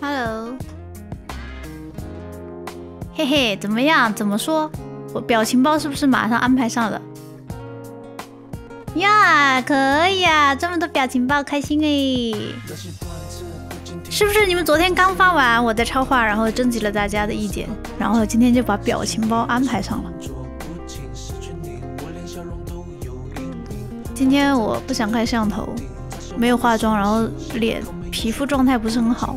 Hello， 嘿嘿，怎么样？怎么说？我表情包是不是马上安排上了？呀，可以啊，这么多表情包，开心哎！是不是你们昨天刚发完我在超话，然后征集了大家的意见，然后今天就把表情包安排上了？今天我不想开摄像头，没有化妆，然后皮肤状态不是很好。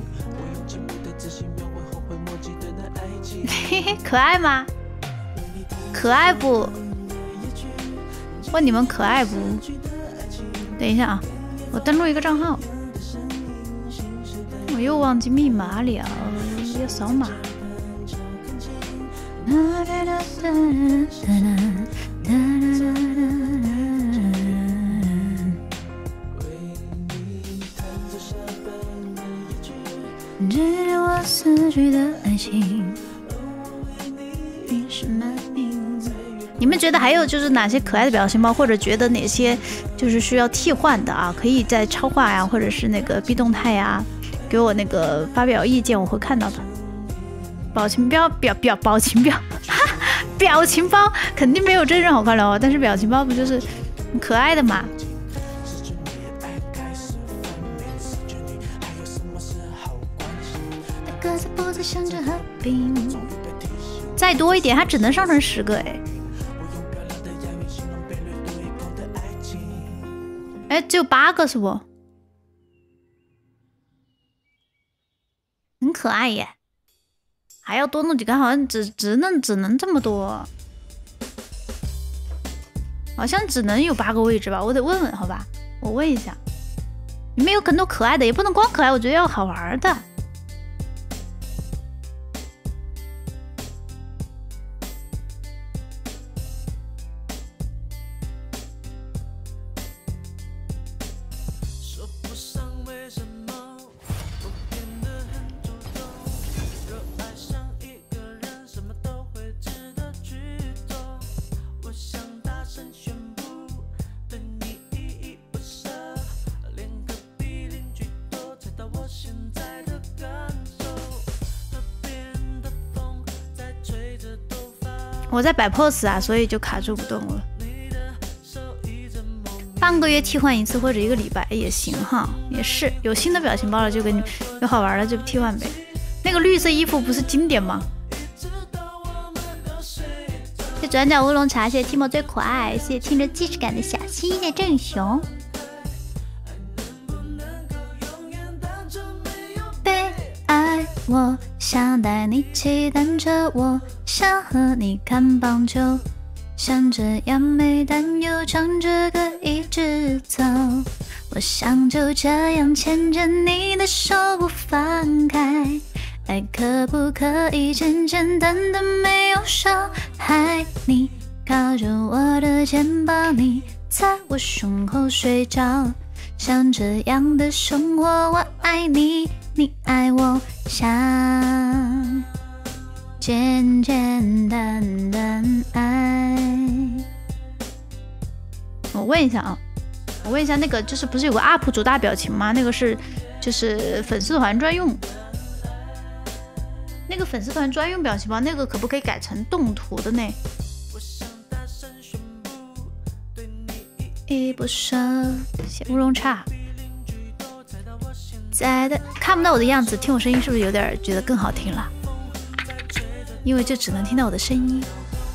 嘿嘿，可爱吗？可爱不？问你们可爱不？等一下啊，我登录一个账号，我又忘记密码了，要扫码。只有我死去的爱情。你们觉得还有就是哪些可爱的表情包，或者觉得哪些就是需要替换的啊？可以在超话呀，或者是那个 B 动态呀，给我那个发表意见，我会看到的。表情包表情包，表情包肯定没有真人好看了哦，但是表情包不就是可爱的嘛？再多一点，它只能上成10个哎。哎，只有8个是不？很可爱耶，还要多弄几个，好像只能这么多，好像只能有8个位置吧？我得问问，好吧？我问一下，你们有很多可爱的，也不能光可爱，我觉得要好玩的。我在摆 pose 啊，所以就卡住不动了。半个月替换一次或者1个礼拜也行哈，也是有新的表情包了就给你，有好玩的就替换呗。那个绿色衣服不是经典吗？谢转角乌龙茶，谢谢 Timo 最可爱，谢谢听着既视感的小溪，谢谢郑雄。被爱我想带你骑单车，我想和你看棒球，像这样没担忧，唱着歌一直走。我想就这样牵着你的手不放开，爱可不可以简简单单没有伤害你？靠着我的肩膀，你在我胸口睡着，像这样的生活，我爱你，你爱我，像简简单单爱。我问一下啊，我问一下，那个就是不是有个 UP 主大表情吗？那个是就是粉丝团专用，那个粉丝团专用表情包，那个可不可以改成动图的呢？一不舍，谢乌龙茶。在的看不到我的样子，听我声音是不是有点觉得更好听了？因为就只能听到我的声音，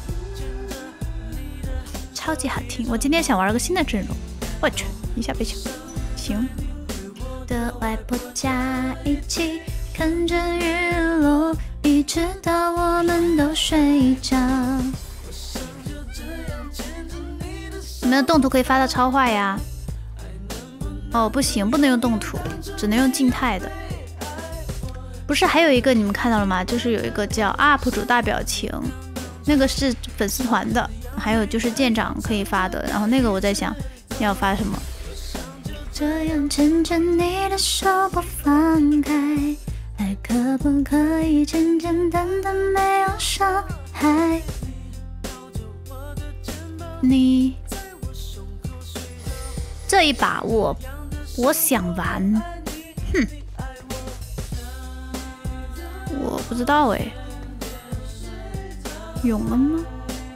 超级好听。我今天想玩个新的阵容，我去，一下被抢。行。的外婆家一起看着日落，一直到我们都睡着。有没有动图可以发到超话呀？哦，不行，不能用动图，只能用静态的。不是还有一个你们看到了吗？就是有一个叫 UP 主大表情，那个是粉丝团的，还有就是舰长可以发的。然后那个我在想要发什么？这样牵着你的手不放开，爱可不可以简简单单没有伤害你？这一把我想玩，哼。 不知道哎。永恩吗？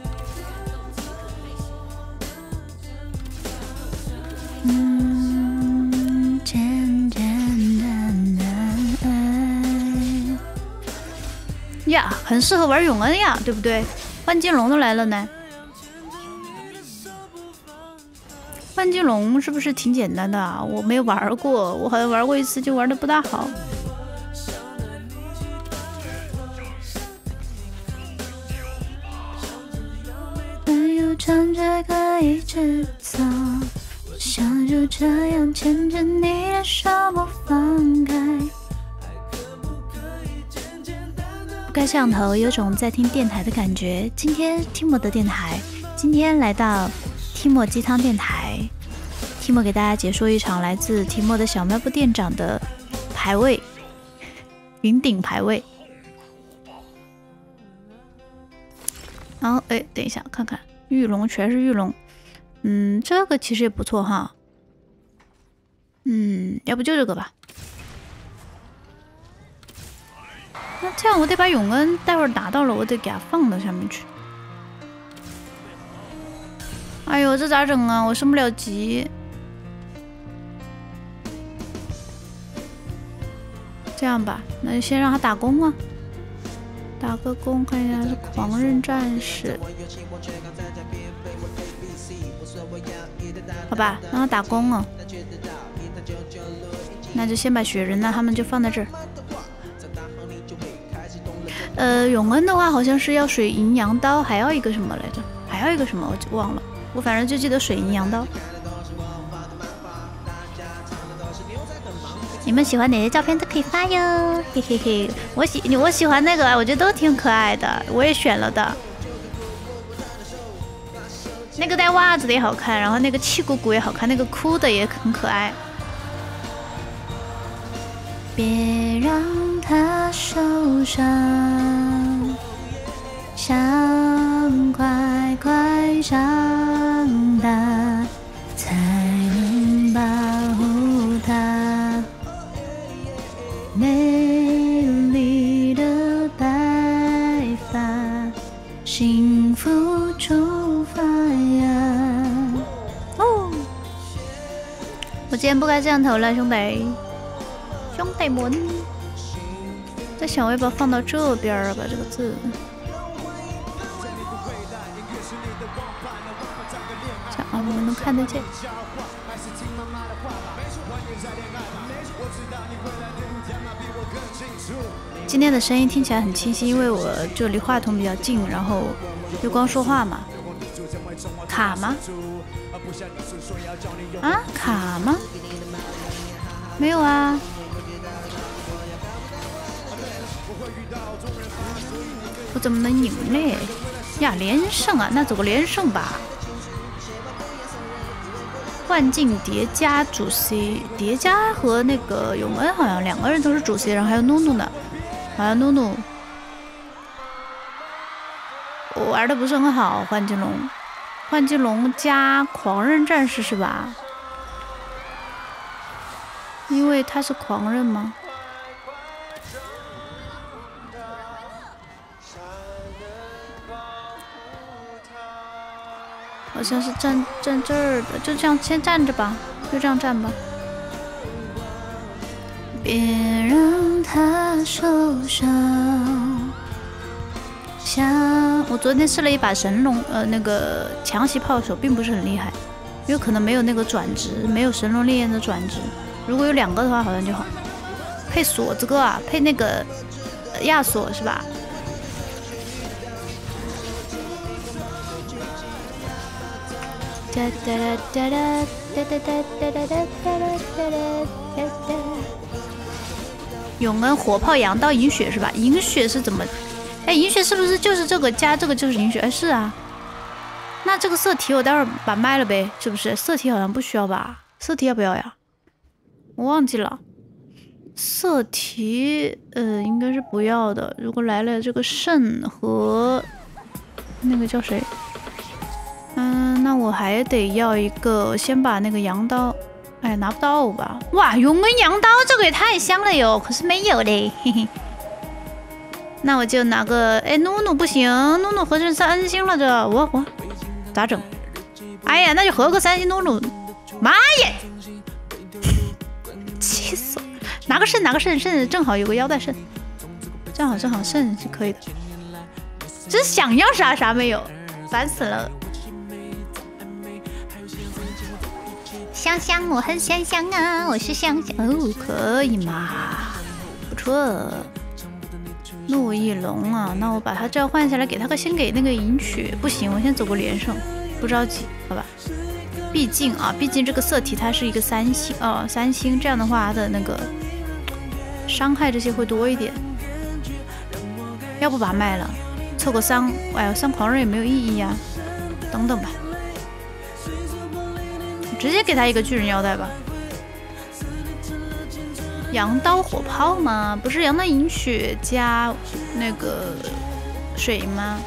简简单单呀，很适合玩永恩呀，对不对？幻金龙都来了呢。幻金龙是不是挺简单的啊？我没有玩过，我好像玩过一次就玩的不大好。唱着歌一直走，想就这样牵着你的手不放开。不开摄像头，有种在听电台的感觉。今天听我的电台，今天来到提莫鸡汤电台。提莫给大家解说一场来自提莫的小卖部店长的排位，云顶排位。然后，哎，等一下，看看。玉龙全是玉龙，这个其实也不错哈，要不就这个吧。那这样我得把永恩待会儿打到了，我得给他放到上面去。哎呦，这咋整啊？我升不了级。这样吧，那就先让他打工啊。打个工，看一下是狂刃战士，好吧，让他打工啊。那就先把雪人呢，他们就放在这儿。永恩的话好像是要水银阳刀，还要一个什么来着？还要一个什么我忘了，我反正就记得水银阳刀。你们喜欢哪些照片都可以发哟，嘿嘿嘿。我喜欢那个，我觉得都挺可爱的，我也选了的。那个戴袜子的也好看，然后那个气鼓鼓也好看，那个哭的也很可爱。别让他受伤，想快快长大，才能保护他。美丽的白发，幸福出发呀！哦，我今天不开摄像头了，兄弟们。在想我要不要放到这边啊？把这个字，这样啊，你们能看得见。今天的声音听起来很清晰，因为我就离话筒比较近，然后就光说话嘛。卡吗？啊，卡吗？没有啊。我怎么能赢嘞？呀，连胜啊，那走个连胜吧。幻境叠加主 C， 叠加和那个永恩好像两个人都是主 C， 然后还有努努呢，好像努努我玩的不是很好。幻境龙加狂刃战士是吧？因为他是狂刃吗？好像是站这儿的，就这样先站着吧，就这样站吧。别让他受伤。我昨天试了一把神龙，那个强袭炮手并不是很厉害，有可能没有那个转职，没有神龙烈焰的转职。如果有2个的话，好像就好。配锁这个啊，配那个亚索是吧？永恩火炮羊刀银血是吧？银血是怎么？哎，银血是不是就是这个加这个就是银血？哎，是啊。那这个色体我待会儿把卖了呗，是不是？色体好像不需要吧？色体要不要呀？我忘记了。色体应该是不要的。如果来了这个肾和那个叫谁？那我还得要一个，先把那个羊刀，哎，拿不到吧？哇，永恩羊刀这个也太香了哟，可是没有嘞，嘿嘿。 那我就拿个，哎，努努不行，努努合成3星了这，我咋整？哎呀，那就合个3星努努。妈耶！气死我！拿个肾，正好有个腰带肾，正好肾是可以的。只想要啥没有，烦死了。香，我很香啊，我是香哦，可以嘛，不错。陆翼龙啊，那我把它召唤下来，先给那个银雪，不行，我先走个连胜，不着急，好吧。毕竟这个色体它是一个3星，这样的话它的那个伤害这些会多一点。要不把它卖了，凑个3，哎呀，3狂人也没有意义呀。等等吧，直接给他一个巨人腰带吧。羊刀火炮吗？不是羊刀银雪加那个水吗？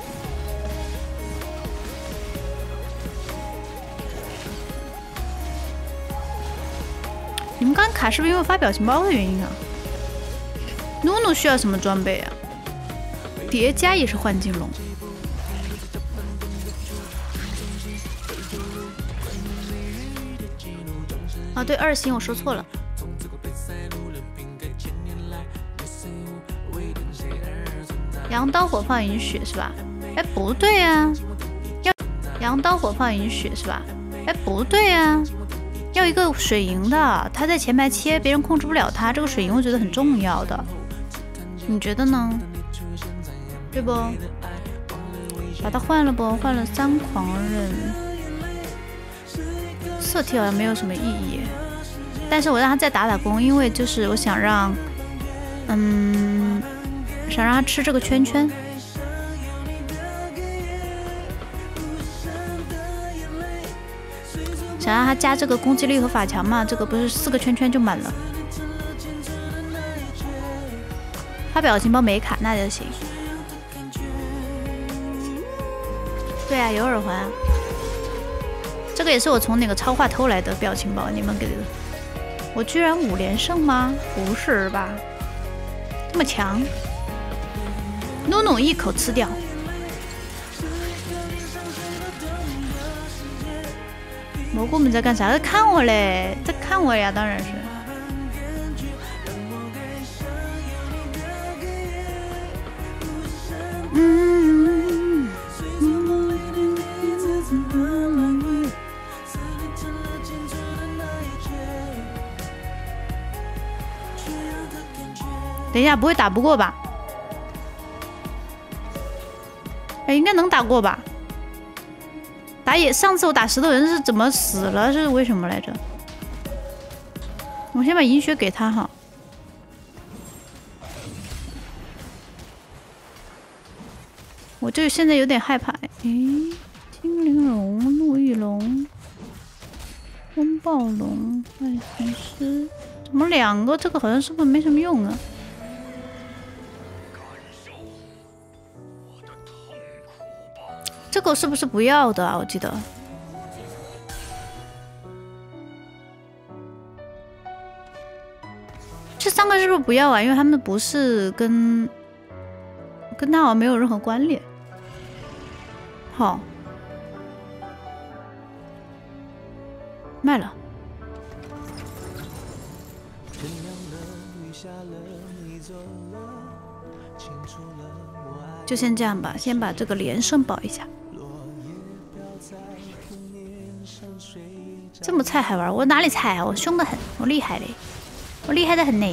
你们刚卡是不是因为发表情包的原因啊？努努需要什么装备啊？叠加也是幻境龙。啊，对，2星我说错了。羊刀火炮银雪是吧？哎，不对啊，要羊刀火炮银雪是吧？哎，不对啊，要一个水银的，他在前排切，别人控制不了他，这个水银我觉得很重要的，你觉得呢？对不？把它换了不？换了3狂人，色体好像没有什么意义，但是我让他再打工，因为就是我想让，想让他吃这个圈圈。想让他加这个攻击力和法强嘛，这个不是4个圈圈就满了。他表情包没卡那就行。对啊，有耳环啊。这个也是我从哪个超话偷来的表情包，你们给的。我居然5连胜吗？不是吧？这么强？努努一口吃掉。蘑菇们在干啥？在看我嘞，在看我呀，当然是。等一下，不会打不过吧？哎，应该能打过吧？上次我打石头人是怎么死了？是为什么来着？我先把银雪给他哈。我这现在有点害怕。哎，精灵龙、陆翼龙、风暴龙、爱神狮，怎么2个？这个好像是不是没什么用啊？这个是不是不要的啊？我记得。这3个是不是不要啊？因为他们不是跟他好像没有任何关联。好，卖了。就先这样吧，先把这个连胜保一下。这么菜还玩？我哪里菜啊？我凶得很，我厉害嘞，我厉害的很呢。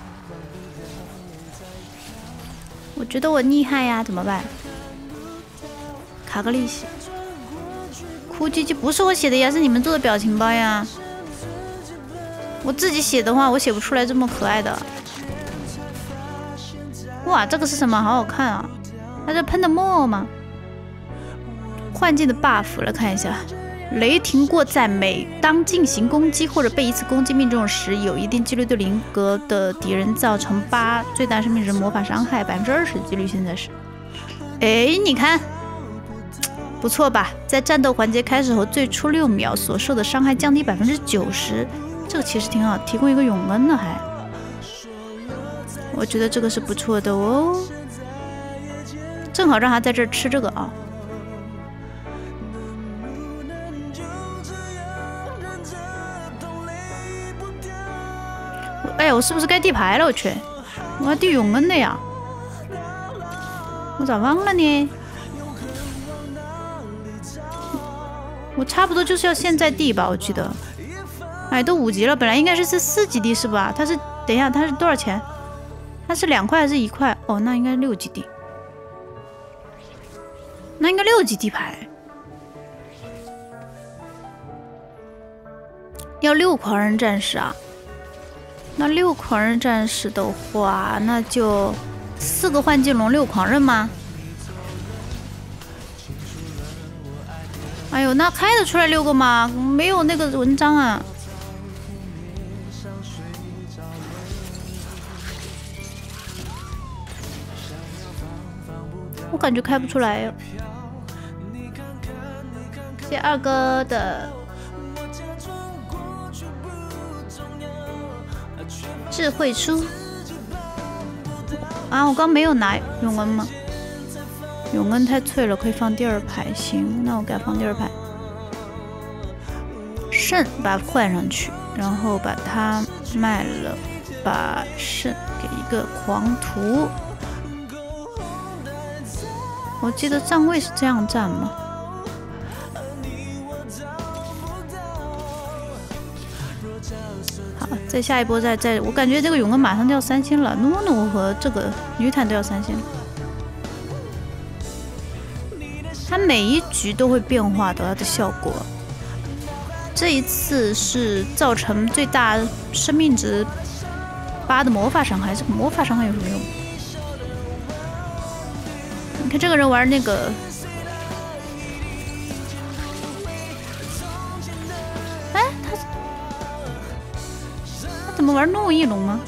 我觉得我厉害呀，怎么办？卡个利息。哭唧唧不是我写的呀，是你们做的表情包呀。我自己写的话，我写不出来这么可爱的。哇，这个是什么？好好看啊！它是喷的墨吗？幻境的 buff 来看一下。雷霆过载，每当进行攻击或者被一次攻击命中时，有一定几率对邻格的敌人造成8最大生命值魔法伤害，20%几率现在是。哎，你看，不错吧？在战斗环节开始后最初6秒所受的伤害降低90%，这个其实挺好，提供一个永恩呢还。我觉得这个是不错的哦。 正好让他在这儿吃这个啊。哎呀，我是不是该递牌了？我去，我要递永恩的呀！我咋忘了呢？我差不多就是要现在递吧，我记得。哎，都5级了，本来应该是4级递是吧？它是，等一下，它是多少钱？它是2块还是1块？哦，那应该6级递。那应该6级递牌。要6狂人战士啊！那6狂人战士的话，那就4个幻境龙6狂人吗？哎呦，那开得出来6个吗？没有那个文章啊。我感觉开不出来哟。谢二哥的智慧书啊！我刚没有拿永恩吗？永恩太脆了，可以放第2排。行，那我给他放第2排。肾把它换上去，然后把它卖了，把肾给一个狂徒。我记得站位是这样站吗？好，再下一波再，我感觉这个永恩马上就要3星了，诺诺和这个女坦都要3星了。它每一局都会变化的，它的效果。这一次是造成最大生命值8的魔法伤害，这个魔法伤害有什么用？你看这个人玩那个，哎，他怎么玩怒翼龙吗？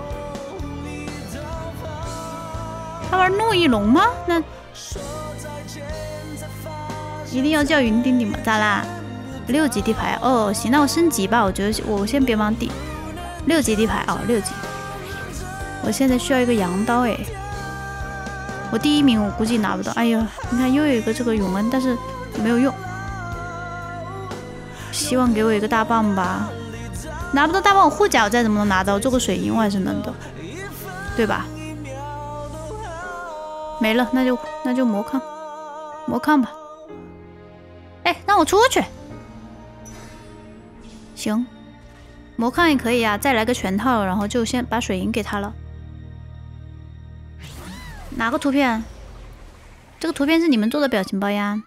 他玩怒翼龙吗？那一定要叫云丁丁吗？咋啦？6级地牌哦，行，那我升级吧。我觉得我先别忙地，6级地牌哦，6级。我现在需要一个羊刀哎，我第1名我估计拿不到。哎呀，你看又有一个这个永恩，但是没有用。希望给我一个大棒吧，拿不到大棒我护甲我再怎么能拿到？做个水银我还是能的，对吧？没了，那就魔抗吧。哎，让我出去。行，魔抗也可以啊，再来个全套，然后就先把水银给他了。哪个图片？这个图片是你们做的表情包呀？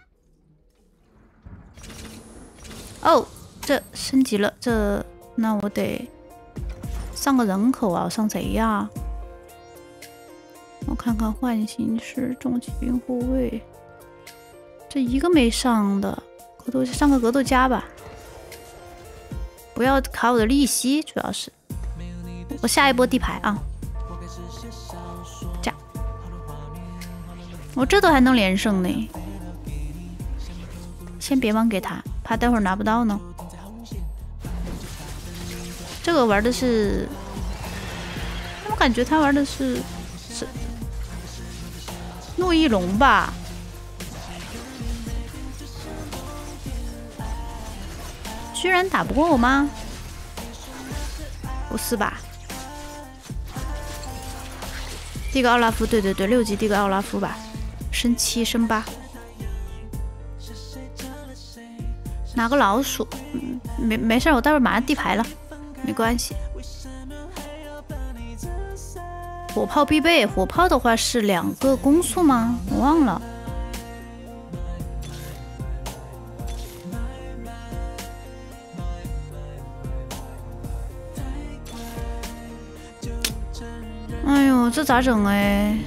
哦，这升级了，那我得上个人口啊，我上谁呀？我看看唤醒师、重骑兵护卫，这一个没上的，上个格斗家吧。不要卡我的利息，主要是我下一波地牌啊，这样我这都还能连胜呢。先别忙给他，怕待会儿拿不到呢。这个玩的是，我感觉他玩的是怒翼龙吧？居然打不过我吗？不是吧？第个奥拉夫，对，6级第个奥拉夫吧，升7升8。拿个老鼠，没事，我待会儿马上地牌了，没关系。火炮必备，火炮的话是2个攻速吗？我忘了。哎呦，这咋整哎？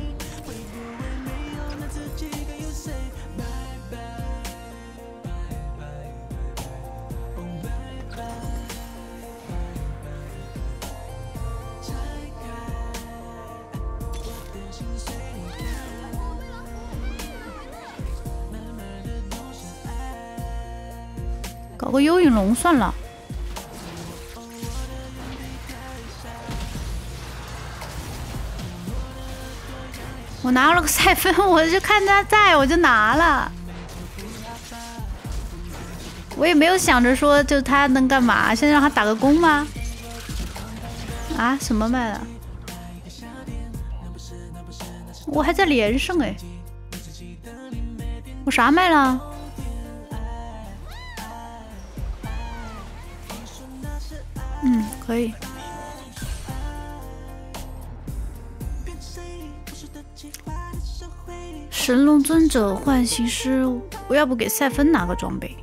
搞个幽影龙算了。 我拿了个赛芬，我就看他在我就拿了，我也没有想着说就他能干嘛，现在让他打个工吗？啊，什么卖了？我还在连胜哎，我啥卖了？嗯，可以。神龙尊者唤醒师，我要不给赛芬拿个装备？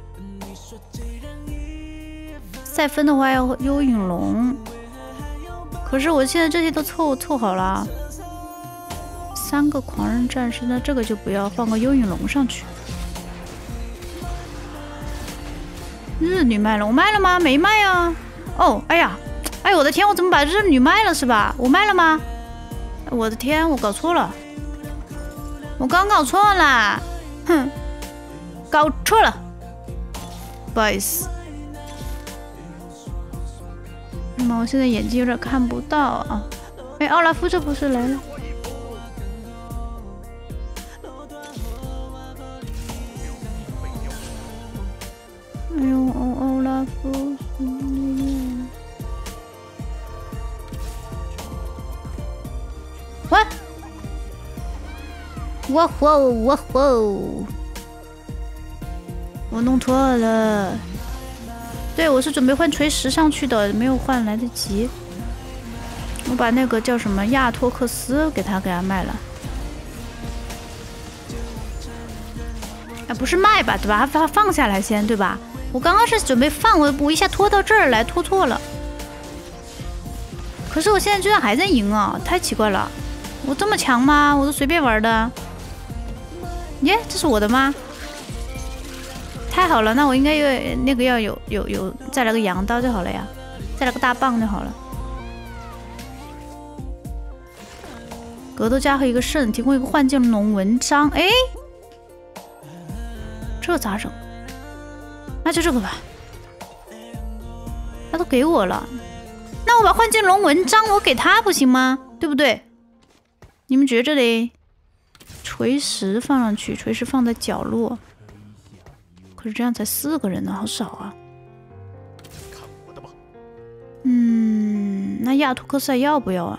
赛芬的话要幽影龙，可是我现在这些都凑好了。3个狂人战士，那这个就不要，换个幽影龙上去。日女卖了，我卖了吗？没卖啊。哦，哎呀，哎我的天，我怎么把日女卖了是吧？我卖了吗？我的天，我搞错了。我刚搞错了，哼，搞错了，不好意思。那么我现在眼睛有点看不到啊。哎，奥拉夫这不是来了？哎呦，奥拉夫，喂！哇吼哇吼！我弄错了，对我是准备换锤石上去的，没有换来得及。我把那个叫什么亚托克斯给他卖了。啊，不是卖吧，对吧？把它放下来先，对吧？我刚刚是准备放，我一下拖到这儿来，拖错了。可是我现在居然还在赢啊，太奇怪了！我这么强吗？我都随便玩的。耶，这是我的吗？太好了，那我应该要有再来个羊刀就好了呀，再来个大棒就好了。格斗家和一个圣提供一个幻境龙纹章，哎，这咋整？那就这个吧。他都给我了，那我把幻境龙纹章我给他不行吗？对不对？你们觉着嘞？锤石放上去，锤石放在角落。可是这样才4个人呢，好少啊。那亚图克塞要不要啊？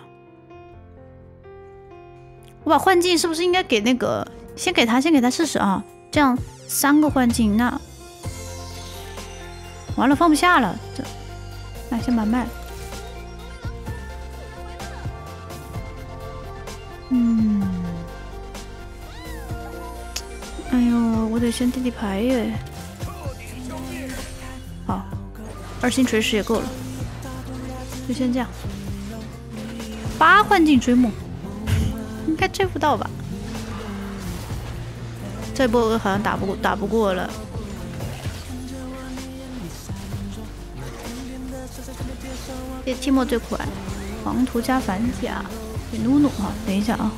我把幻境是不是应该给那个？先给他试试啊。这样3个幻境，那完了放不下了，那先把它卖了。哎呦，我得先地牌耶。好，2星锤石也够了，就先这样。8幻境追梦，应该追不到吧？这波我好像打不过了。这提莫最可爱，黄图加反甲，给努努哈。等一下啊。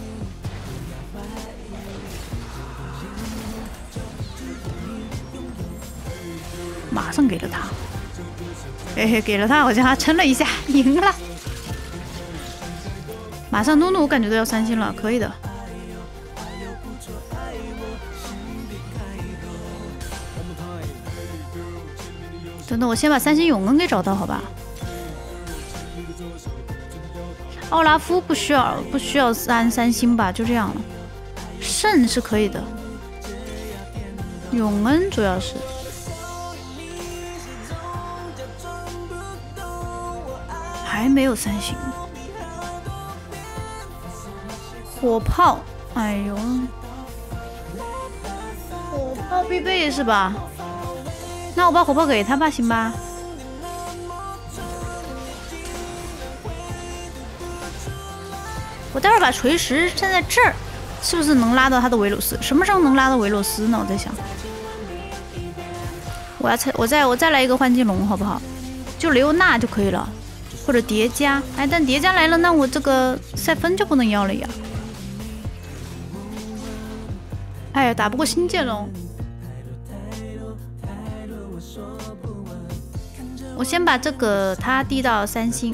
马上给了他，嘿嘿，给了他，好像还撑了一下，赢了。马上努努，我感觉都要3星了，可以的。等等，我先把3星永恩给找到，好吧？奥拉夫不需要3星吧？就这样了。圣是可以的，永恩主要是。还没有3星，火炮，哎呦，火炮必备是吧？那我把火炮给他吧，行吧？我待会儿把锤石站在这儿，是不是能拉到他的维鲁斯？什么时候能拉到维鲁斯呢？我在想，我再来一个幻境龙，好不好？就雷欧娜就可以了。或者叠加，哎，但叠加来了，那我这个赛芬就不能要了呀。哎呀，打不过新剑龙。我先把这个他递到3星。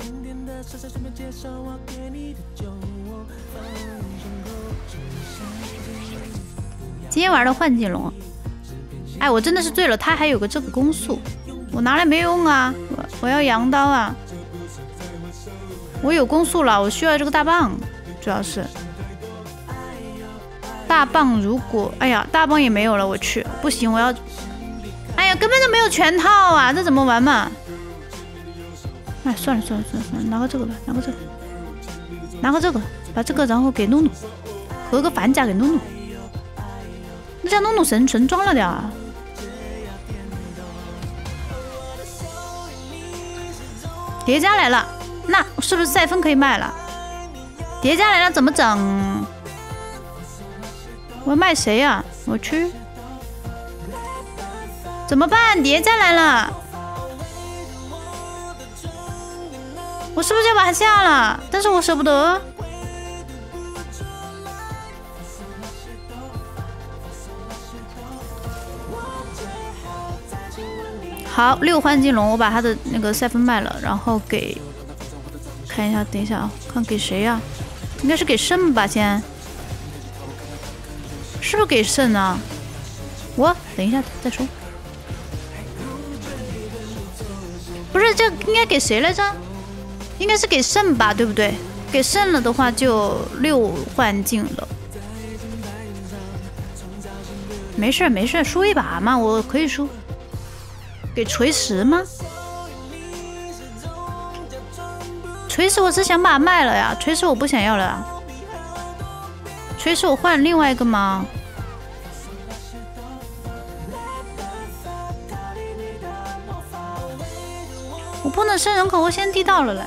今天玩的幻境龙，哎，我真的是醉了。他还有个这个攻速，我拿来没用啊！我要羊刀啊！我有攻速了，我需要这个大棒，主要是大棒。如果哎呀，大棒也没有了，我去，不行，我要，哎呀，根本就没有全套啊，这怎么玩嘛？哎，算了，拿个这个吧，拿个这个，把这个然后给怒怒，合个反甲给怒怒。那家怒怒神纯装了点啊。叠加来了，那是不是赛风可以卖了？叠加来了怎么整？我要卖谁呀？我去，怎么办？叠加来了，我是不是就把它下了？但是我舍不得。好，6幻境龙，我把他的那个赛风卖了，然后给看一下，等一下啊，看给谁呀？应该是给圣吧，先是不是给圣啊？我等一下再说。不是，这应该给谁来着？应该是给圣吧，对不对？给圣了的话就6幻境了。没事没事，输一把嘛，我可以输。给锤石吗？锤石我是想把它卖了呀，锤石我不想要了呀。锤石我换另外一个吗？我不能生人口，我先地道了嘞。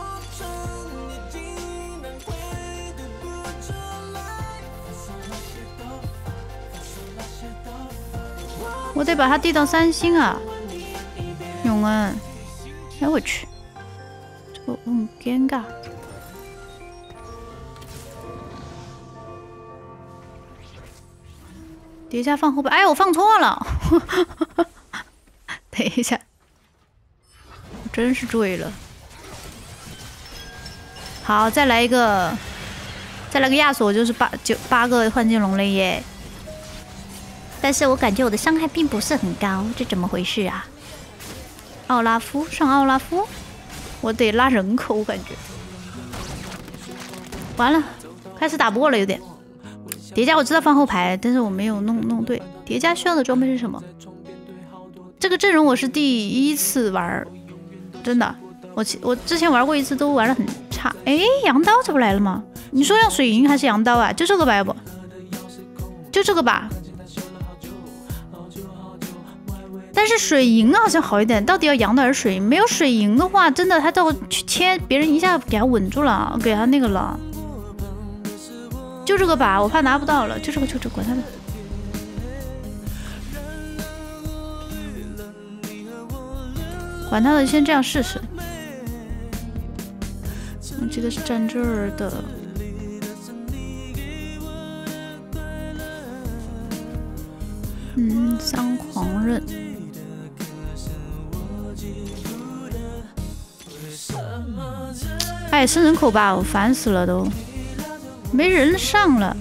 我得把它递到3星啊，永恩！哎我去，这个很尴尬。叠加放后背，哎，我放错了。等一下，我真是醉了。好，再来一个亚索，就是8个幻境龙了耶。但是我感觉我的伤害并不是很高，这怎么回事啊？奥拉夫上奥拉夫，我得拉人口，我感觉。完了，开始打不过了，有点。叠加我知道放后排，但是我没有弄对。叠加需要的装备是什么？这个阵容我是第1次玩，真的。我之前玩过1次，都玩得很差。哎，羊刀这不来了吗？你说要水银还是羊刀啊？就这个吧，要不？就这个吧。但是水银好像好一点，到底要羊刀还是水银？没有水银的话，真的他到去切别人一下给他稳住了，给他那个了。就这个吧，我怕拿不到了，就这个，管他的。管他的，先这样试试。我记得是站这儿的。3狂刃。哎，生人口吧，我烦死了都，没人上了。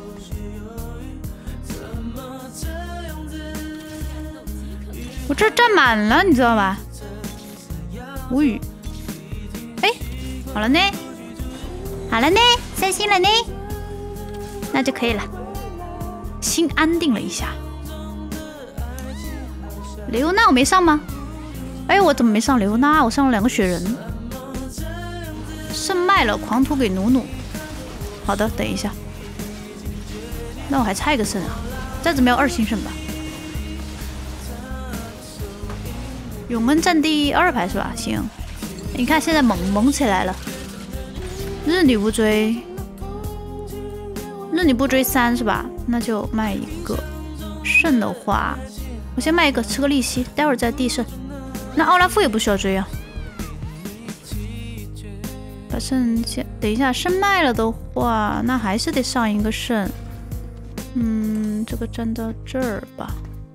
我这站满了，你知道吧？无语。哎，好了呢，好了呢，3星了呢，那就可以了，心安定了一下。雷欧娜我没上吗？哎，我怎么没上雷欧娜？我上了2个雪人。圣卖了，狂徒给努努。好的，等一下。那我还差一个圣啊，再怎么样2星圣吧。永恩占第2排是吧？行，你看现在猛起来了。日女不追3是吧？那就卖一个。圣的话，我先卖一个，吃个利息，待会儿再递圣。那奥拉夫也不需要追啊。把圣先，等一下圣卖了的话，那还是得上一个圣。这个站到这儿吧。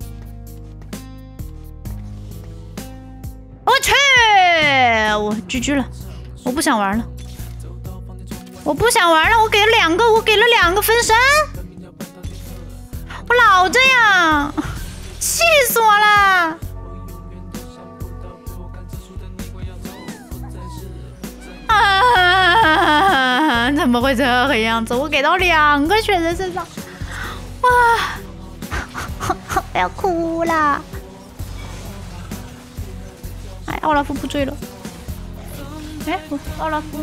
我去，我GG了，我不想玩了，我给了2个分身， 不老这样，气死我了！啊！怎么会这个样子？我给到2个血在身上，哇！我要哭了！哎，奥拉夫不追了。哎，奥拉夫。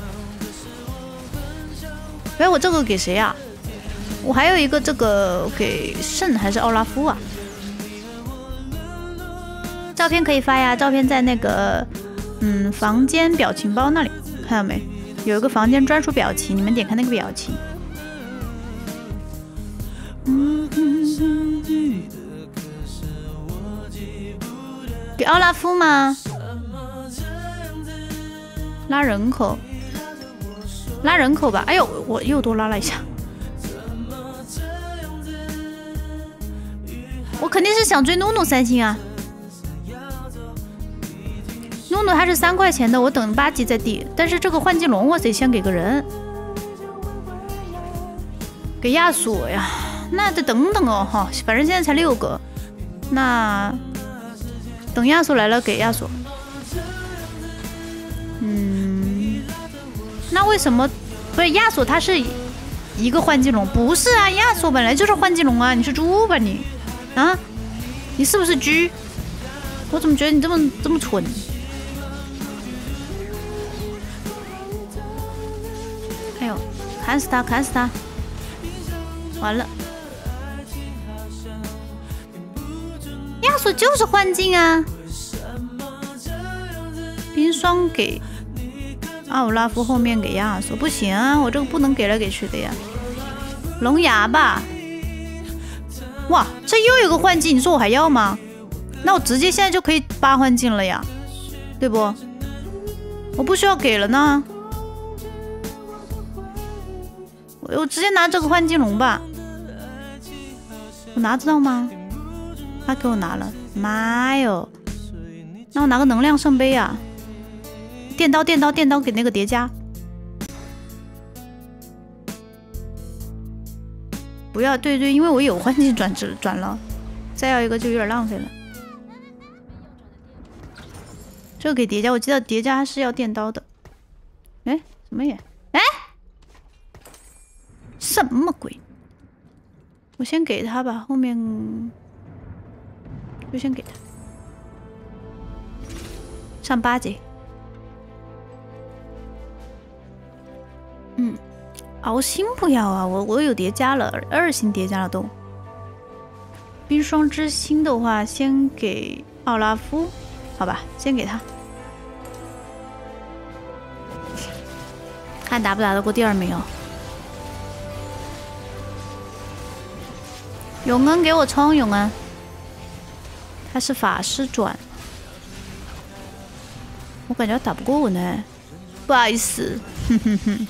哎，我这个给谁呀？我还有一个这个给圣还是奥拉夫啊？照片可以发呀，照片在那个房间表情包那里，看到没？有一个房间专属表情，你们点开那个表情。给奥拉夫吗？拉人口，拉人口吧。哎呦，我又多拉了一下。我肯定是想追努努3星啊。努努它是3块钱的，我等8级再递。但是这个幻境龙我得先给个人，给亚索呀，那得等等哦哈。反正现在才6个，那等亚索来了给亚索。那为什么不是亚索？它是一个幻境龙，不是啊？亚索本来就是幻境龙啊！你是猪吧你？啊？你是不是猪？我怎么觉得你这么蠢？哎呦，砍死他，砍死他！完了，亚索就是幻境啊！冰霜给奥拉夫，后面给亚索，不行啊，我这个不能给来给去的呀。龙牙吧，哇，这又有个幻境，你说我还要吗？那我直接现在就可以8幻境了呀，对不？我不需要给了呢，我直接拿这个幻境龙吧，我拿得到吗？他给我拿了，妈哟！那我拿个能量圣杯啊。电刀，电刀，电刀，给那个叠加。不要，对对，因为我有幻境转了，再要一个就有点浪费了。这个给叠加，我记得叠加是要电刀的。哎，什么也？哎，什么鬼？我先给他吧，后面就先给他。上8级。敖星不要啊，我有叠加了，2星叠加了都。冰霜之心的话，先给奥拉夫，好吧，先给他，看打不打得过第2名哦。永恩给我冲，永恩，他是法师转，我感觉他打不过我呢，不好意思，哼哼哼。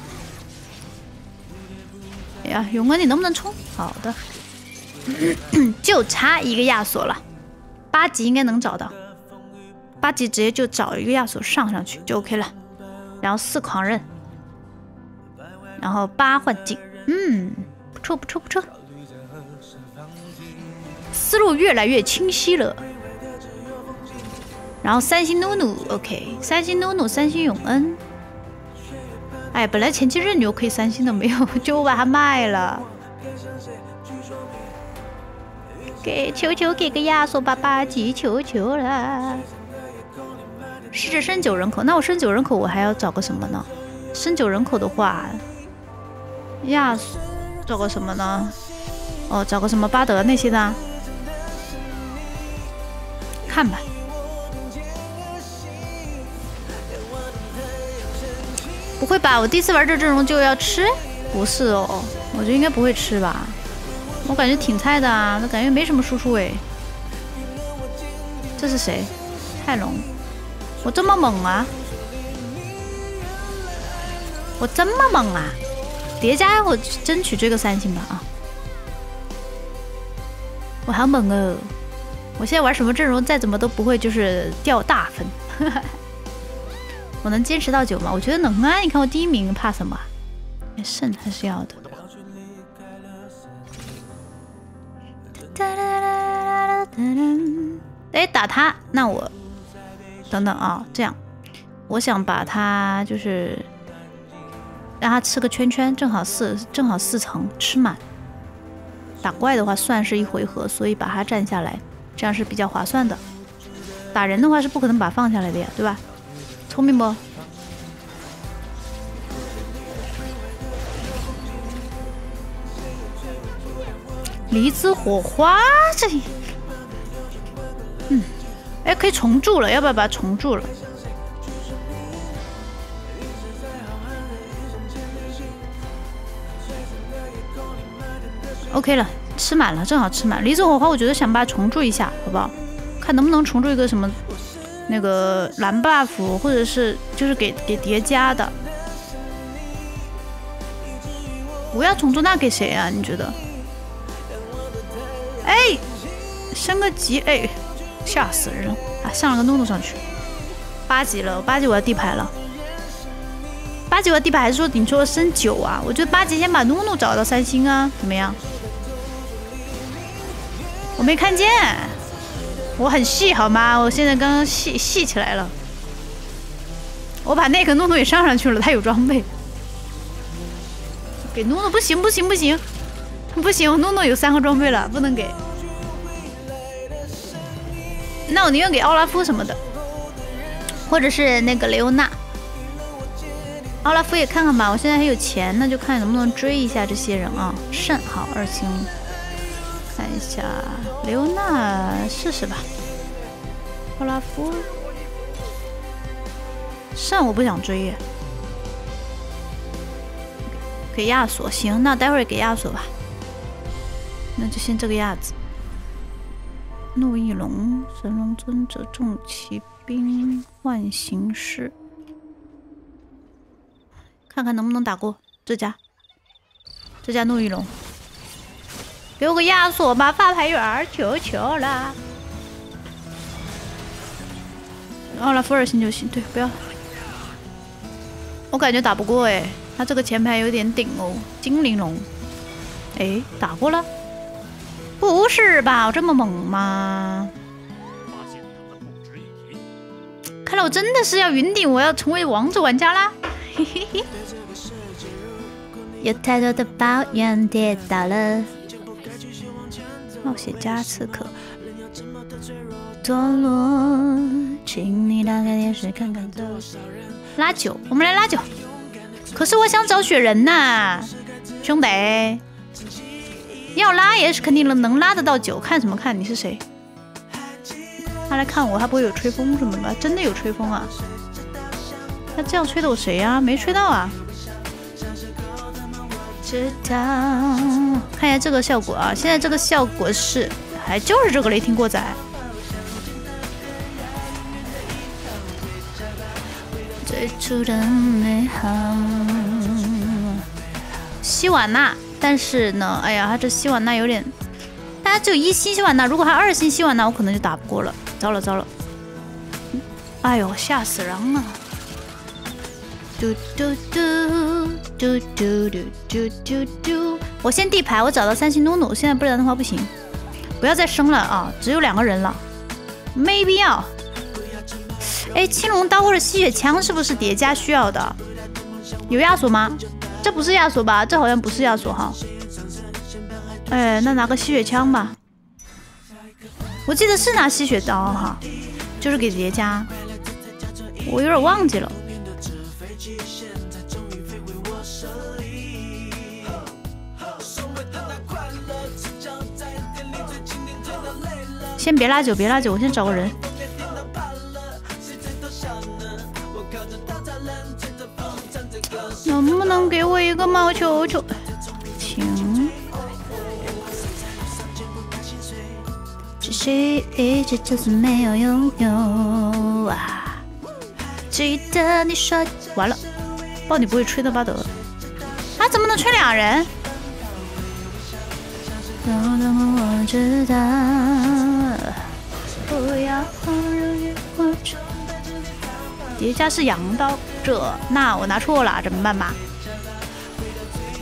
哎呀，永恩，你能不能冲？好的，就差一个亚索了，8级应该能找到，8级直接就找一个亚索上去就 OK 了，然后4狂刃，然后8幻境，不错不错不错，思路越来越清晰了。然后3星努努 ，OK，3星努努，3星永恩。哎，本来前期刃牛可以3星的，没有，就把它卖了。求求给个亚索吧，8级，求求了。试着升9人口，那我升9人口，我还要找个什么呢？升9人口的话，亚索找个什么呢？哦，找个什么巴德那些的，看吧。不会吧？我第一次玩这阵容就要吃？不是哦，我觉得应该不会吃吧。我感觉挺菜的啊，那感觉没什么输出哎。这是谁？泰隆。我这么猛啊！我这么猛啊！叠加我争取追个3星吧啊！我好猛哦！我现在玩什么阵容再怎么都不会就是掉大分。我能坚持到9吗？我觉得能啊！你看我第1名，怕什么？胜还是要的。 哎，打他，那我等等啊，这样，我想把他就是让他吃个圈圈，正好四层吃满。打怪的话算是一回合，所以把它占下来，这样是比较划算的。打人的话是不可能把它放下来的呀，对吧？聪明不？离子火花这，哎，可以重铸了，要不要把它重铸了？ OK 了，吃满了，正好吃满。离子火花，我觉得想把它重铸一下，好不好？看能不能重铸一个什么那个蓝 buff， 或者是就是给叠加的。不要重铸，那给谁啊？你觉得？哎，升个级，哎，吓死人了啊！上了个诺诺上去，8级了，8级我要地牌了。8级我要地牌，还是说你说升9啊？我觉得8级先把诺诺找到3星啊，怎么样？ 我没看见，我很细好吗？我现在刚刚细起来了。我把那个诺诺也上去了，他有装备。给诺诺不行，诺诺有3个装备了，不能给。那我宁愿给奥拉夫什么的，或者是那个雷欧娜。奥拉夫也看看吧，我现在还有钱，那就看能不能追一下这些人啊。肾好2星。 看一下雷欧娜试试吧，奥拉夫，上我不想追耶，给亚索行，那待会儿给亚索吧，那就先这个样子。怒翼龙、神龙尊者、重骑兵、万行士，看看能不能打过这家怒翼龙。 给我个亚索吧，发牌员，求求了。奥拉夫2星就行，对，不要。我感觉打不过哎，他这个前排有点顶哦，精灵龙。哎，打过了？不是吧？我这么猛吗？看来我真的是要云顶，我要成为王者玩家啦！嘿嘿嘿。有太多的抱怨，跌倒了。 冒险家刺客，堕落，请你打开电视看看。拉9，我们来拉9。可是我想找雪人呐，兄弟，要拉也是肯定能拉得到9。看什么看？你是谁？他来看我，他不会有吹风什么的吧？真的有吹风啊？他这样吹的我谁呀？没吹到啊。 知道，看一下这个效果啊！现在这个效果是，还就是这个雷霆过载。最初的美好，希瓦纳，但是呢，哎呀，他这希瓦纳有点，他只有1星希瓦纳，如果他2星希瓦纳，我可能就打不过了。糟了糟了，哎呦，吓死人了！嘟嘟嘟。 嘟嘟嘟嘟嘟嘟！我先地牌，我找到3星诺诺，现在不然的话不行，不要再升了啊！只有2个人了，没必要。哎，青龙刀或者吸血枪是不是叠加需要的？有亚索吗？这不是亚索吧？这好像不是亚索哈。哎，那拿个吸血枪吧。我记得是拿吸血刀哈，就是给叠加，我有点忘记了。 先别拉9，别拉9，我先找个人。能不能给我一个毛球球？请。只是一直就是没有拥有啊！记得你说完了，豹女不会吹的巴德，他怎么能吹2人？我知道。 不要叠加是羊刀，那我拿错了，怎么办吧？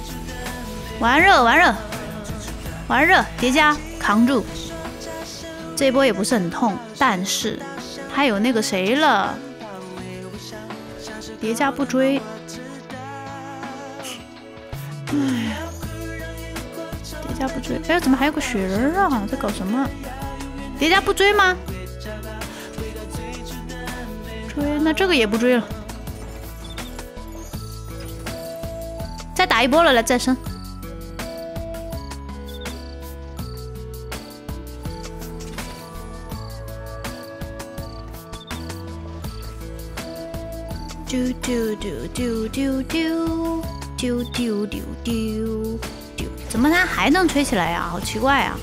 玩热，叠加扛住。 这一波也不是很痛，但是他有那个谁了，叠加不追。哎呀，叠加不追，哎，怎么还有个雪人啊？在搞什么？叠加不追吗？追，那这个也不追了。再打一波了，来再生。丢丢丢丢丢丢丢丢丢丢丢，怎么他还能吹起来呀？好奇怪啊！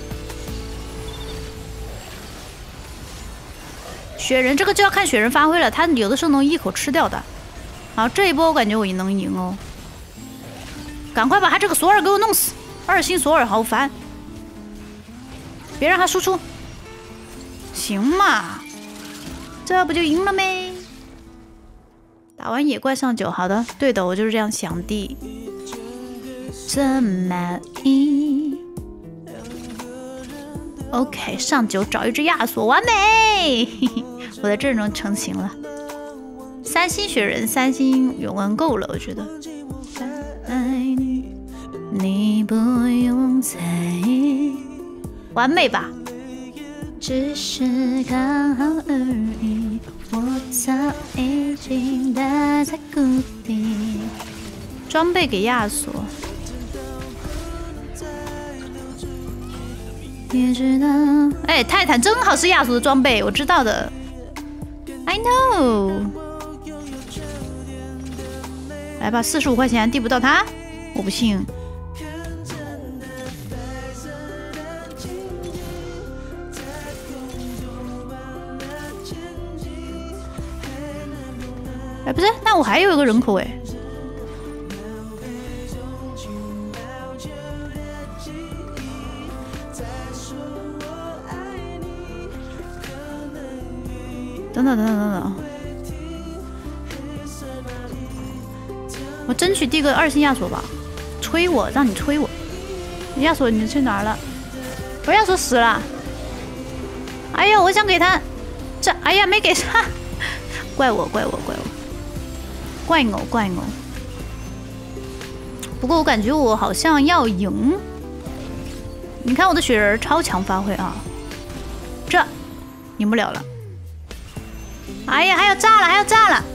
雪人这个就要看雪人发挥了，他有的时候能一口吃掉的。好，这一波我感觉我也能赢哦。赶快把他这个索尔给我弄死！二星索尔好烦，别让他输出。行嘛，这不就赢了没？打完野怪上9，好的，对的，我就是这样想的。这么一 ，OK， 上9找一只亚索，完美！我的阵容成型了。3星雪人，3星永恩够了，我觉得。爱你，你不用在意，完美吧？只是刚好而已。我早已经待在谷底。装备给亚索。也知道，哎，泰坦正好是亚索的装备，我知道的。I know。来吧，45块钱递不到他，我不信。哎，不是，那我还有一个人口哎。等等等等等等，我争取递个2星亚索吧，催我，让你催我。亚索你去哪儿了？我亚索死了。哎呀，我想给他，这哎呀没给上，怪我怪我怪我。怪偶怪偶，不过我感觉我好像要赢。你看我的雪人超强发挥啊，这赢不了了。哎呀，还要炸了，还要炸了！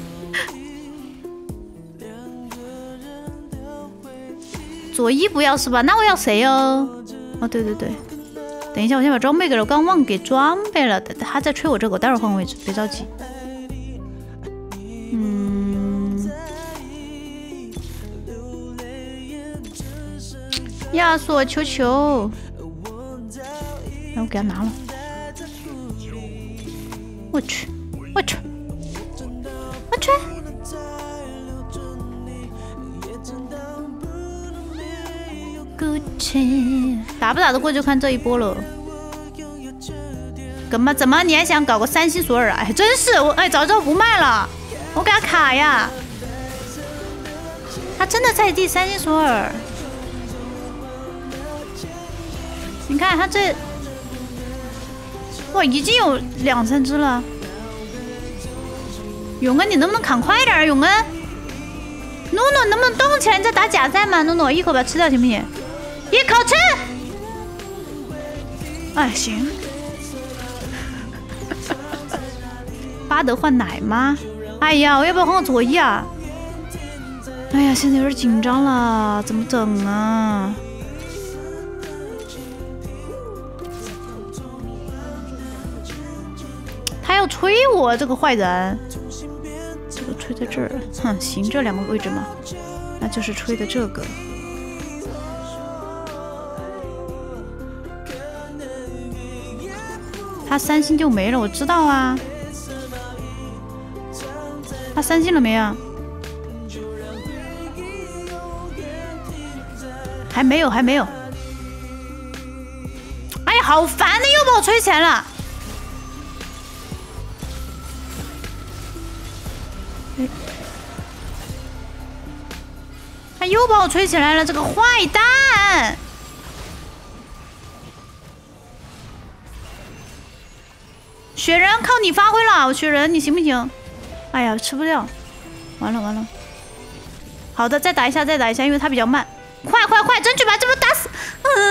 左一不要是吧？那我要谁哦？哦，对对对，等一下，我先把装备给了，我刚忘给装备了。他在吹我这个，我待会儿换位置，别着急。亚索，求求！哎，我给他拿了。我去，我去，我去！打不打得过就看这一波了。怎么你还想搞个3星索尔啊？哎，真是我哎，早知道不卖了，我给他卡呀！他真的在地3星索尔。你看他这，哇，已经有2、3只了。永恩，你能不能砍快点？永恩，诺诺能不能动起来？你在打假赛吗？诺诺，一口把它吃掉行不行？一口吃。哎，行。巴德换奶吗？哎呀，我要不要换个左一啊？哎呀，现在有点紧张了，怎么整啊？他要吹我这个坏人，这个吹在这儿，哼，行，这2个位置嘛，那就是吹的这个。他3星就没了，我知道啊。他3星了没啊？还没有，还没有。哎呀，好烦的，又把我吹起来了。他又把我吹起来了，这个坏蛋！ 雪人靠你发挥了，雪人你行不行？哎呀，吃不掉，完了完了。好的，再打一下，再打一下，因为他比较慢。快快快，争取把这波打死！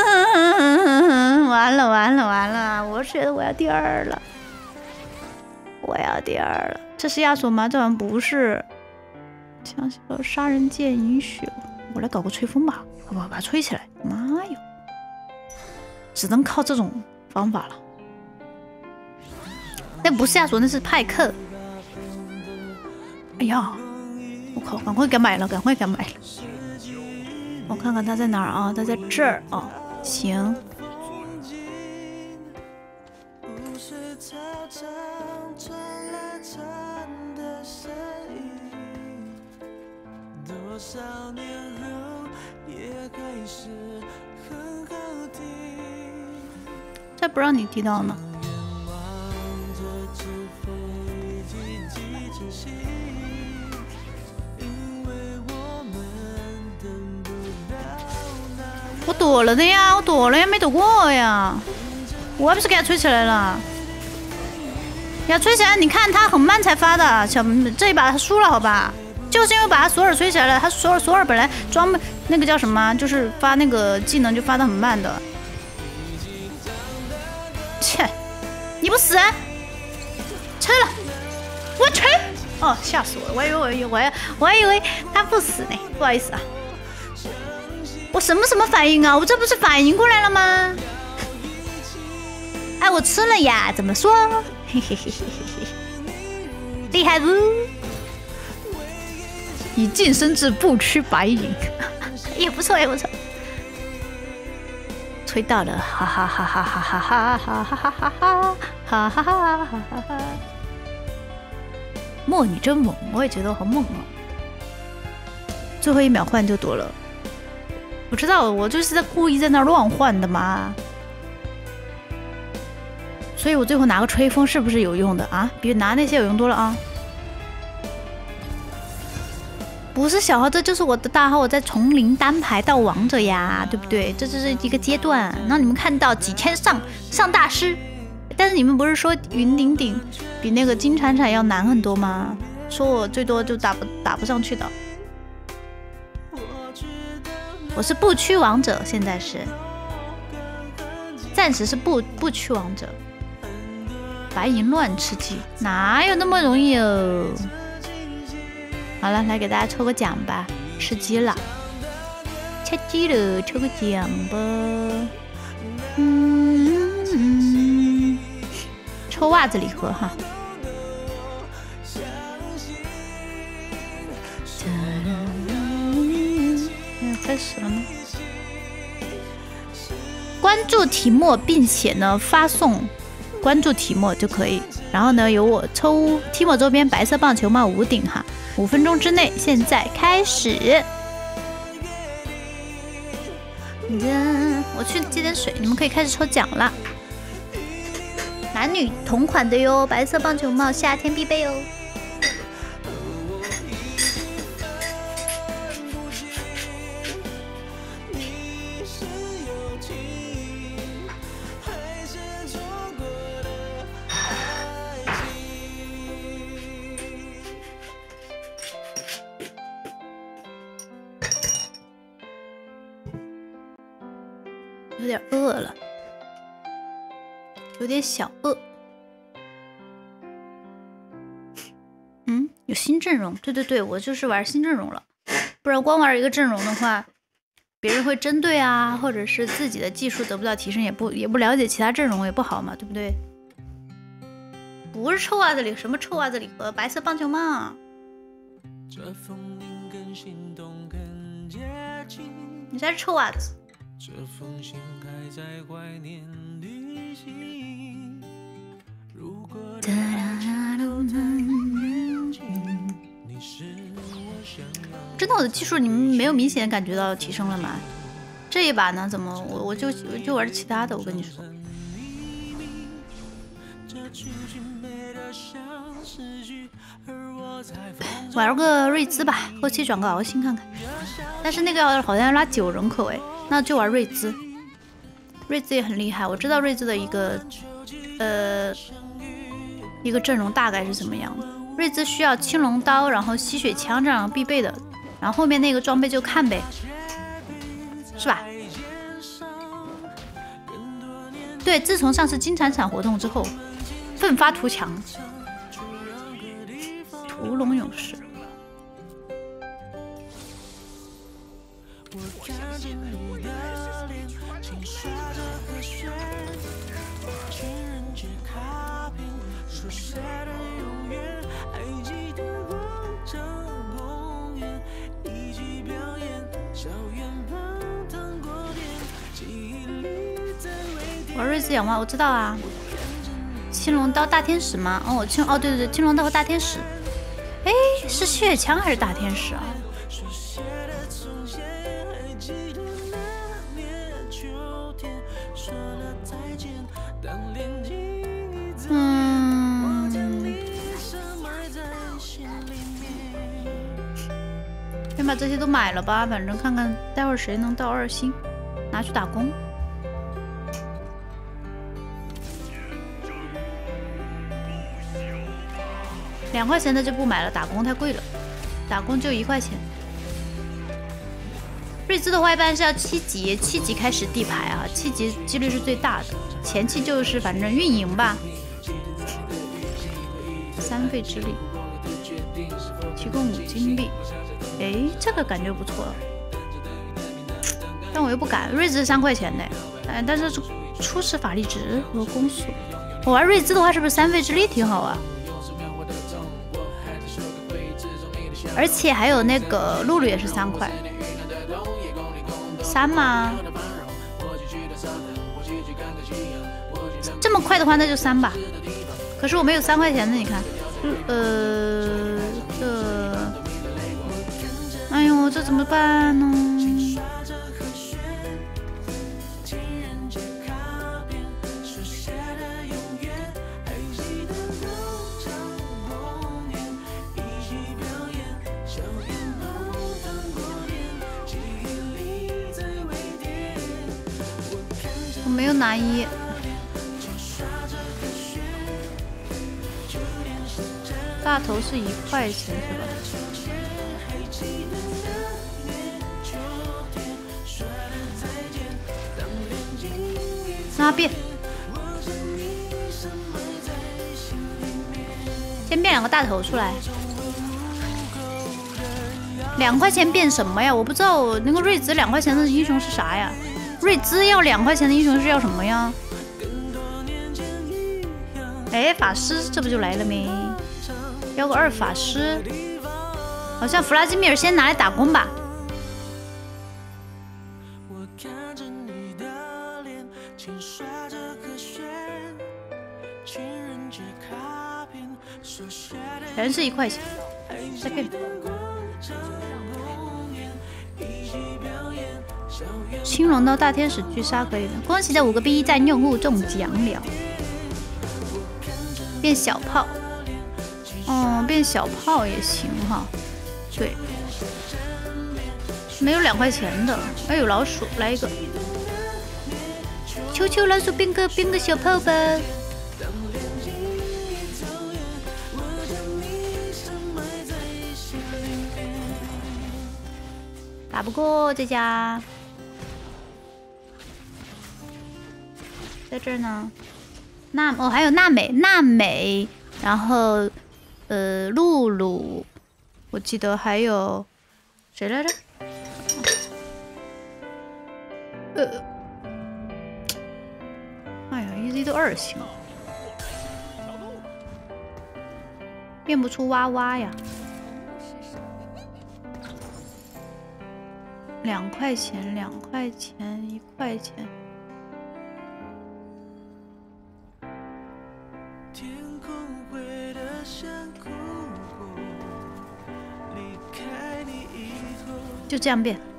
完了完了完了，我觉得我要第二了，我要第二了。这是亚索吗？这好像不是。强小杀人剑饮血，我来搞个吹风吧，好不好？把它吹起来。妈哟，只能靠这种方法了。那不是亚索，那是派克。哎呀，我靠，赶快给买了，赶快给买了。我看看他在哪儿啊？他在这儿啊。行。这不让你提到呢。我躲了的呀，我躲了呀，没躲过呀。我还不是给他吹起来了。给他吹起来，你看他很慢才发的，小这一把他输了，好吧？就是因为把他索尔吹起来了，他索尔本来装那个叫什么，就是发那个技能就发的很慢的。切，你不死？吹了，我吹！哦，吓死我了！我还以为他不死呢，不好意思啊。我什么反应啊？我这不是反应过来了吗？哎，我吃了呀，怎么说？嘿嘿嘿嘿嘿嘿，厉害不？以晋升至不屈白银，也不错，也不错。吹到了，哈哈哈哈哈哈哈哈哈哈哈哈哈哈哈哈！莫你真猛，我也觉得我好猛啊！最后一秒换就躲了。我知道，我就是在故意在那乱换的嘛。所以我最后拿个吹风是不是有用的啊？比拿那些有用多了啊！不是小号，这就是我的大号，我在从零单排到王者呀，对不对？这是一个阶段，让你们看到几千上大师。但是你们不是说云顶顶比那个金铲铲要难很多吗？说我最多就打不上去的。我是不屈王者，现在是暂时是不屈王者。白银乱吃鸡，哪有那么容易哦？好了，来给大家抽个奖吧，吃鸡了，吃鸡了，抽个奖吧。抽袜子礼盒哈。开始了吗？关注提莫，并且呢发送关注提莫就可以。然后呢，由我抽提莫周边白色棒球帽5顶哈，5分钟之内，现在开始。我去接点水，你们可以开始抽奖了。男女同款的哟，白色棒球帽，夏天必备哦。有点饿了，有点小饿。有新阵容，对，我就是玩新阵容了。不然光玩一个阵容的话，别人会针对啊，或者是自己的技术得不到提升，也不了解其他阵容也不好嘛，对不对？不是臭袜子里什么臭袜子礼盒，白色棒球帽。你才是臭袜子。这封信还在怀念旅行，如果真的我的技术你们没有明显感觉到提升了吗？这一把呢怎么我就玩其他的，我跟你说。玩个瑞兹吧，后期转个敖星看看。但是那个好像要拉9人口哎，那就玩瑞兹。瑞兹也很厉害，我知道瑞兹的一个一个阵容大概是怎么样的。瑞兹需要青龙刀，然后吸血枪这样必备的，然后后面那个装备就看呗，是吧？对，自从上次金铲铲活动之后，奋发图强，屠龙勇士。玩瑞兹养蛙，我知道啊。青龙刀大天使吗？哦，对对对，青龙刀和大天使。哎，是吸血枪还是大天使啊？先把这些都买了吧，反正看看待会儿谁能到2星，拿去打工。2块钱的就不买了，打工太贵了，打工就1块钱。瑞兹的话一般是要7级开始地牌啊，7级几率是最大的，前期就是反正运营吧。3费之力，提供5金币，哎，这个感觉不错，但我又不敢。瑞兹3块钱的，但是初始法力值和攻速，我玩瑞兹的话是不是3费之力挺好啊？而且还有那个露露也是3块，3吗？这么快的话那就3吧。可是我没有3块钱的，你看，哎呦，这怎么办呢？我没有拿1。大头是1块钱是吧？那变，先变2个大头出来。2块钱变什么呀？我不知道那个瑞兹2块钱的英雄是啥呀？瑞兹要2块钱的英雄是要什么呀？哎，法师这不就来了没？要个2法师，好像弗拉基米尔先拿来打工吧。全是1块钱，再变。青龙刀大天使巨杀可以的，恭喜这5个 B 站用户中奖了。变小炮，变小炮也行哈。对，没有2块钱的，哎，有老鼠，来一个。求求老鼠变个小炮吧。打不过这家，在这儿呢。还有娜美，然后露露，我记得还有谁来着？哎呀，EZ 都2星，变不出娃娃呀。2块钱，2块钱，1块钱。就这样变。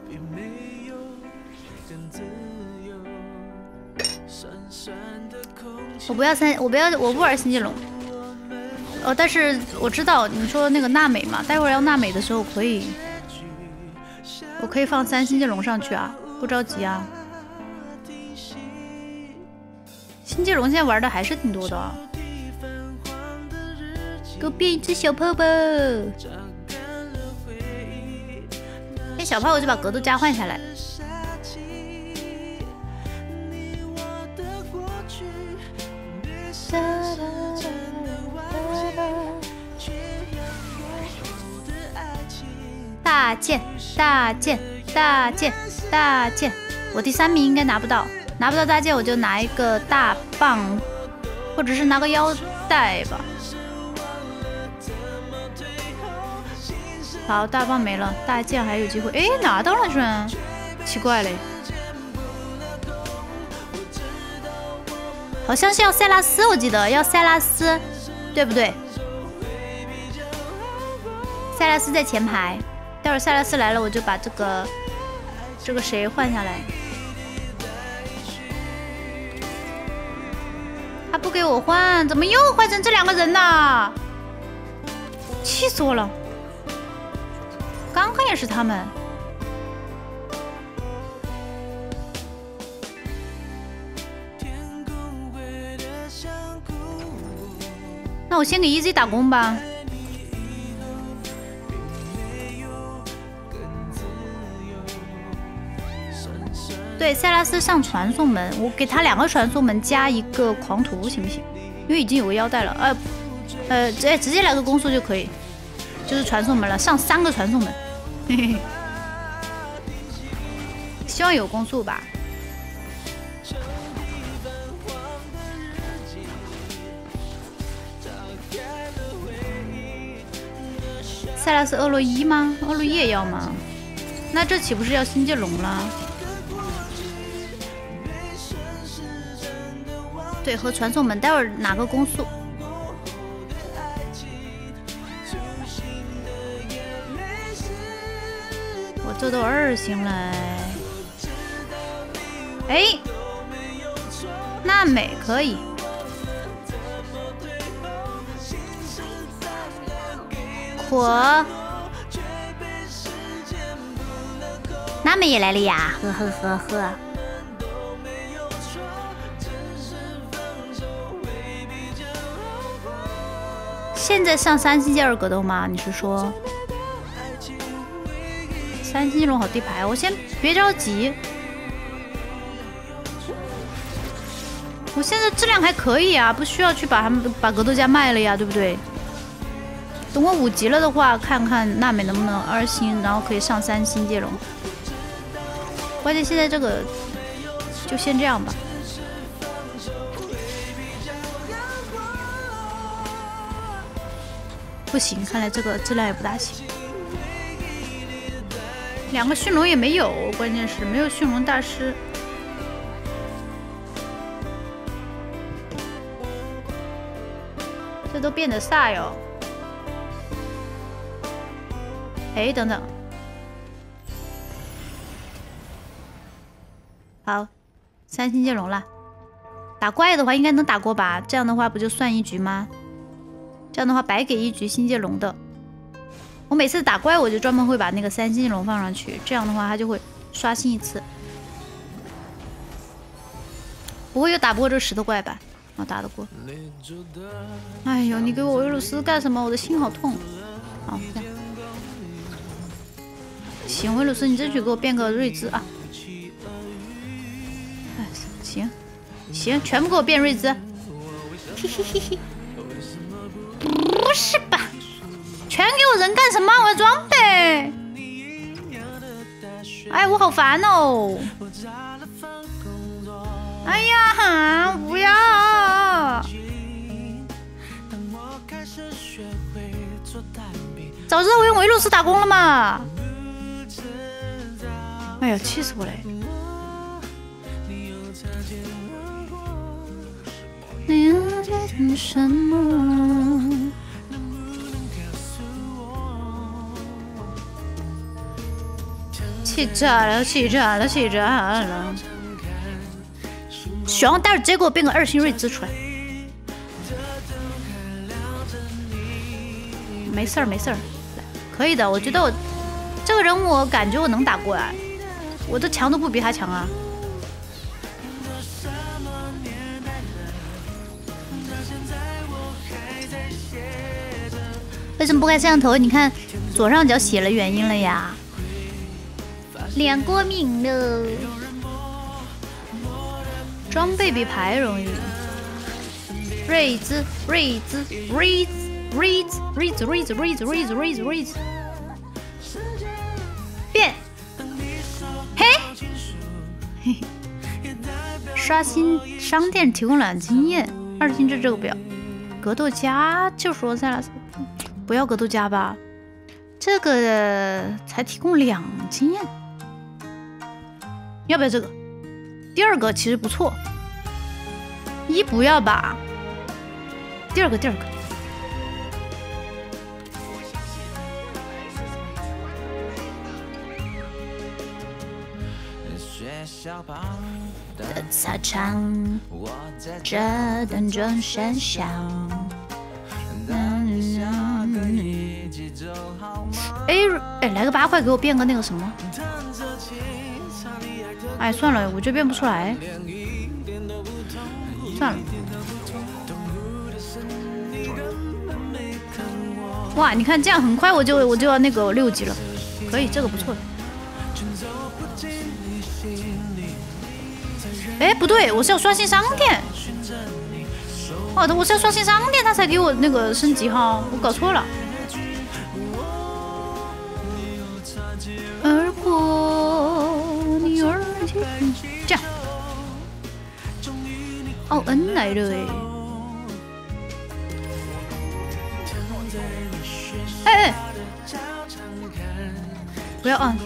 我不玩星际龙。但是我知道你说那个娜美嘛，待会儿要娜美的时候我可以放3星际龙上去啊，不着急啊。星际龙现在玩的还是挺多的啊。 给我变一只小泡泡。变小泡泡就把格斗家换下来。大剑，大剑，大剑，大剑！我第3名应该拿不到，拿不到大剑我就拿一个大棒，或者是拿个腰带吧。好，大棒没了，大剑还有机会。哎，拿到了居然，奇怪嘞！好像是要塞拉斯，我记得要塞拉斯，对不对？塞拉斯在前排。待会儿塞拉斯来了，我就把这个谁换下来。他不给我换，怎么又换成这2个人呢？气死我了！刚刚也是他们。那我先给 EZ 打工吧。对，塞拉斯上传送门，我给他2个传送门加一个狂徒，行不行？因为已经有个腰带了，直接来个攻速就可以，就是传送门了，上3个传送门，嘿嘿，希望有攻速吧。塞拉斯厄洛伊吗？厄洛伊也要吗？那这岂不是要星界龙了？对，和传送门，待会儿拿个攻速。我这都2星了，哎，娜美可以。火，娜美也来了呀，呵呵呵呵。现在上3星界2格斗吗？你是说3星龙好低排？我先别着急，我现在质量还可以啊，不需要去把格斗家卖了呀，对不对？等我5级了的话，看看娜美能不能2星，然后可以上3星界龙。关键现在这个就先这样吧。不行，看来这个质量也不大行。2个驯龙也没有，关键是没有驯龙大师。这都变得飒哟。哎，等等，好，3星界龙了。打怪的话应该能打过吧？这样的话不就算1局吗？这样的话白给1局星界龙的。我每次打怪我就专门会把那个3星界龙放上去，这样的话它就会刷新1次。不会又打不过这个石头怪吧？啊，打得过。哎呦，你给我维鲁斯干什么？我的心好痛。好，这样。行，维鲁斯，你争取给我变个瑞兹啊！哎，行，行，全部给我变瑞兹。嘿嘿嘿嘿，不是吧？全给我人干什么？我要装备。哎，我好烦哦！哎呀，不要！早知道我用维鲁斯打工了嘛！哎呀，气死我了！你要干什么？气炸了，气炸了，气炸了！希望待会儿直接给我变个2星瑞兹出来。没事儿，没事儿，可以的。我觉得我这个人物，我感觉我能打过啊。我的强都不比他强啊！ 为什么不开摄像头？你看左上角写了原因了呀。脸过敏了，装备比牌容易。瑞兹，变，嘿，嘿，刷新商店提供2经验，2进制这个不要，格斗家就说在了，不要格斗家吧，这个才提供2经验，要不要这个？第2个其实不错，1不要吧，第二个。的操场，这等钟声响。哎，来个8块，给我变个那个什么？哎，算了，我就变不出来。算了。哇，你看这样很快我就要那个6级了，可以，这个不错的。哎，不对，我是要刷新商店。好的，我是要刷新商店，他才给我那个升级哈，我搞错了。而过你而去，这样。哦，N 来了哎。哎，不要按。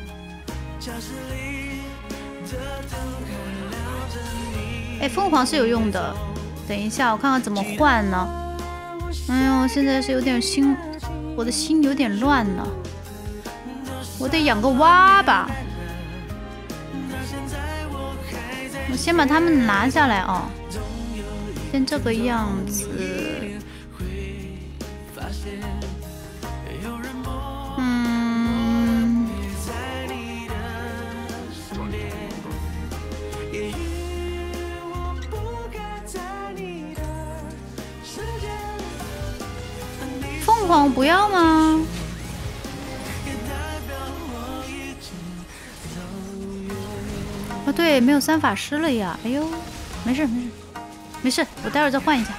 哎，凤凰是有用的。等一下，我看看怎么换呢？哎呦，现在是有点心，我的心有点乱了。我得养个蛙吧。我先把它们拿下来啊，先这个样子。凤凰不要吗？哦，对，没有3法师了呀！哎呦，没事，我待会儿再换一下。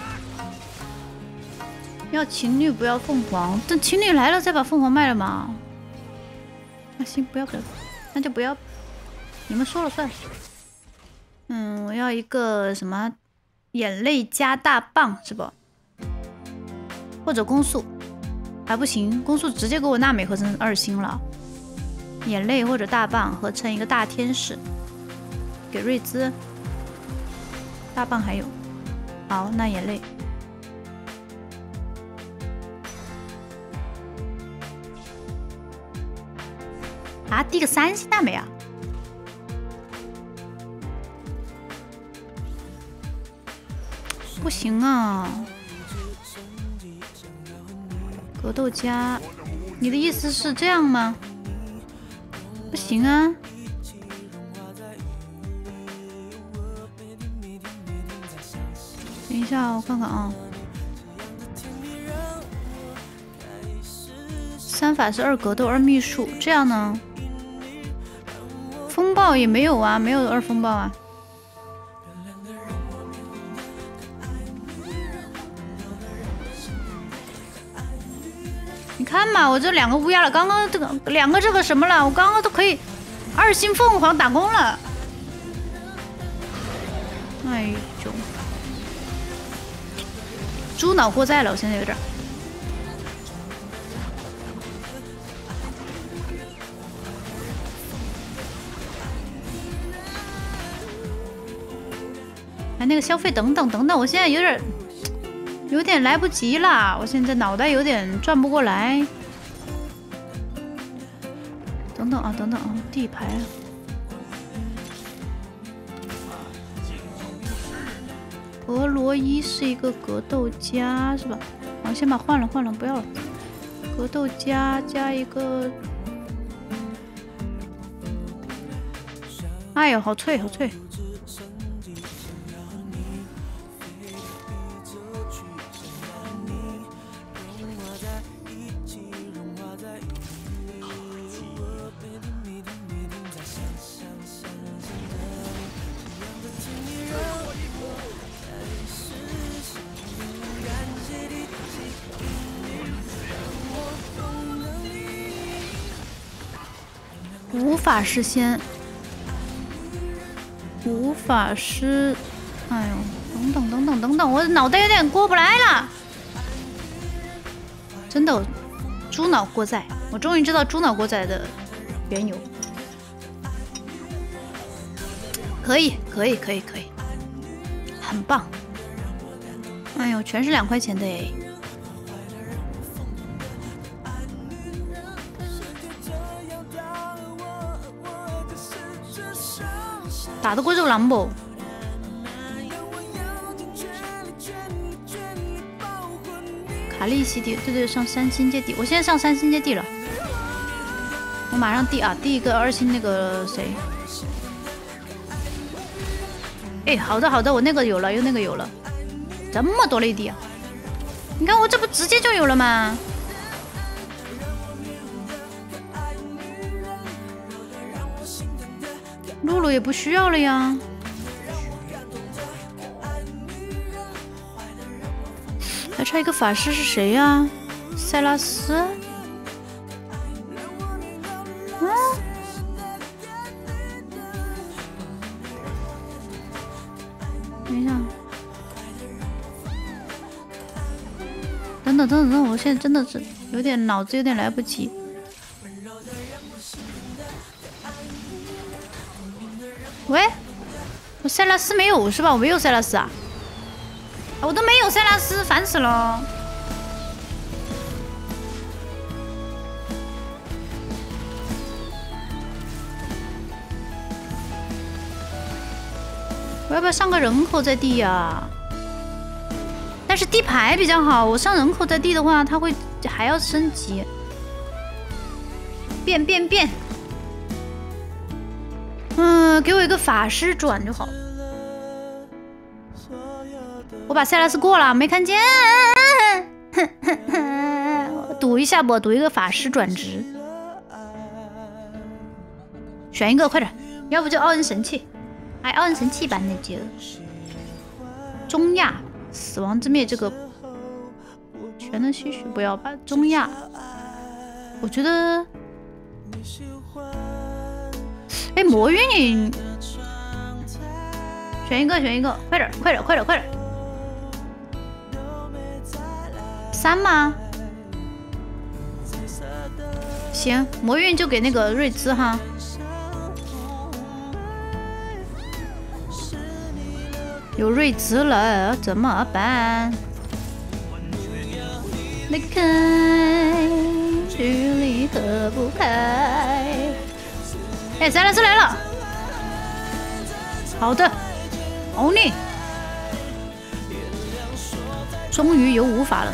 要情侣不要凤凰，等情侣来了再把凤凰卖了嘛。那行，不要，那就不要，你们说了算。我要一个什么眼泪加大棒是不？或者攻速。还不行，攻速直接给我娜美合成2星了。眼泪或者大棒合成一个大天使，给瑞兹。大棒还有，好，那眼泪。啊，递个3星娜美啊！不行啊。格斗家，你的意思是这样吗？不行啊！等一下，我看看啊。3法师2格斗2秘术，这样呢？风暴也没有啊，没有2风暴啊。你看嘛，我这2个乌鸦了，刚刚这个2个这个什么了，我刚刚都可以2星凤凰打工了。哎呦，猪脑货在了，我现在有点。哎，那个消费等等，我现在有点来不及了，我现在脑袋有点转不过来。等等啊，地牌啊。俄罗伊是一个格斗家是吧？我先把换了，不要了。格斗家加一个。哎呦，好脆。 无法实现，无法师。哎呦，等等，我脑袋有点过不来了。真的，猪脑过载，我终于知道猪脑过载的缘由。可以，很棒。哎呦，全是2块钱的哎。打得过这个狼不？卡利西地，对，上3星阶地，我现在上3星阶地了。我马上第一个2星那个谁？哎，好的，我那个有了，又那个有了，这么多雷地啊！你看我这不直接就有了吗？露露也不需要了呀。还差一个法师是谁呀？塞拉斯。等一下。等，我现在真的是有点脑子有点来不及。喂，我塞拉斯没有是吧？我没有塞拉斯啊，我都没有塞拉斯，烦死了。我要不要上个人口在地呀？但是地牌比较好，我上人口在地的话，它会还要升级。变！给我一个法师转就好。我把塞拉斯过了，没看见。赌一下不？赌一个法师转职。选一个，快点！要不就奥恩神器。哎，奥恩神器吧，那就。中亚死亡之灭这个全能吸血不要吧？中亚，我觉得。哎，魔域你选一个，快点！3吗？行，魔域就给那个瑞兹哈。有瑞兹了怎么办？离开，距离合不开。哎，塞拉斯来了！好的，欧尼，终于有无法了。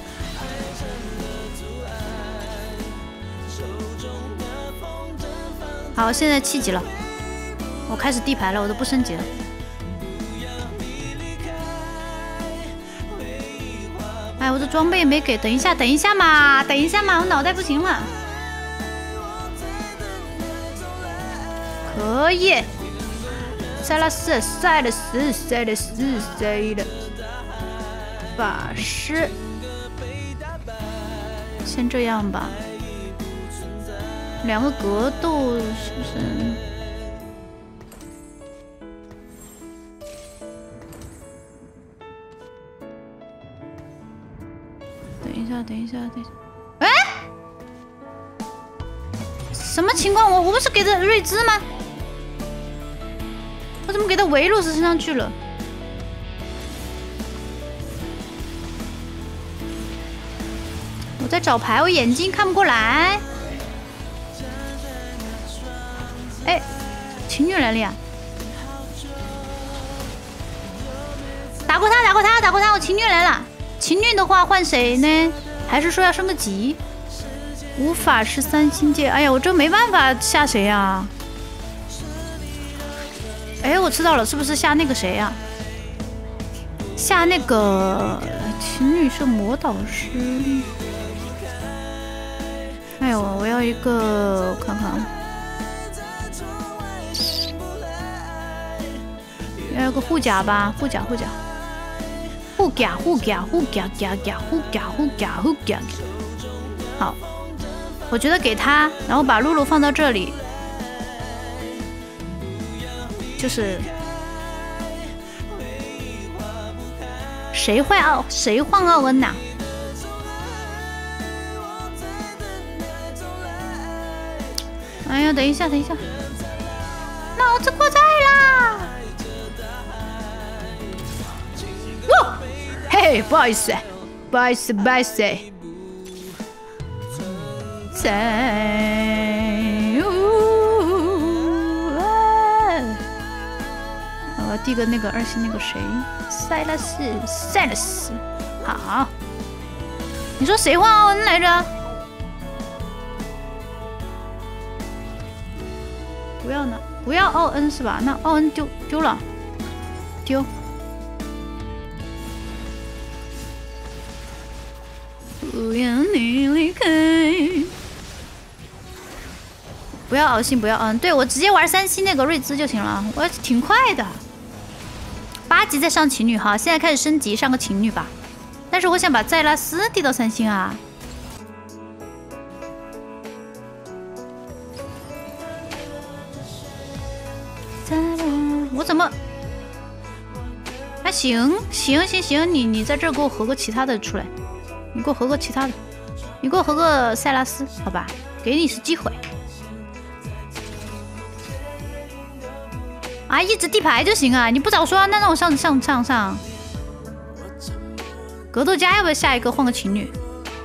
好，现在7级了，我开始地牌了，我都不升级了。哎，我的装备没给，等一下嘛，我脑袋不行了。可以，塞拉斯，法师，先这样吧。2个格斗是不是？等一下！哎，什么情况？我不是给的瑞兹吗？我怎么给他维鲁斯身上去了？我在找牌，我眼睛看不过来。哎，情侣来了呀！打过他！我情侣来了。情侣的话换谁呢？还是说要升个级？无法是3星界。哎呀，我这没办法下谁呀？哎，我知道了，是不是下那个谁呀？下那个情侣是魔导师。哎呦，我要一个，我看看，要个护甲吧，护甲。好，我觉得给他，然后把露露放到这里， 就是谁换奥恩呐？哎呀，等一下，脑子过载啦！哇，嘿嘿，不好意思。我递个那个2星那个谁，塞勒斯，好。你说谁换奥恩来着？不要奥恩是吧？那奥恩丢了，丢。不要你离开。不要熬星，不要对我直接玩3星那个瑞兹就行了，我挺快的。8级再上情侣哈，现在开始升级上个情侣吧。但是我想把塞拉斯递到3星啊。我怎么？行，你在这儿给我合个其他的出来，你给我合个其他的，你给我合个塞拉斯，好吧？给你是机会。啊，一直地牌就行啊！你不早说，那让我上。格斗家要不要下一个换个情侣？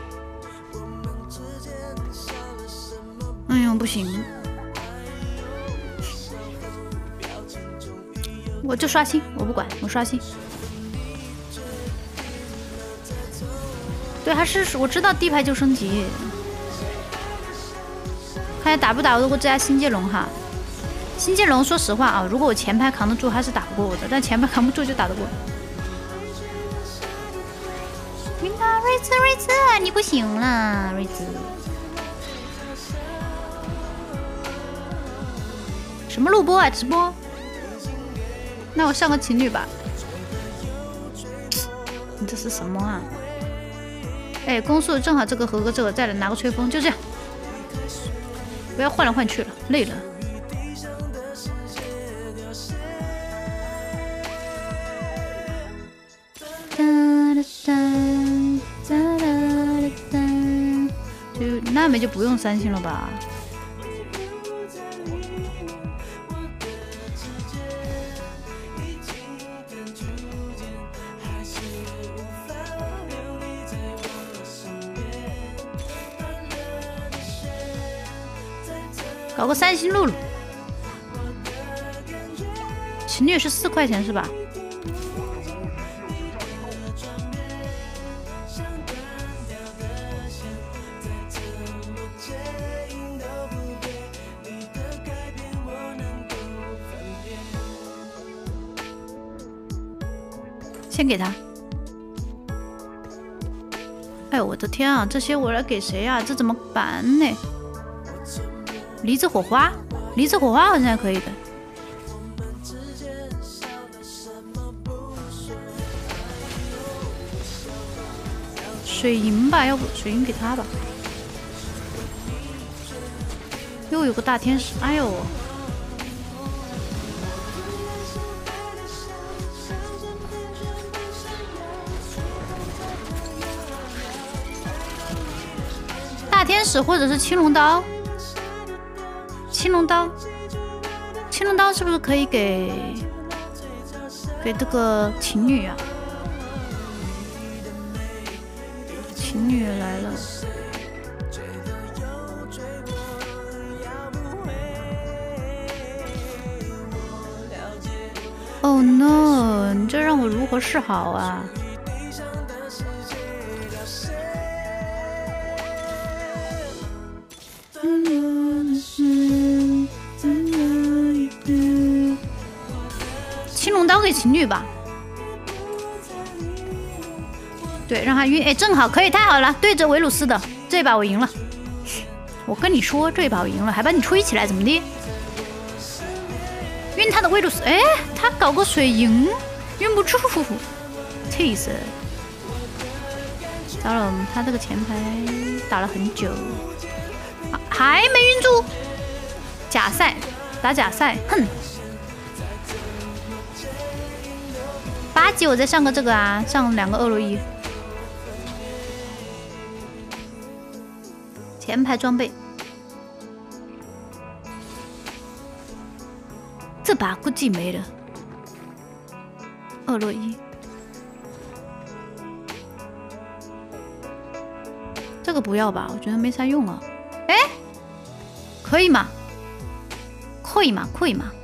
哎呦，不行。我就刷新，我不管，我刷新。对，还是我知道地牌就升级，看打不打得过这家新界龙哈。新界龙，说实话啊，如果我前排扛得住，还是打不过我的，但前排扛不住就打得过。瑞兹，你不行了，瑞兹。什么录播啊？直播？那我上个情侣吧。你这是什么啊？哎，攻速正好这个合个这个，再来拿个吹风，就这样。不要换来换去了，累了。那没就不用3星了吧？搞个3星露露，情侣是4块钱是吧？先给他。哎呦我的天啊，这些我来给谁啊？这怎么办呢？离子火花好像还可以的。水银吧，要不水银给他吧。又有个大天使，哎呦！大天使或者是青龙刀。青龙刀是不是可以给这个情侣啊？情侣来了。Oh no！ 你这让我如何是好啊？青龙刀给情侣吧。对，让他晕。哎，正好可以，太好了，对着维鲁斯的这一把我赢了。我跟你说，这一把我赢了，还把你吹起来，怎么的？晕他的维鲁斯，哎，他搞个水银，晕不住，气死！糟了，他这个前排打了很久，还没晕住。假赛，打假赛，哼！ 8级我再上个这个啊，上2个厄洛伊。前排装备，这把估计没了。厄洛伊，这个不要吧，我觉得没啥用啊。哎，可以吗？可以吗？可以吗？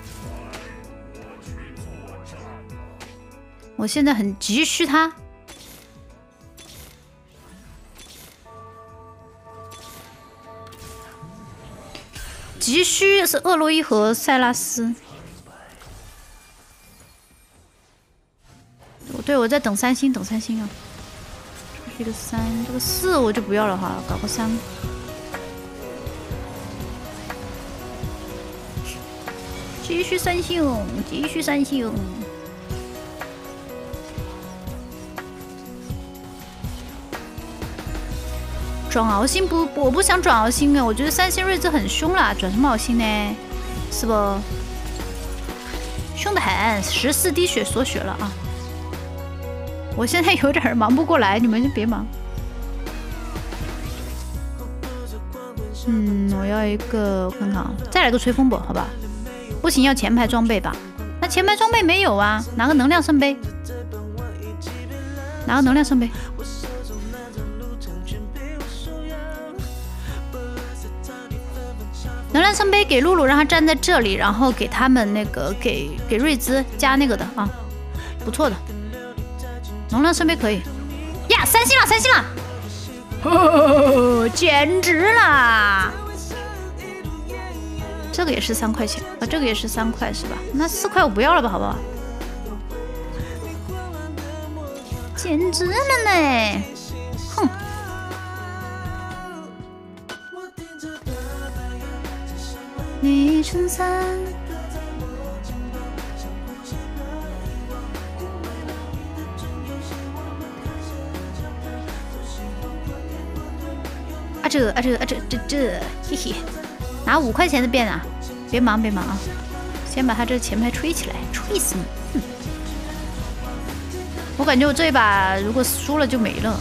我现在很急需它。急需是厄洛伊和塞拉斯。对，我在等3星，等3星啊。这个3，这个4我就不要了哈，搞个3。继续3星，继续3星。转敖星不，我不想转敖星啊！我觉得3星睿智很凶啦，转什么敖星呢？是不？凶得很，14滴血锁血了啊！我现在有点忙不过来，你们就别忙。我要一个，我看看啊，再来个吹风吧，好吧？不行，要前排装备吧？那前排装备没有啊？拿个能量圣杯，拿个能量圣杯。能量圣杯给露露，让他站在这里，然后给他们那个给瑞兹加那个的啊，不错的。能量圣杯可以呀，3星了，3星了，哦，简直啦！这个也是3块钱啊，这个也是3块是吧？那4块我不要了吧，好不好？简直了呢！哼。你撑伞，这，嘿嘿，拿5块钱的变啊！别忙别忙啊，先把他这前排吹起来，吹死你！我感觉我这一把如果输了就没了。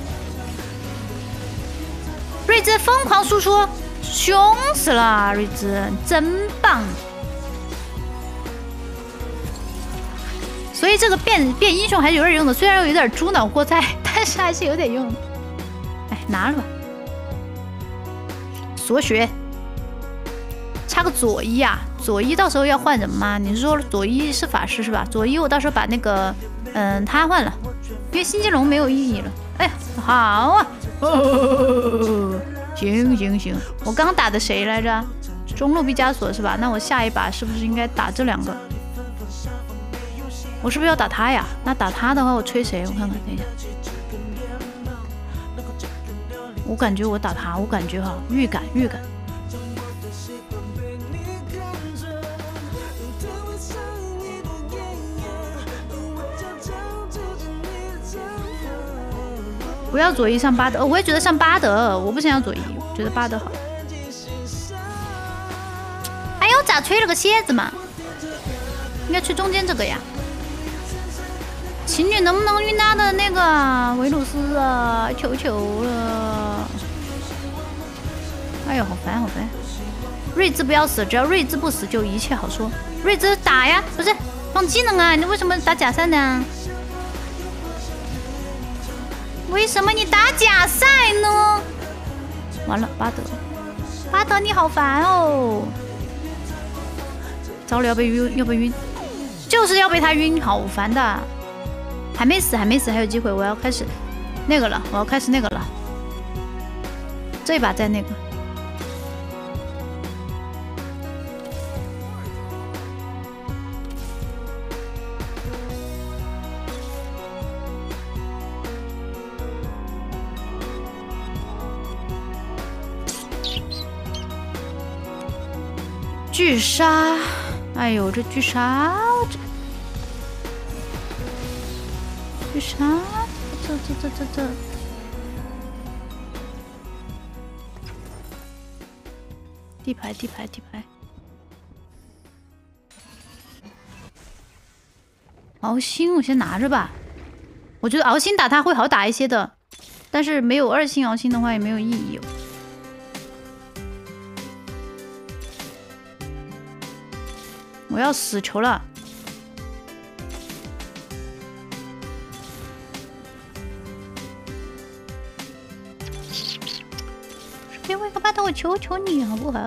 睿智疯狂输出。凶死了，睿智真棒！所以这个变英雄还是有点用的，虽然有点猪脑过载，但是还是有点用的。哎，拿了吧。锁血，插个左一啊！左一到时候要换什么吗？你是说左一是法师是吧？左一我到时候把那个他换了，因为新金龙没有意义了。哎呀，好啊！行，我刚打的谁来着？中路毕加索是吧？那我下一把是不是应该打这2个？我是不是要打他呀？那打他的话，我吹谁？我看看，等一下。我感觉我打他，我感觉哈，预感。不要左一上巴德，我也觉得上巴德，我不想要左一，我觉得巴德好。哎呦，咋吹了个蝎子嘛？应该吹中间这个呀。情侣能不能晕他的那个维鲁斯啊？求求了！哎呦，好烦。睿智不要死，只要睿智不死就一切好说。睿智打呀，不是放技能啊？你为什么打假赛呢？为什么你打假赛呢？完了，巴德你好烦哦！糟了，要被晕，就是要被他晕，好烦的。还没死，还有机会，我要开始那个了，这一把在那个。巨鲨，哎呦，这巨鲨，巨鲨，这，地牌， 敖星我先拿着吧，我觉得敖星打他会好打一些的，但是没有2星敖星的话也没有意义。我要死球了！给我一个巴头，我求求你好不好？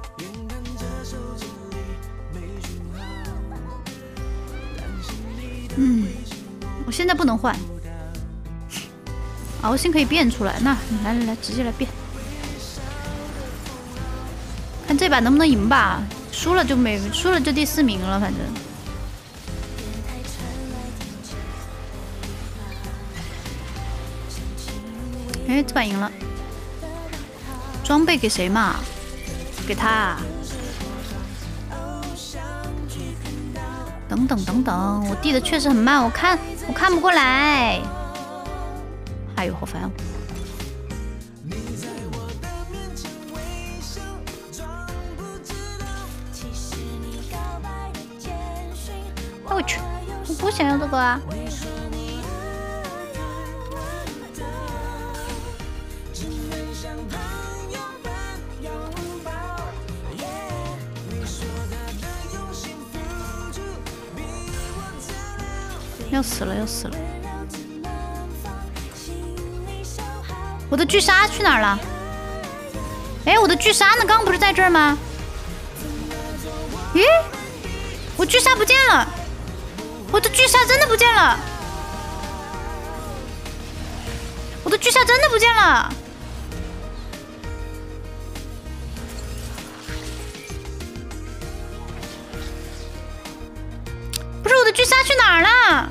我现在不能换，敖星可以变出来。那来，直接来变，看这把能不能赢吧。输了就第4名了，反正。哎，这把赢了。装备给谁嘛？给他啊。等等，我递的确实很慢，我看不过来。哎呦，好烦哦！我去，我不想要这个啊！要死了！我的巨鲨去哪儿了？哎，我的巨鲨呢？刚刚不是在这儿吗？咦，我巨鲨不见了！我的巨鲨真的不见了！我的巨鲨真的不见了！不是我的巨鲨去哪儿了？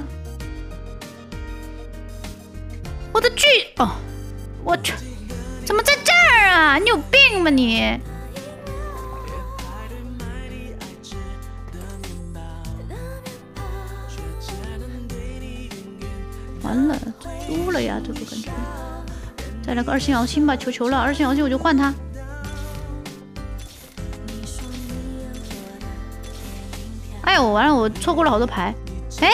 我的巨……哦，我去，怎么在这儿啊？你有病吧你？完了，输了呀！这个感觉，再来个2星敖星吧，求了！2星敖星我就换他。哎呦，完了，我错过了好多牌。哎，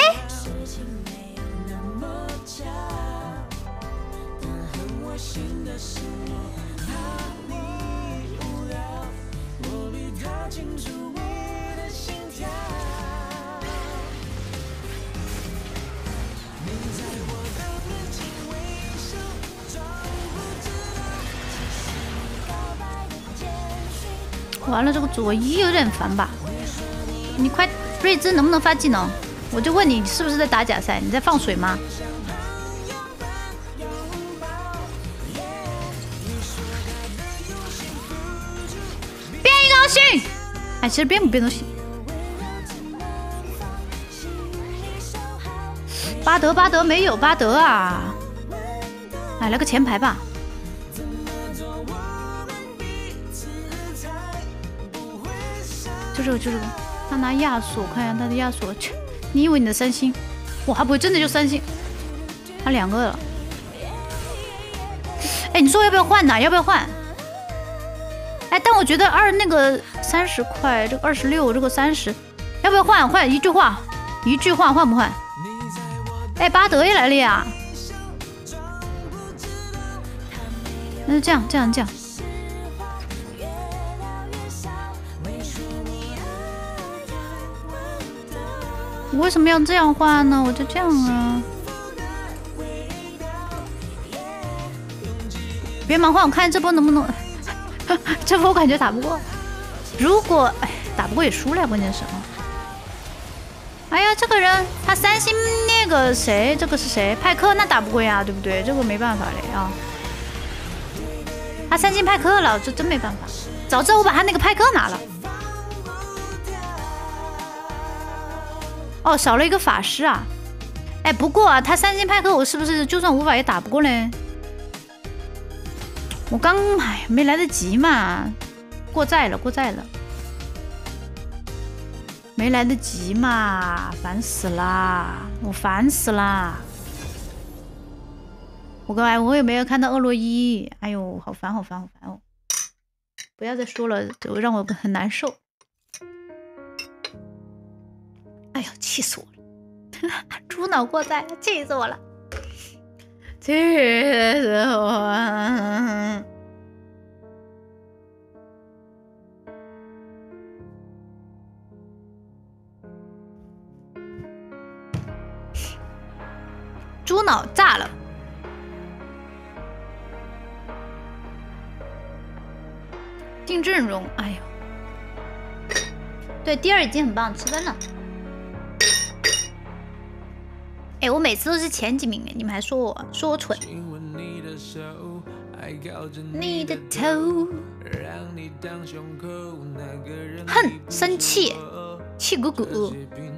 完了，这个左一有点烦吧？你快，瑞兹能不能发技能？我就问你，是不是在打假赛？你在放水吗？变一个敖星！哎，其实变不变都行。巴德没有巴德啊！哎，来个前排吧。就这个，他拿亚索，我看一下他的亚索。去，你以为你的3星？我还不会真的就3星？他2个了。哎，你说要不要换呢？要不要换？哎，但我觉得那个30块，这个26，这个30，要不要换？换一句话换不换？哎，巴德也来了呀。那这样。我为什么要这样换呢？我就这样啊。别忙换，我看这波能不能。这波我感觉打不过。如果打不过也输了，关键是啊。哎呀，这个人他3星那个谁，这个是谁？派克那打不过呀，对不对？这个没办法嘞啊。他3星派克了，这真没办法。早知道我把他那个派克拿了。哦，少了一个法师啊！哎，不过啊，他3星派克，我是不是就算5把也打不过嘞？我刚没来得及嘛，过载了，没来得及嘛，烦死啦！我烦死啦！我有没有看到厄洛伊？哎呦，好烦哦！不要再说了，让我很难受。哎呀，气死我了！ 猪脑过载，气死我了！气死我了！猪脑炸了！进阵容，哎呦，对，第二已经很棒，吃分了。哎，我每次都是前几名，你们还说我蠢。你的头，哼，生气，气鼓鼓。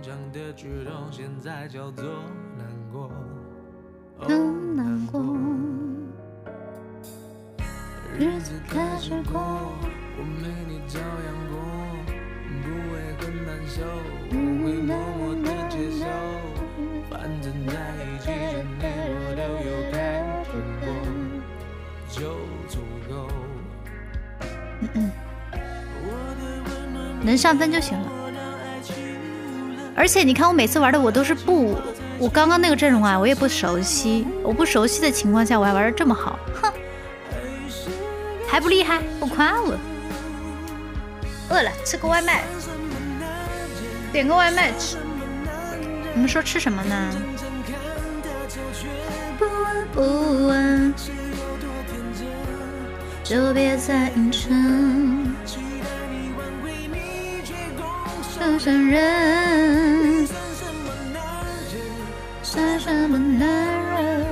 更难过，日子开始过，我没你照样过，不会很难受，我会默默的接受。反正在一起时你我都有开心过，就足够。能上分就行了。而且你看，我每次玩的我都是不，我刚刚那个阵容啊，我也不熟悉。我不熟悉的情况下，我还玩的这么好，哼，还不厉害？不夸我。饿了，吃个外卖，点个外卖吃。你们说吃什么呢？不问不问，就别再硬撑。算什么人？算什么男人？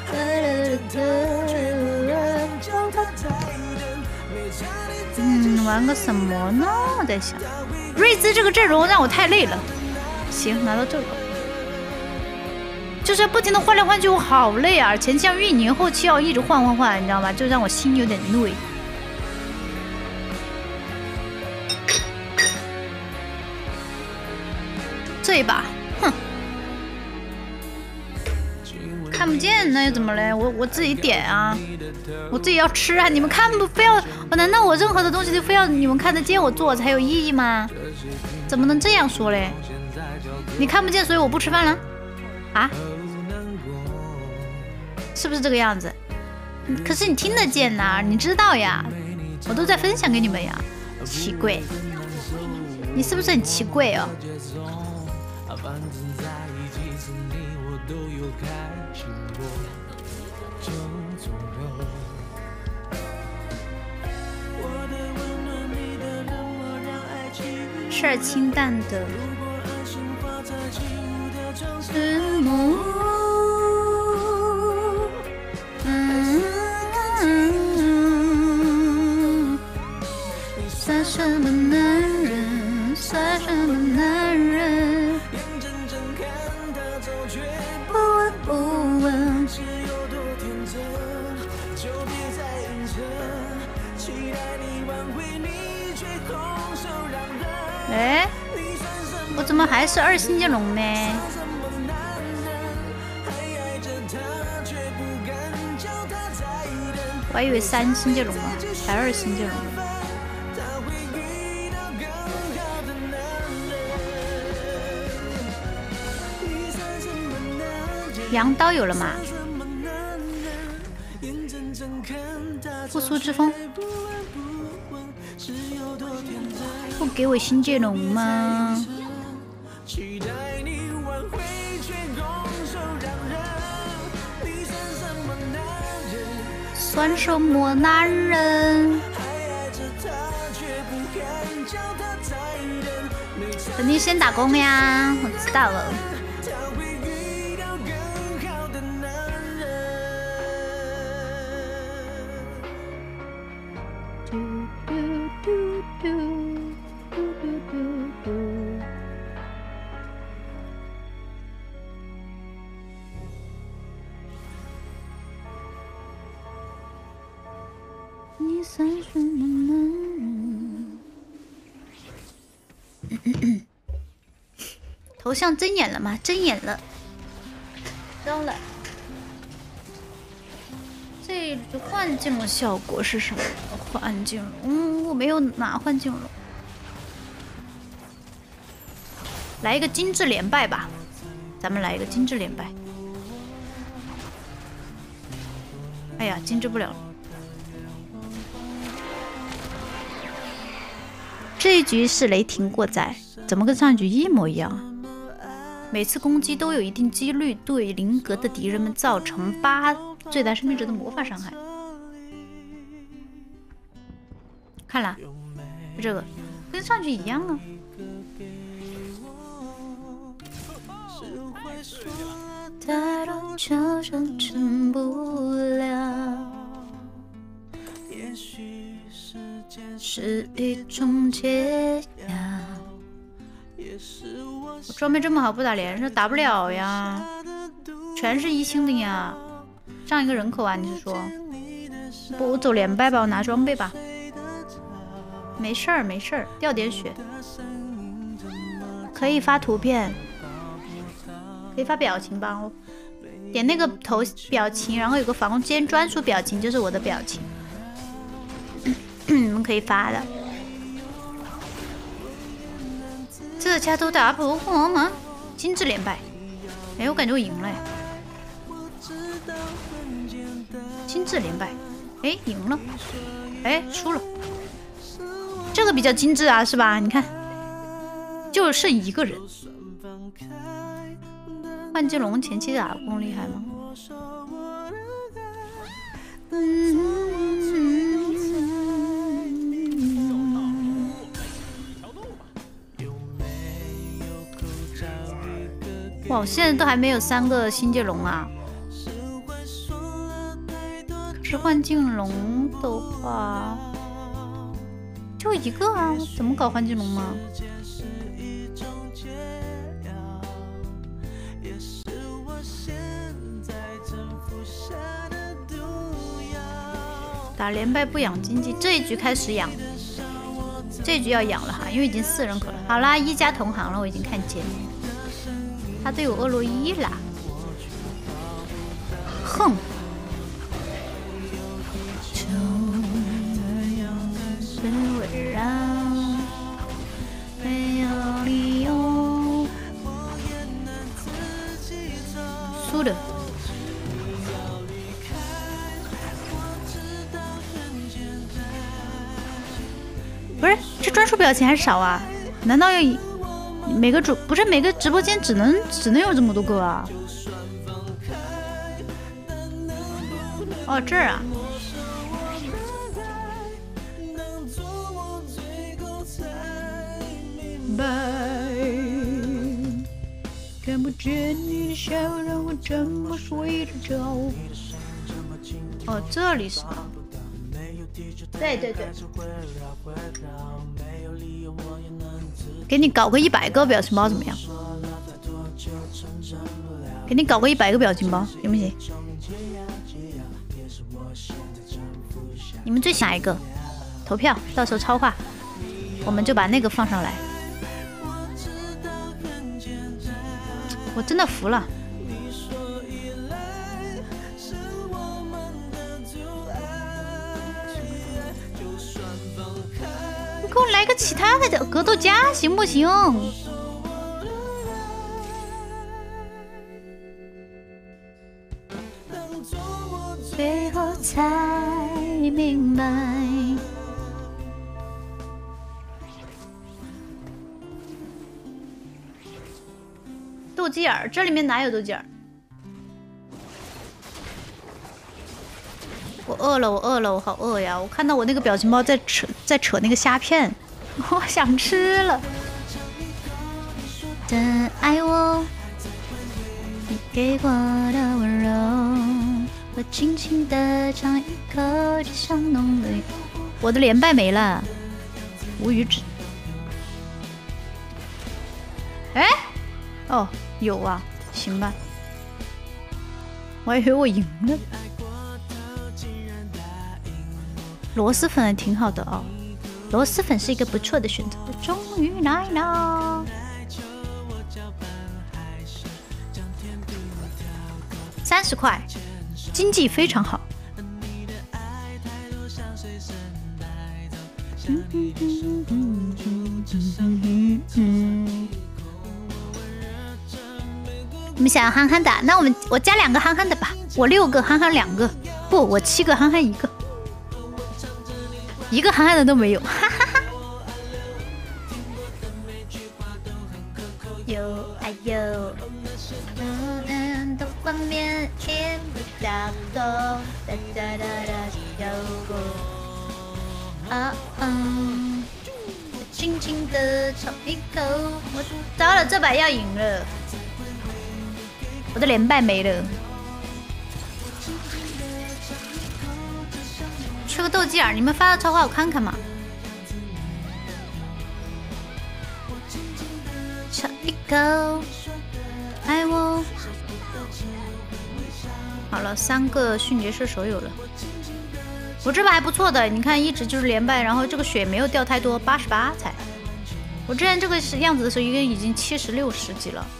玩个什么呢？我在想，瑞兹这个阵容让我太累了。行，拿到这个。就是要不停的换来换去，我好累啊！前期要运营，后期要一直换，你知道吗？就让我心有点累。这一把，哼，看不见那又怎么嘞？我自己点啊，我自己要吃啊！你们看不非要？难道我任何的东西都非要你们看得见我做才有意义吗？怎么能这样说嘞？你看不见，所以我不吃饭了？啊？是不是这个样子？可是你听得见呐，你知道呀，我都在分享给你们呀。奇怪，你是不是很奇怪哦？吃点清淡的。算什么男人？算什么男人？不问不问。哎，我怎么还是2星剑龙呢？我还以为3星剑龙呢，才2星剑龙。羊刀有了吗？复苏之风，不给我新剑龙吗？算什么男人？肯定先打工呀，我知道了。你算什么男人？头像睁眼了吗？睁眼了。扔了。这幻境的效果是什么？幻境，我没有拿幻境了。来一个精致连败吧。 咱们来一个精致连败。哎呀，精致不了了。这一局是雷霆过载，怎么跟上一局一模一样啊？每次攻击都有一定几率对灵格的敌人们造成8最大生命值的魔法伤害。看了，这个跟上去一样啊。太多就生成不了，是一种解药。我装备这么好，不打连胜打不了呀，全是1星的呀。上一个人口啊，你是说？不，我走连败吧，我拿装备吧。没事儿，没事儿，掉点血。可以发图片，可以发表情包。点那个头表情，然后有个房间专属表情，就是我的表情。你们可以发的。这家都打不过吗？精致连败。哎，我感觉我赢了哎。精致连败。哎，赢了。哎，输了。这个比较精致啊，是吧？你看，就剩1个人。幻金龙前期打工厉害吗？哇，我现在都还没有3个星界龙啊！可是幻境龙的话，就1个啊，怎么搞幻境龙吗？打连败不养经济，这一局开始养，这一局要养了哈，因为已经4人口了。好啦，1家同行了，我已经看见。他队友厄洛伊啦，哼！输的。不是，这专属表情还少啊？难道要每个不是每个直播间只能有这么多个啊？哦，这儿啊。看不见你的笑容，我怎么睡得着？哦，这里是吧？对对对。给你搞个100个表情包怎么样？给你搞个100个表情包行不行？你们最想哪一个？投票，到时候超话，我们就把那个放上来。我真的服了。你给我来个其他的格斗家行不行？最后才明白。斗鸡眼，这里面哪有斗鸡眼？我饿了，我饿了，我好饿呀！我看到我那个表情包在扯那个虾片，我想吃了。真爱我，你给过的温柔，我轻轻地尝一口，就像浓的。我的连败没了，无语止。哎，哦。有啊，行吧，我还以为我赢了。螺蛳粉挺好的哦，螺蛳粉是一个不错的选择。终于来了，30块，经济非常好。 你们想要憨憨的，那我加2个憨憨的吧，我6个憨憨2个，不，我7个憨憨1个，1个憨憨的都没有，哈哈哈。有哎呦，的画面也不大多，哒哒哒哒有。轻轻的尝一口，我糟了，这把要赢了，我的连败没了。吃个斗鸡眼，你们发的超话我看看嘛。尝一口，爱我。好了，3个迅捷射手有了。我这把还不错的，你看一直就是连败，然后这个血没有掉太多，88才。我之前这个样子的时候，一个已经70、60级了。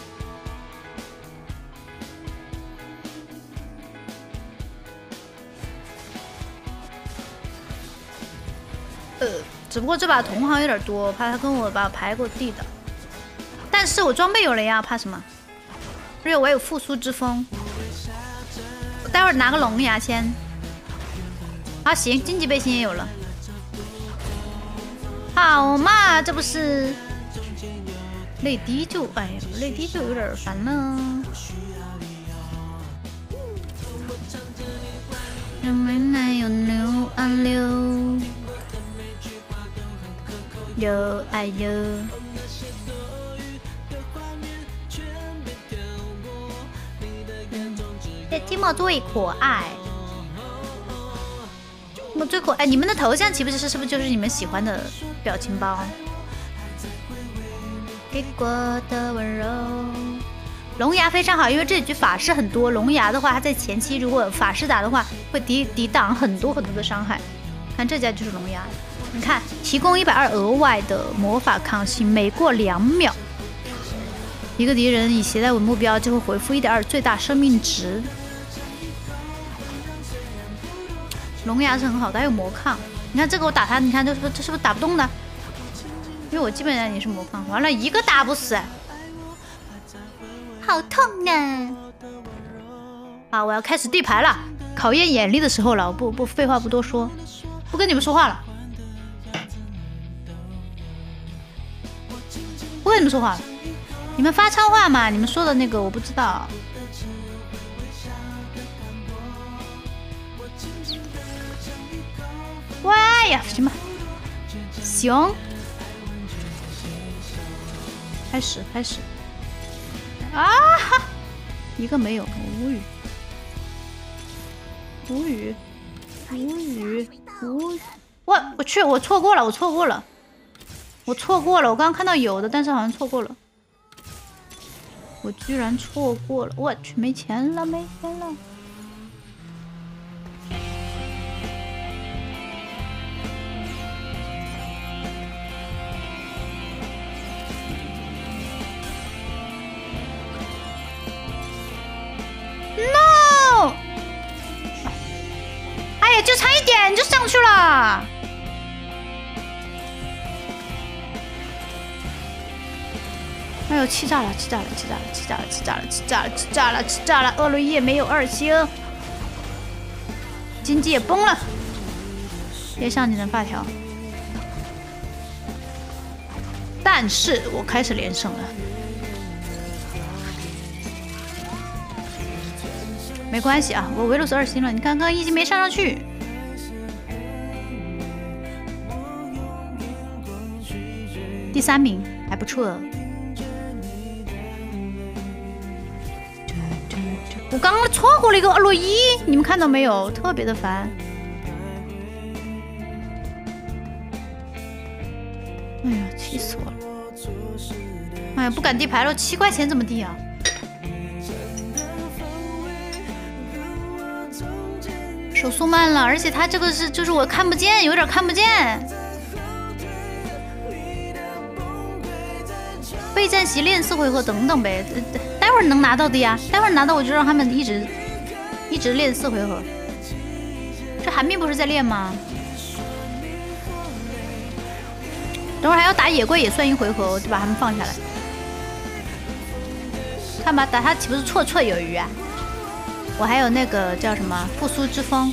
只不过这把同行有点多，怕他跟我把牌给我递的。但是我装备有了呀，怕什么？而且我有复苏之风，我待会儿拿个龙牙签。啊，行，荆棘背心也有了，好嘛，这不是泪滴就哎呀，泪滴就有点烦了。人们还有流啊流，流啊流。提莫最可爱。我最可爱，你们的头像岂不是就是你们喜欢的表情包？给过的温柔，龙牙非常好，因为这局法师很多，龙牙的话，它在前期如果法师打的话，会抵挡很多的伤害。看这家就是龙牙，你看提供120额外的魔法抗性，每过2秒，一个敌人以携带为目标就会回复1.2最大生命值。龙牙是很好的，还有魔抗。你看这个我打他，你看这是不是打不动的？因为我基本上也是魔抗，完了一个打不死，好痛啊！好，我要开始地牌了，考验眼力的时候了。我不废话不多说，不跟你们说话了，不跟你们说话了。你们发超话嘛？你们说的那个我不知道。喂呀，行吧，行，开始啊哈，一个没有，无语，我去，我错过了，我刚刚看到有的，但是好像错过了，我居然错过了，我去，没钱了。No！ 哎呀，就差一点就上去了。哎呦，气炸了！厄雷叶没有2星，经济也崩了。别上你的发条。但是我开始连胜了。没关系啊，我维鲁斯2星了，你看刚一级没上去。第3名还不错。我刚刚错过了一个厄洛伊，你们看到没有？特别的烦。哎呀，气死我了！哎呀，不敢递牌了，7块钱怎么递啊？手速慢了，而且他这个就是我看不见，有点看不见。备战席练4回合，等等呗，待会儿能拿到的呀。待会儿拿到我就让他们一直练4回合。这寒冰不是在练吗？等会儿还要打野怪，也算1回合，我就把他们放下来。 看吧，打他岂不是绰绰有余啊？我还有那个叫什么复苏之风，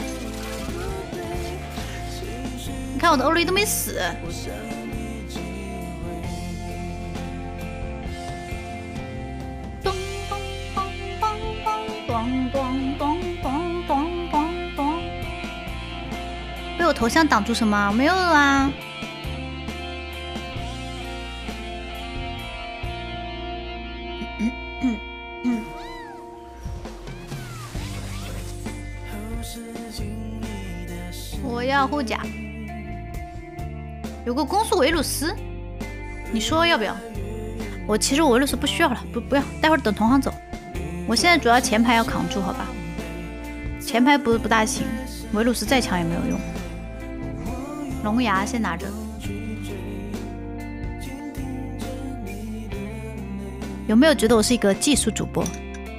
你看我的欧丽都没死。咚咚咚咚咚咚咚咚，被我头像挡住什么？没有啊。我要护甲，有个攻速维鲁斯，你说要不要？其实我维鲁斯不需要了，不要，待会儿等同行走。我现在主要前排要扛住，好吧？前排不大行，维鲁斯再强也没有用。龙牙先拿着。有没有觉得我是一个技术主播？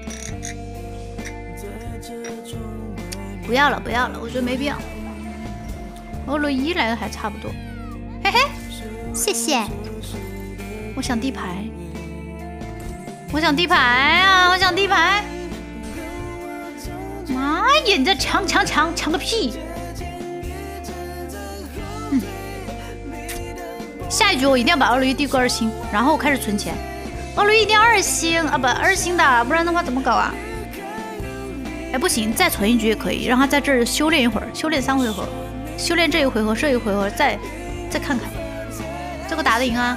不要了，不要了，我觉得没必要。欧罗伊来的还差不多，嘿嘿，谢谢。我想地牌，我想地牌啊，我想地牌。妈呀，你这抢个屁！下一局我一定要把欧罗伊递过2星，然后我开始存钱。欧罗伊一定要2星啊，不2星的，不然的话怎么搞啊？哎，不行，再存一局也可以，让他在这儿修炼一会儿，修炼3回合。修炼这一回合，这一回合，再看看，这个打得赢啊！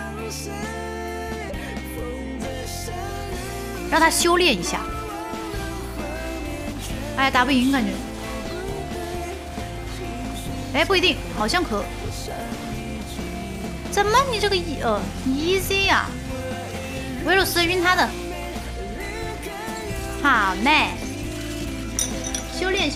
让他修炼一下。哎，打不赢感觉。哎，不一定，好像可。怎么你这个easy 啊？维鲁斯晕他的。好呢，修炼。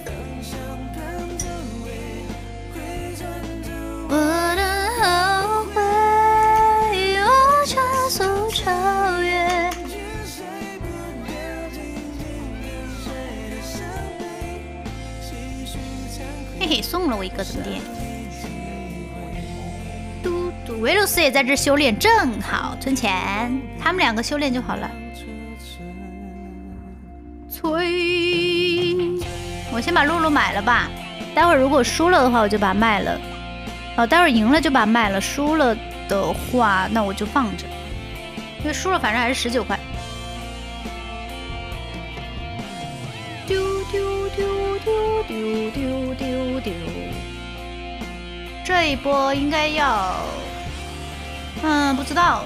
我的后悔又加速超越。嘿嘿，送了我一个怎么的？嘟嘟，维鲁斯也在这修炼，正好存钱，他们2个修炼就好了。催，我先把露露买了吧，待会儿如果输了的话，我就把它卖了。待会儿赢了就把它卖了，输了的话那我就放着，因为输了反正还是19块。丢丢丢丢丢丢丢丢，这一波应该要，不知道。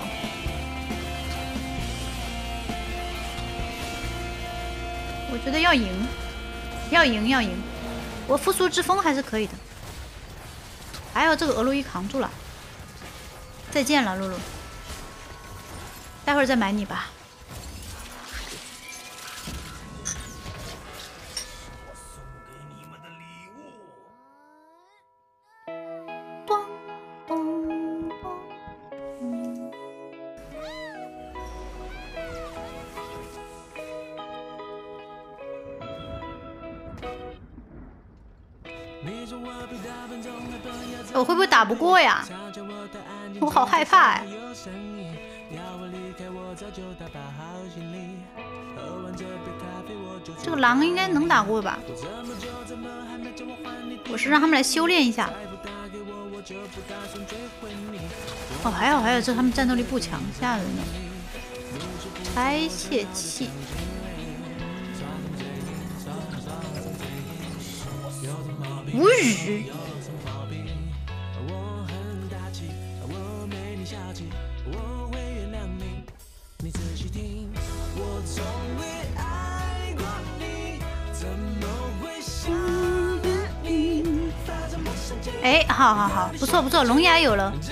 我觉得要赢，要赢，我复苏之风还是可以的。还有这个俄罗伊扛住了，再见了，露露，待会儿再买你吧。我会不会打不过呀？我好害怕哎！这个狼应该能打过吧？我是让他们来修炼一下。还有，这他们战斗力不强，吓人呢。排泄器。无语。哎，好，不错，龙牙有了。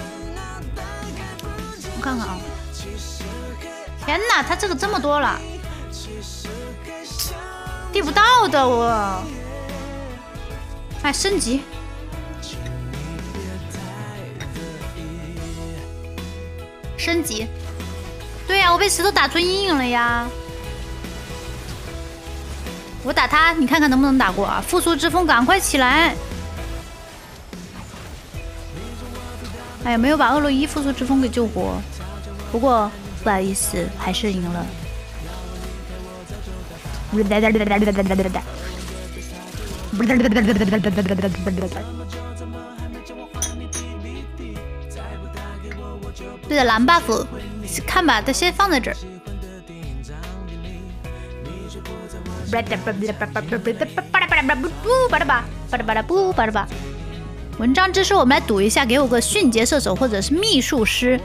我看看啊，天哪，他这个这么多了，递不到的我。哎，升级。升级。对呀，我被石头打出阴影了呀。我打他，你看看能不能打过啊？复苏之风，赶快起来！哎呀，没有把厄洛伊复苏之风给救活。不过不好意思，还是赢了。 对的，蓝 buff， 看吧，它先放在这儿。文章之书，我们来赌一下，给我个迅捷射手或者是秘术师。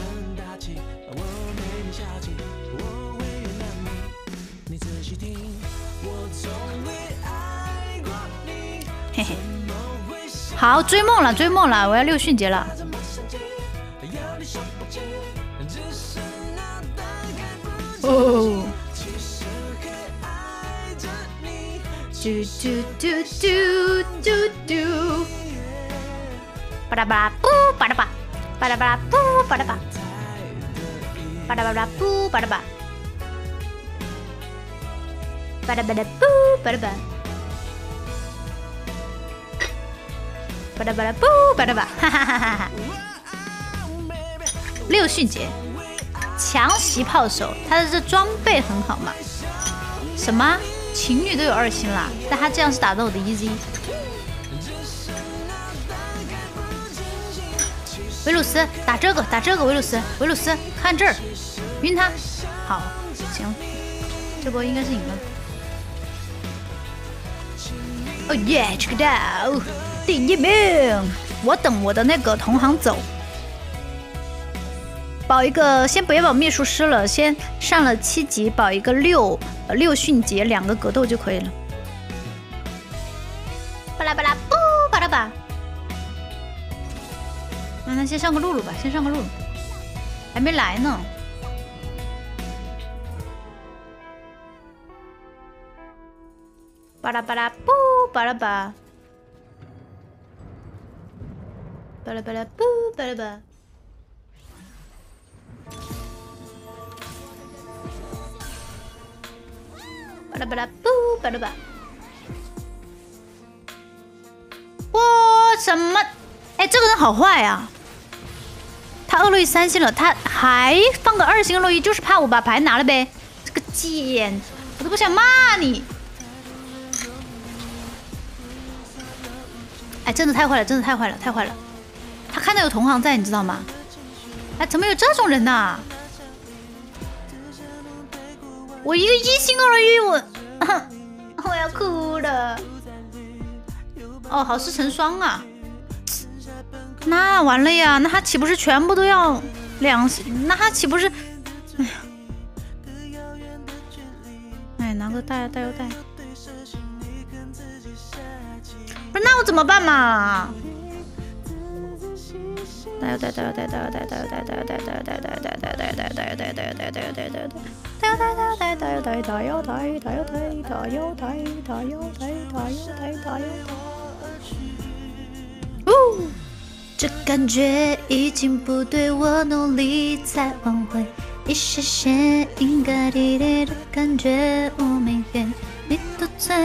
嘿嘿，好，追梦了，追梦了，我要6迅捷了。哦。嘟嘟嘟嘟嘟嘟，巴拉巴拉布巴拉巴，巴拉巴拉布巴拉巴，巴拉巴拉布巴拉巴，巴拉巴拉布巴拉巴，巴拉巴拉布巴拉巴，哈哈哈哈哈！6迅捷，强袭炮手，他的这装备很好嘛？什么？情侣都有2星了，但他这样是打到我的 EZ。维鲁斯打这个，打这个，维鲁斯，维鲁斯看这儿，晕他，好，行，这波应该是赢了。哦耶，这个到第1名，我等我的那个同行走。保一个，先不要保秘术师了，先上了7级，保一个6迅捷，2个格斗就可以了。巴拉巴拉布巴拉巴，那先上个露露吧，先上个露露，还没来呢。巴拉巴拉布巴拉巴，巴拉巴拉布巴拉巴。巴拉巴拉布巴拉巴，哇，什么？哎，这个人好坏啊！他厄洛伊3星了，他还放个2星厄洛伊，就是怕我把牌拿了呗。这个贱，我都不想骂你。哎，真的太坏了，真的太坏了，太坏了！他看到有同行在，你知道吗？哎，怎么有这种人呐？我一个1星厄洛伊，我要哭了。哦，好事成双啊！那完了呀，那他岂不是全部都要2星？那他岂不是？哎呀，哎，拿个大腰带。不是，那我怎么办嘛？大腰带。这感觉已经不对，我努力在挽回，一些些应该滴滴的感觉，我没给你的罪。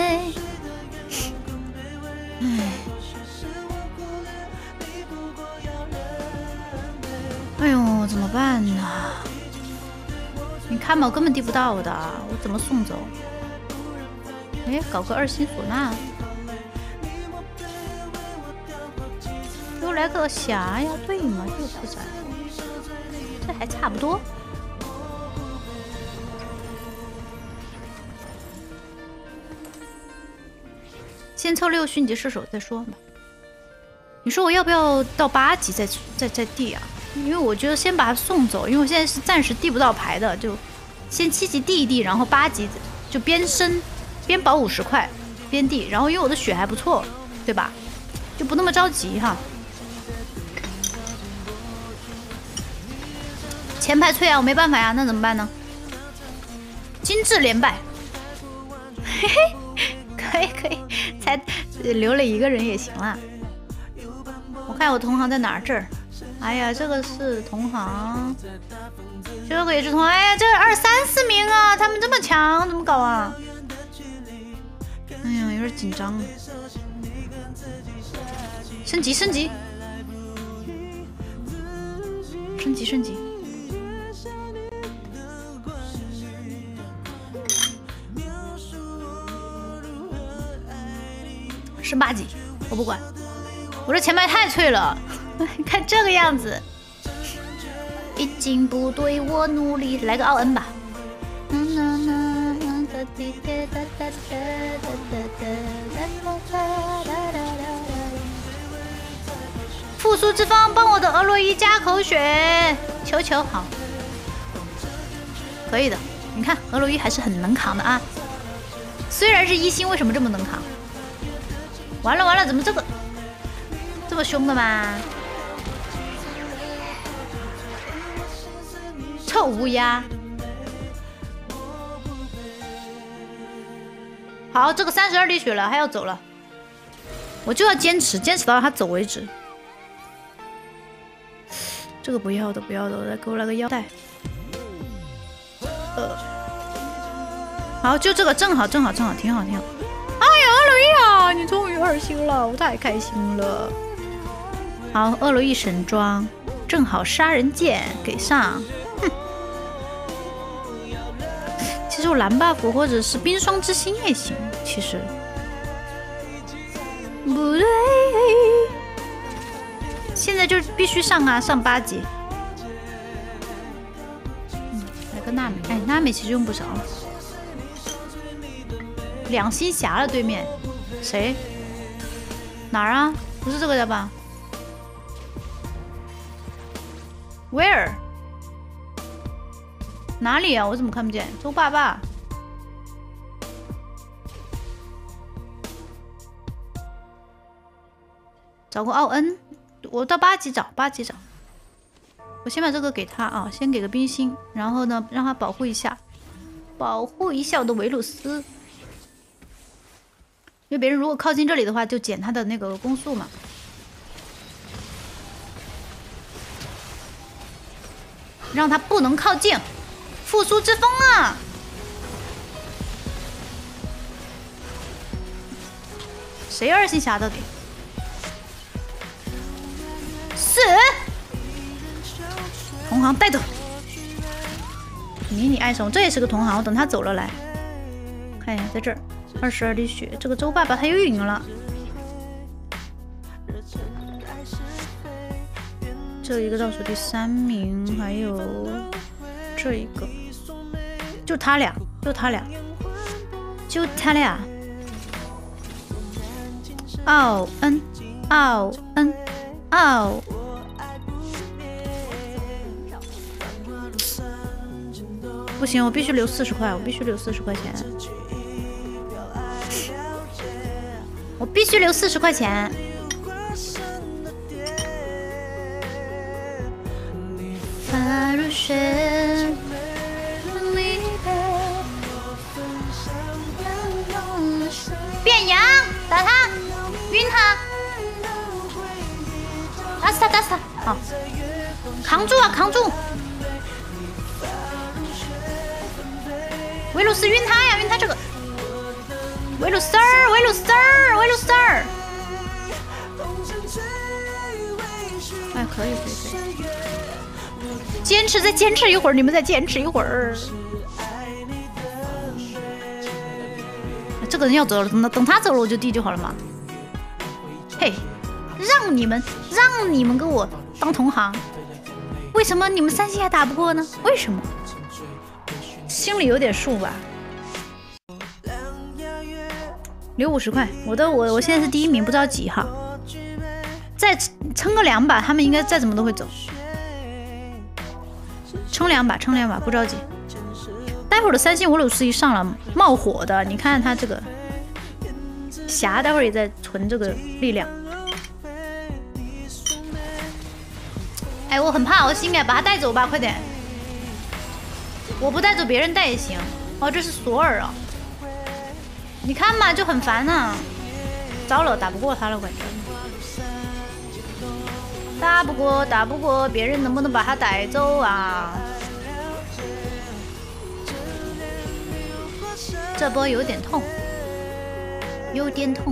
哎呦，怎么办呢？你看吧，我根本递不到的，我怎么送走？哎，搞个2星唢呐，给我来个霞呀，对嘛，就是噻，这还差不多。先凑6迅捷射手再说吧。你说我要不要到8级再递啊？因为我觉得先把他送走，因为我现在是暂时递不到牌的，就先7级递一递，然后8级就边升边保50块边递，然后因为我的血还不错，对吧？就不那么着急哈。前排脆啊，我没办法呀，那怎么办呢？精致连败，嘿嘿，可以，才留了1个人也行啦。我看我同行在哪儿？这儿。哎呀，这个是同行，这个也是同行。哎呀，这2、3、4名啊，他们这么强，怎么搞啊？哎呀，有点紧张。升级，升级，升级，升级。 升8级，我不管。我这前排太脆了，看这个样子。已经不对，我努力，来个奥恩吧。复苏之风，帮我的俄洛伊加口血，求求好，可以的。你看俄洛伊还是很能扛的啊，虽然是1星，为什么这么能扛？完了完了，怎么这个这么凶的吗？臭乌鸦！好，这个32滴血了，还要走了，我就要坚持，坚持到他走为止。这个不要的，不要的，我再给我来个腰带。好，就这个正好，挺好，挺好。哎呀，厄洛伊啊，你终于2星了，我太开心了。好，厄洛伊神装，正好杀人剑给上。哼，其实我蓝 buff 或者是冰霜之心也行，其实不对。现在就必须上啊，上8级。来个娜美，哎，娜美其实用不着。2星侠了，对面谁？哪儿啊？不是这个的吧 ？Where？ 哪里啊？我怎么看不见？周爸爸。找个奥恩。我到8级找，8级找。我先把这个给他啊，先给个冰心，然后呢，让他保护一下，保护一下我的维鲁斯。因为别人如果靠近这里的话，就减他的那个攻速嘛。让他不能靠近。复苏之风啊！谁2星侠到底？死！同行带走。迷你爱宠，这也是个同行，我等他走了来。看一下，在这儿22滴血，这个周爸爸他又赢了。这一个倒数第3名，还有这一个，就他俩，就他俩，就他俩。奥恩，奥恩，奥。不行，我必须留40块，我必须留40块钱，我必须留40块钱。发如雪，变羊，打他，晕他，打死他，打死他，好，扛住啊，扛住！维鲁斯晕他呀，晕他这个，维鲁斯儿，维鲁斯儿，维鲁斯儿，哎，可以，坚持，再坚持一会儿，你们再坚持一会儿。这个人要走了，等他走了我就地就好了嘛。嘿，让你们跟我当同行，为什么你们3星还打不过呢？为什么？心里有点数吧。留50块，我现在是第1名，不知道几号。再撑个2把，他们应该再怎么都会走。撑2把，撑2把，不着急。待会儿的3星维鲁斯一上了，冒火的，你看他这个霞，待会儿也在存这个力量。哎，我很怕，我心感，把他带走吧，快点！我不带走，别人带也行。哦，这是索尔啊！你看嘛，就很烦啊。糟了，打不过他了，感觉。打不过，别人能不能把他带走啊？这波有点痛，有点痛。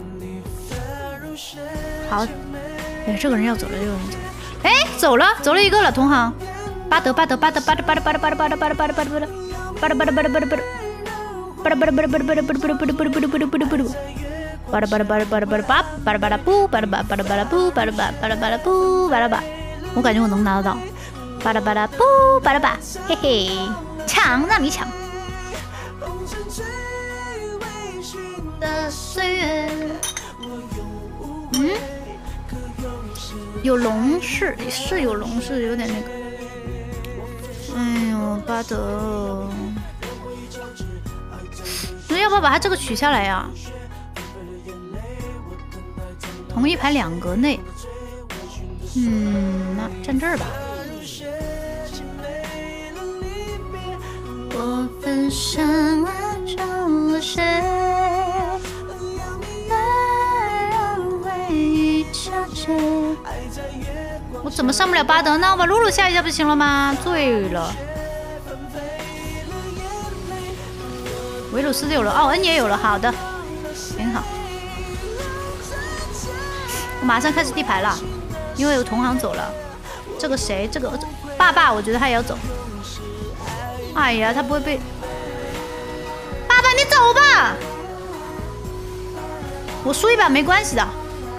好，哎，这个人要走了，这个人走。哎，走了一个了，同行。巴德， 巴拉巴拉巴拉巴拉巴拉巴，巴拉巴拉布，巴拉巴巴拉巴拉布，巴拉巴巴拉巴拉布，巴拉巴。我感觉我能拿得到。巴拉巴拉布，巴拉巴，嘿嘿，抢让你抢。的岁月，有龙是有龙，是有点那个。哎呦，巴德，那要不要把它这个取下来呀？同一排2格内，那站这儿吧。我分身爱上了谁？我怎么上不了巴德呢？我把露露下一下不行了吗？醉了。维鲁斯有了，奥恩也有了，好的，挺好。我马上开始地牌了，因为有同行走了。这个谁？这个爸爸，我觉得他也要走。哎呀，他不会被。爸爸，你走吧。我输一把没关系的。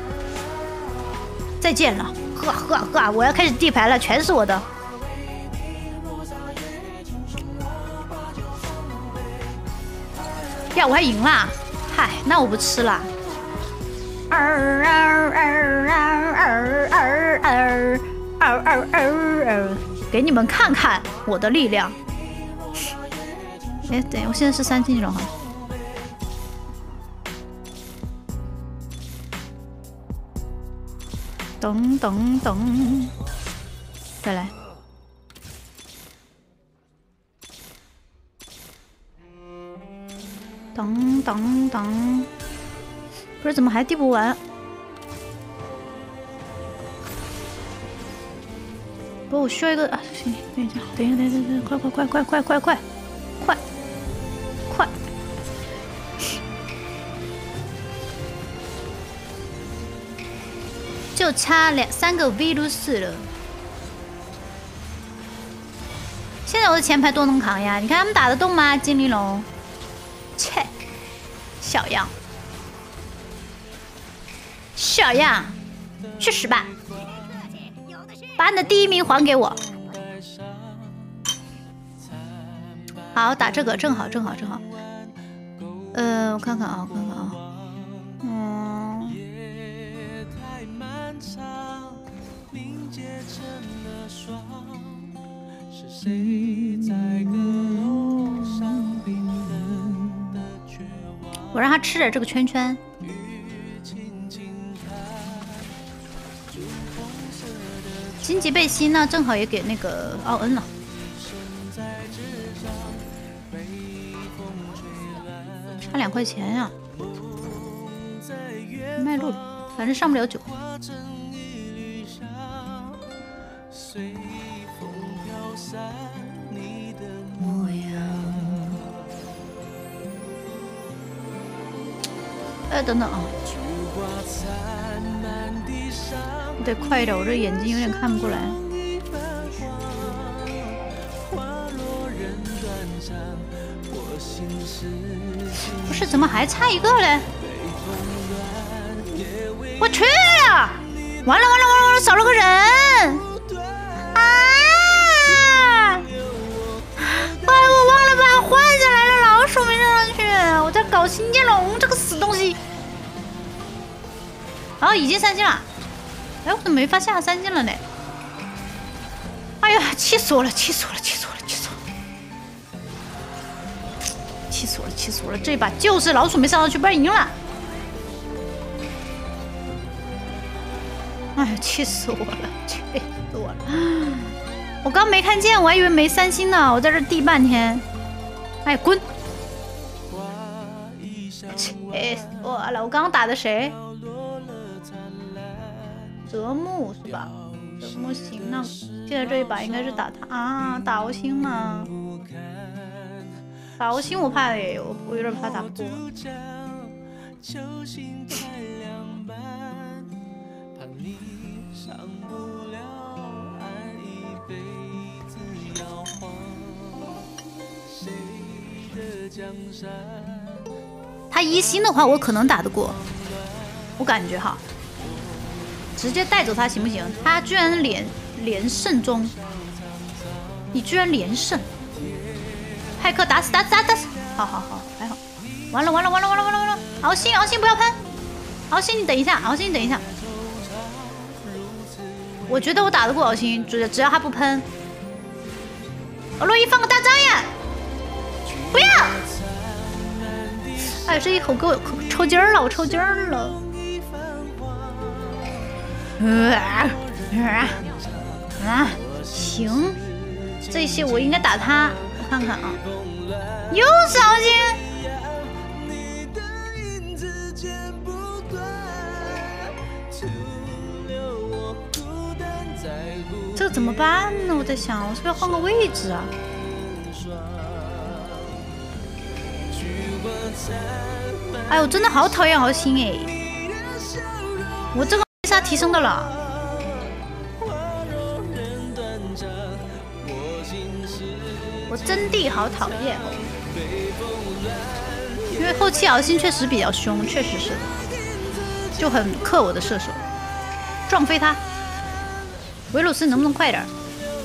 再见了，呵！我要开始地牌了，全是我的。呀，我还赢啦！嗨，那我不吃了。给你们看看我的力量。哎，对，我现在是3星了哈。等，再来。等，不是怎么还递不完？不，我需要一个啊！行，等一下，快！就差3个 V 鲁斯了。现在我的前排多能扛呀！你看他们打得动吗？精灵龙，切，小样，去死吧！把你的第1名还给我。好，打这个正好。我看看啊。我让他吃点这个圈圈。荆棘背心呢，正好也给那个奥恩了。差2块钱呀！卖路，反正上不了9。等等啊！你得快一点，我这眼睛有点看不过来。不是，怎么还差1个嘞？我去了！完了，少了个人！啊！哎，我忘了把它换下来了，老鼠没上去。我在搞新剑龙这个死东西。哦，已经3星了。哎，我怎么没发现3星了呢？哎呀，气死我了！气死我了！这把就是老鼠没上上去，不然赢了。哎呀，气死我了！我刚没看见，我还以为没3星呢，我在这递半天。哎，滚！气死我了！我刚刚打的谁？泽木是吧？泽木行，那现在这一把应该是打他啊，打欧星吗？打欧星我怕耶，我有点怕打不过。他1星的话，我可能打得过。 我感觉哈，直接带走他行不行？他居然连胜中，你居然连胜！派克打死！好，还好。完了！敖星不要喷！敖星你等一下！我觉得我打得过敖星，只要他不喷。洛伊放个大招呀！不要！哎，这一口给我抽筋了，我抽筋了。行，这些我应该打他，我看看啊，又是敖星。这怎么办呢？我在想，我是不是要换个位置啊？哎，我真的好讨厌敖星哎！我这个为啥提升的了？我真的好讨厌哦！因为后期敖星确实比较凶，确实是的，就很克我的射手，撞飞他。维鲁斯能不能快点？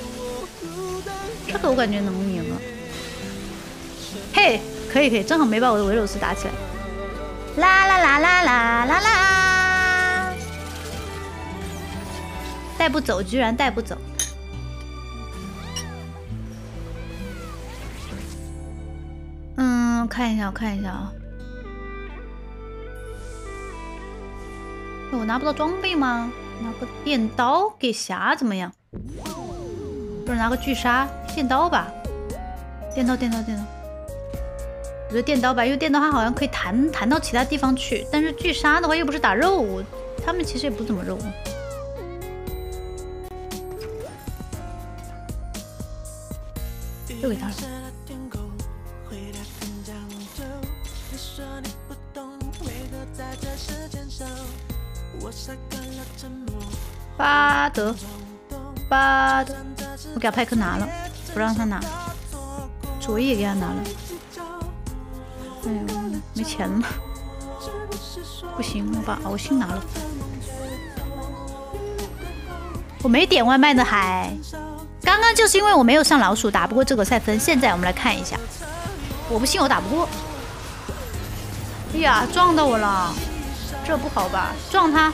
这个我感觉能赢啊！嘿，可以，正好没把我的维鲁斯打起来。啦！带不走，居然带不走。我看一下啊。我拿不到装备吗？拿个电刀给霞怎么样？不是拿个巨鲨，电刀吧？电刀。我觉得电刀吧，因为电刀它好像可以弹到其他地方去，但是巨鲨的话又不是打肉，他们其实也不怎么肉。又给他了。巴德，我给派克拿了，不让他拿，左翼也给他拿了。哎呦，没钱了，不行，我把敖星拿了。我没点外卖的还，刚刚就是因为我没有上老鼠，打不过这个赛分。现在我们来看一下，我不信我打不过。哎呀，撞到我了，这不好吧？撞他。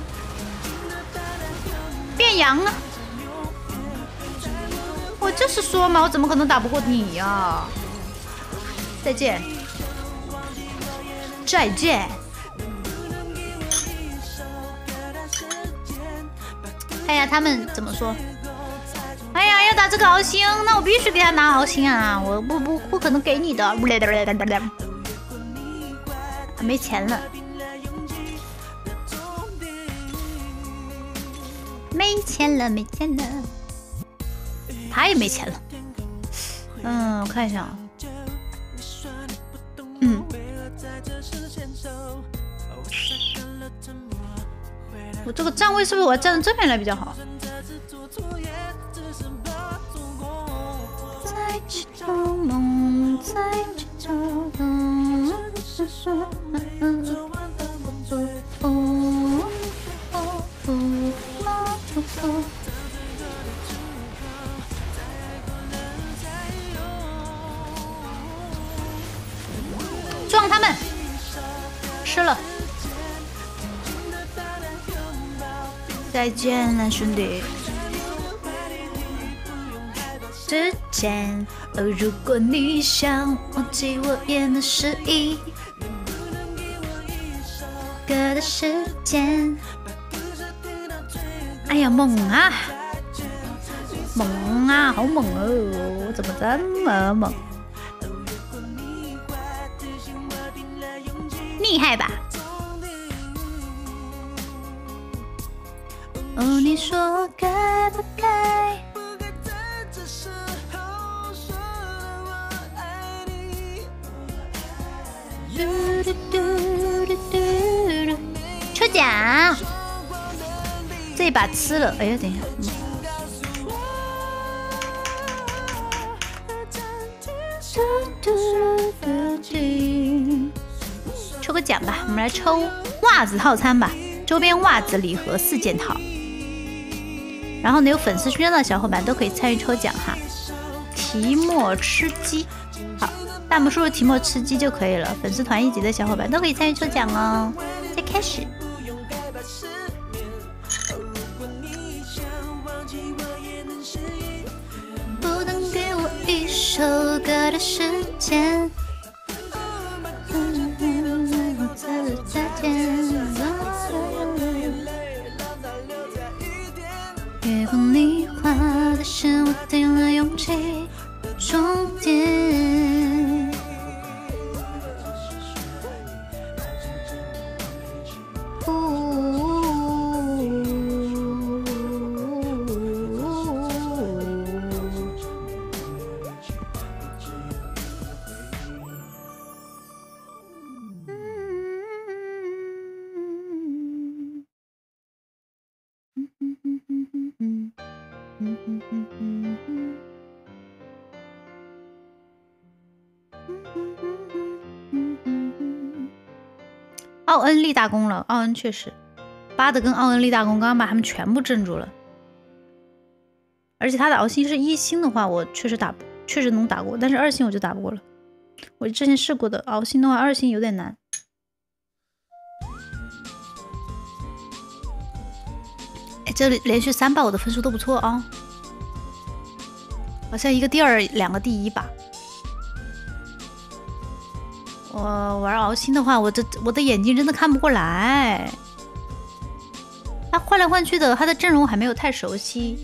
变羊啊！我就是说嘛，我怎么可能打不过你呀？再见。哎呀，他们怎么说？哎呀，要打这个敖星，那我必须给他拿敖星啊！我不可能给你的。没钱了。没钱了，他也没钱了。我看一下啊。我这个站位是不是我要站到这边来比较好？在去做梦，在去做梦。撞他们，吃了。再见了，兄弟。之前，如果你想忘记我演的失忆，歌的时间。哎呀，猛啊！好猛哦！怎么这么猛？厉害吧？哦，你说该不该？抽奖！这一把吃了，哎呀，等一下。抽个奖吧，我们来抽。 袜子套餐吧，周边袜子礼盒4件套。然后呢，有粉丝勋章的小伙伴都可以参与抽奖哈。提莫吃鸡，好，弹幕输入提莫吃鸡就可以了。粉丝团1级的小伙伴都可以参与抽奖哦。再开始。不能给我一首歌的时间。再见。月光里画的是我定了勇气终点。奥恩立大功了，奥恩确实，巴德跟奥恩立大功，刚刚把他们全部镇住了。而且他的敖星是1星的话，我确实能打过，但是2星我就打不过了。我之前试过的敖星的话，2星有点难。哎，这里连续3把我的分数都不错啊，好像1个第2，2个第1吧。我玩敖星的话，我的眼睛真的看不过来。他换来换去的，他的阵容还没有太熟悉，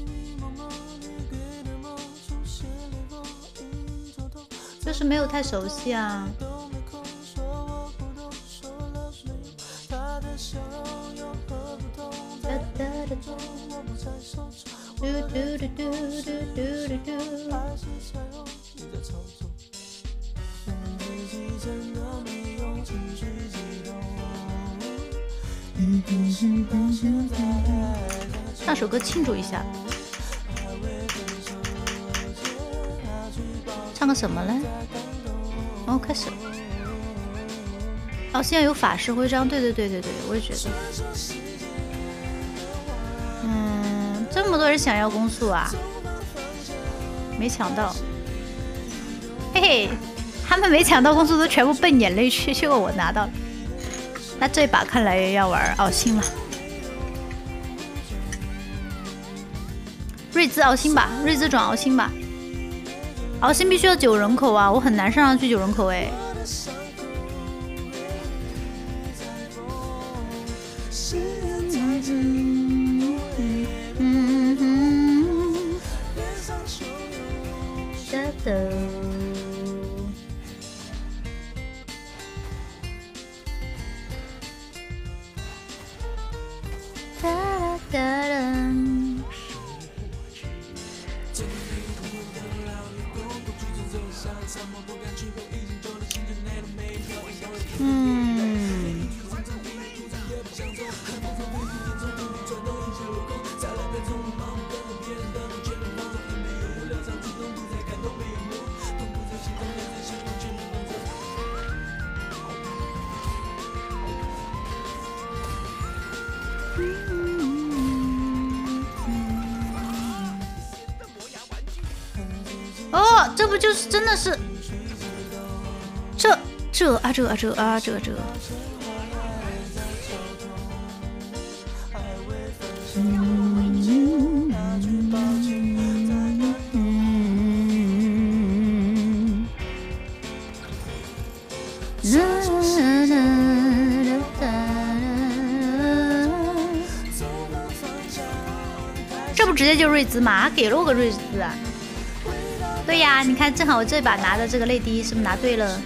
就是没有太熟悉啊。唱首歌庆祝一下，唱个什么嘞？哦，开始了。哦，现在有法师徽章，对，我也觉得。这么多人想要攻速啊，没抢到。嘿嘿，他们没抢到攻速都全部奔眼泪去，结果我拿到了。那这把看来也要玩敖星了。瑞兹敖星吧，瑞兹转敖星吧。敖星必须要9人口啊，我很难上去9人口哎。哦，这不就是真的是这。这不直接就瑞兹吗？给了我个瑞兹啊！对呀，你看，正好我这把拿的这个泪滴是不是拿对了？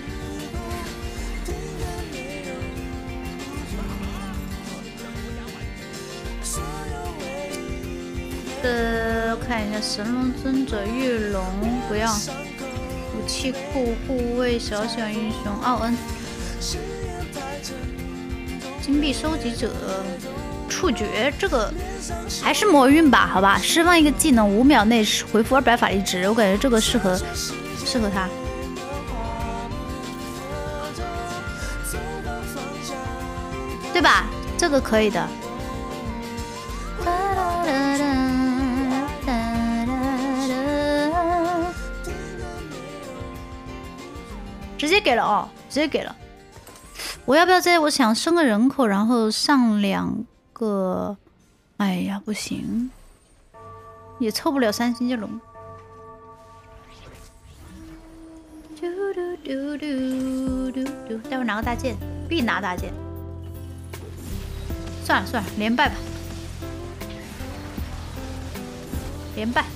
看一下神龙尊者玉龙，不要武器库护卫小小英雄奥恩，金币收集者触觉，这个还是魔运吧，好吧，释放一个技能5秒内回复200法力值，我感觉这个适合他。对吧？ 这个可以的。直接给了哦，直接给了。我要不要我想升个人口，然后上2个？哎呀，不行，也凑不了3星接龙。待会拿个大剑，必拿大剑。算了算了，连败吧，连败。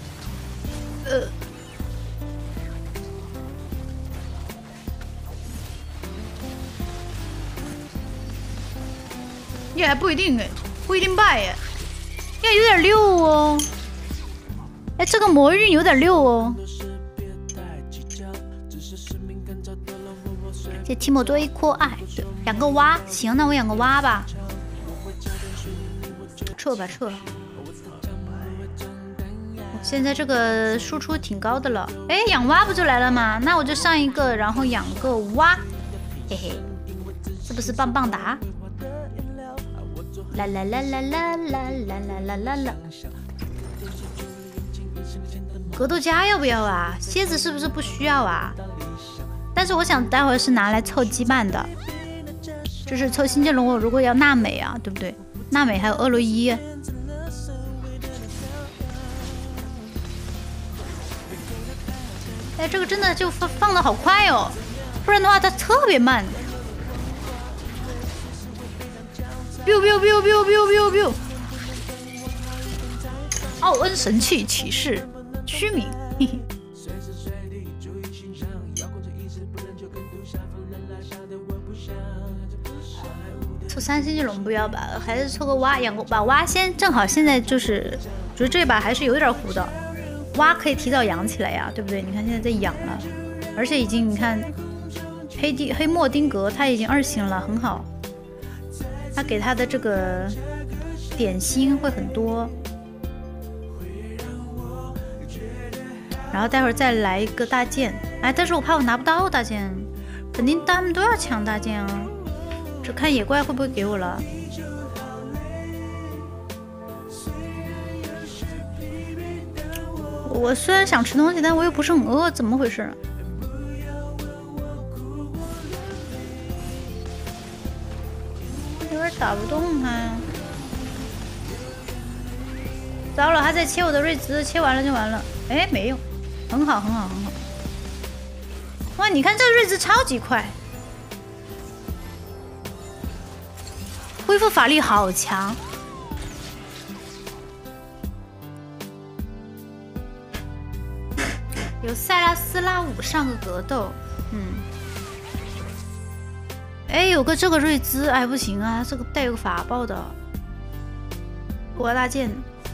也还不一定哎，不一定败耶，也有点溜哦。哎，这个魔运有点溜哦。这提莫多一扩爱，对，养个蛙，行，那我养个蛙吧。撤吧撤。现在这个输出挺高的了，哎，养蛙不就来了吗？那我就上一个，然后养个蛙，嘿嘿，是不是棒棒哒？啦啦啦啦啦啦啦啦啦啦！格斗家要不要啊？蝎子是不是不需要啊？但是我想待会儿是拿来凑羁绊的，就是凑新界龙。我如果要娜美啊，对不对？娜美还有厄洛伊。哎，这个真的就放的好快哦，不然的话它特别慢。biu biu biu biu biu biu biu。奥恩神器骑士，虚名。嘿嘿。凑3星接龙不要吧，还是凑个蛙，养个把蛙先，正好现在就是觉得这把还是有点糊的。蛙可以提早养起来呀，对不对？你看现在在养了，而且已经你看黑莫丁格他已经2星了，很好。他给他的这个点心会很多，然后待会儿再来一个大剑。哎，但是我怕我拿不到大剑，肯定他们都要抢大剑啊。这看野怪会不会给我了。我虽然想吃东西，但我又不是很饿，怎么回事？有点打不动他呀。糟了，他在切我的瑞兹，切完了就完了。哎，没有，很好，很好，很好。哇，你看这个瑞兹超级快，恢复法力好强。有塞拉斯拉5上个格斗，哎，有个这个瑞兹，哎不行啊，这个带有个法爆的。我要大剑，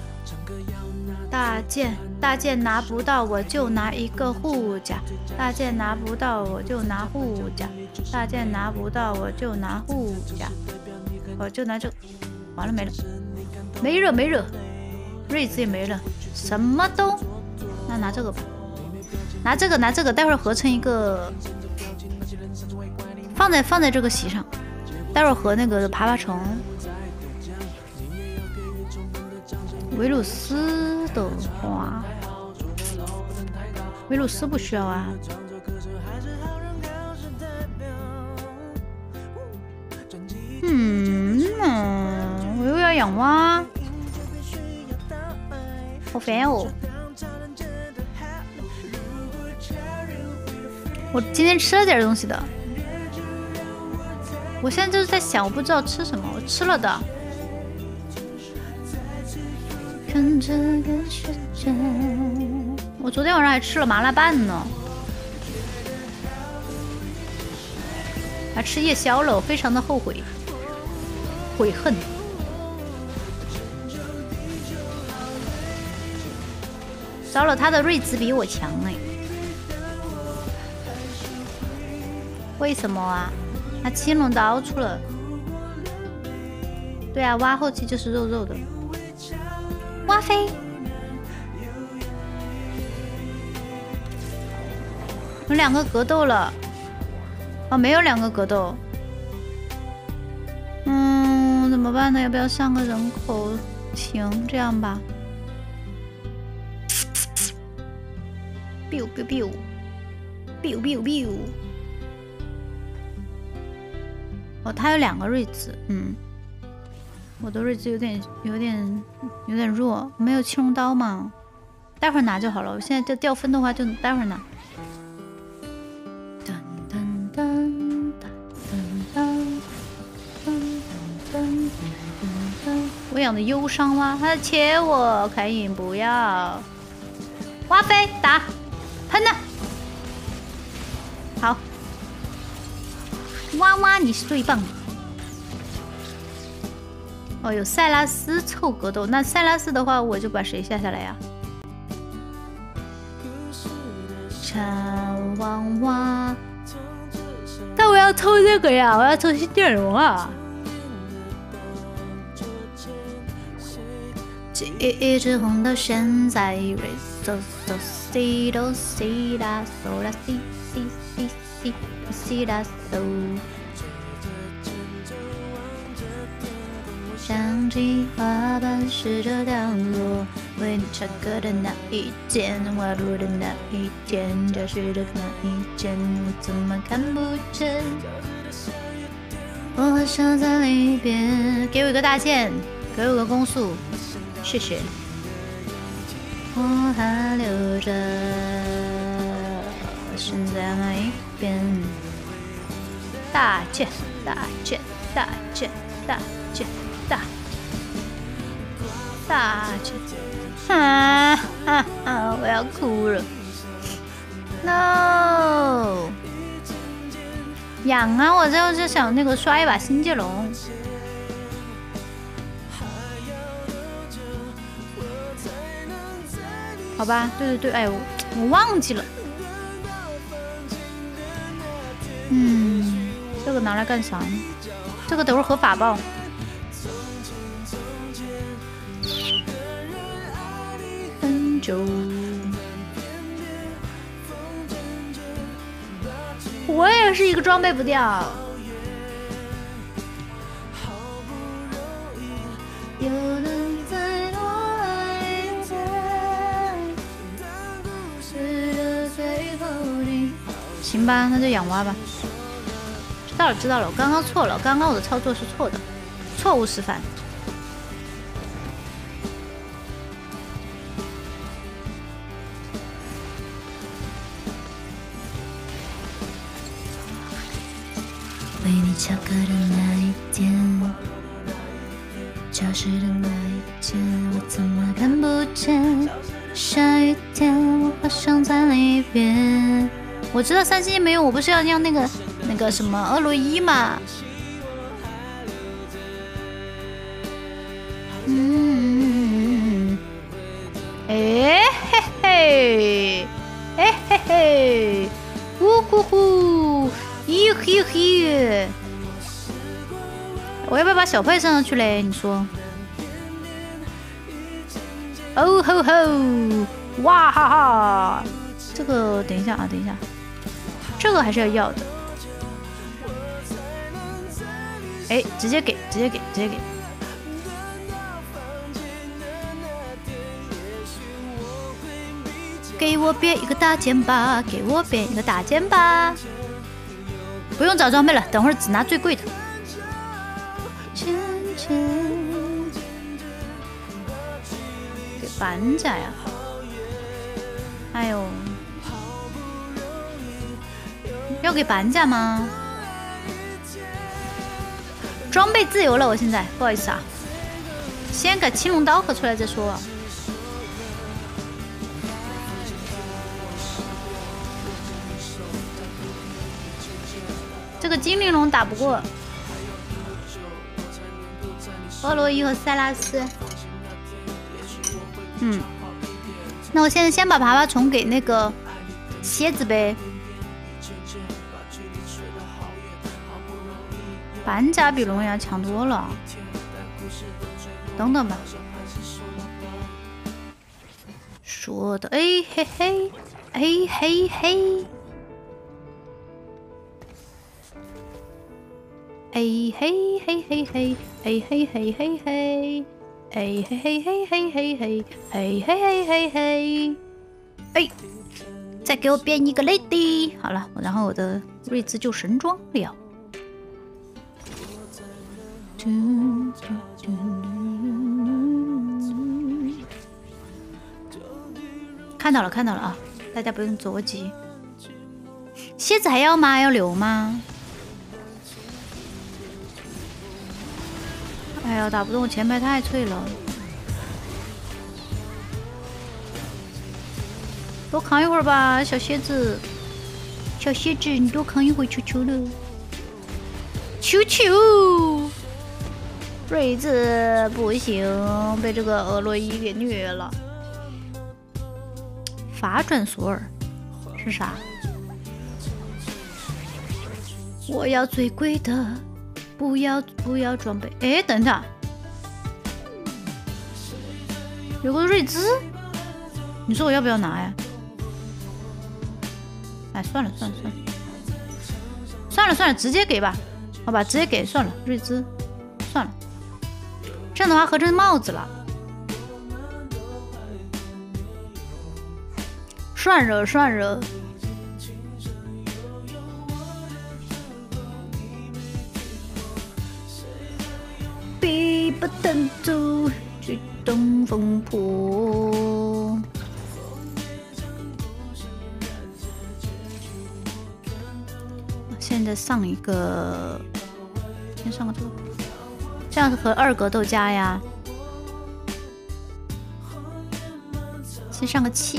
大剑拿不到我就拿一个护甲，大剑拿不到我就拿护甲，大剑拿不到我就拿护甲，我就拿这个，完了没了，没惹，瑞兹也没了，什么都，那拿这个吧。拿这个，待会儿合成一个，放在这个席上，待会儿和那个爬虫。维鲁斯的话，维鲁斯不需要啊。我又要养蛙，好烦哦。我今天吃了点东西的，我现在就是在想，我不知道吃什么，我吃了的。看这个世界，我昨天晚上还吃了麻辣拌呢，还吃夜宵了，我非常的后悔，悔恨。糟了，他的瑞兹比我强哎。为什么啊？他青龙刀出了。对啊，蛙后期就是肉肉的。蛙飞。有2个格斗了。哦，没有2个格斗。 么办呢？要不要上个人口？行，这样吧。biu biu biu biu biu biu。哦，他有2个睿智，我的睿智有点弱，没有青龙刀嘛，待会儿拿就好了。我现在就掉分的话，就待会儿拿。我养的忧伤蛙，它在切我，凯隐不要。蛙飞打，喷呢。好，蛙蛙你是最棒的。哦，有塞拉斯凑格斗，那塞拉斯的话，我就把谁下来呀？茶汪蛙，但我要抽这个呀，我要抽新电容啊。这一直红到现在，re so so si do si la so la si si si si si la so。想起花瓣试着掉落，为你唱歌的那一天，滑落的那一天，教室的那一天，我怎么看不见？我好像在里边，给我一个大剑，给我个攻速，谢谢。我还留着，身在哪一边？大剑，大剑，大剑，大剑。大剑，我要哭了。No， 养啊！我就想那个刷一把新界龙。好吧，对，哎，我忘记了。这个拿来干啥呢？这个等会儿合法爆。我也是一个装备不掉。行吧，那就养蛙吧。知道了，我刚刚错了，刚刚我的操作是错的，错误示范。为你翘课的那一天，教室的那一天，我怎么看不见？下雨天，我好像在里边。我知道3星没有，我不是要让那个什么厄洛伊嘛？哎嘿嘿，哎嘿嘿，呜呼呼。咦嘿嘿，我要不要把小佩上去嘞？你说？哦吼吼，哇哈哈！这个等一下啊，这个还是要的。哎，直接给。给我变一个大剑吧，给我变一个大剑吧。不用找装备了，等会儿只拿最贵的。给板甲呀！哎呦，要给板甲吗？装备自由了，我现在不好意思啊，先给青龙刀合出来再说。这个精灵龙打不过厄洛伊和塞拉斯。那我现在先把爬爬虫给那个蝎子呗。板甲比龙牙强多了。等等吧。说的哎嘿嘿，哎嘿嘿。哎嘿嘿嘿嘿， 嘿嘿嘿嘿嘿，嘿嘿嘿嘿嘿嘿嘿，嘿嘿嘿嘿嘿，哎，再给我变一个 lady。好了，然后我的瑞兹就神装了。看到了，看到了啊！大家不用着急。蝎子还要吗？要留吗？哎呀，打不动，前排太脆了。多扛一会儿吧，小蝎子。小蝎子，你多扛一会儿，求求了。求求！瑞兹不行，被这个俄洛伊给虐了。法转索尔是啥？我要最贵的，不要装备。哎，等等，有个瑞兹，你说我要不要拿呀？哎，算了，直接给吧，好吧，直接给算了，瑞兹算了，这样的话合成帽子了。算了，必不等走，去东风破。现在上一个，先上个这个，这样和2格斗加呀。先上个气。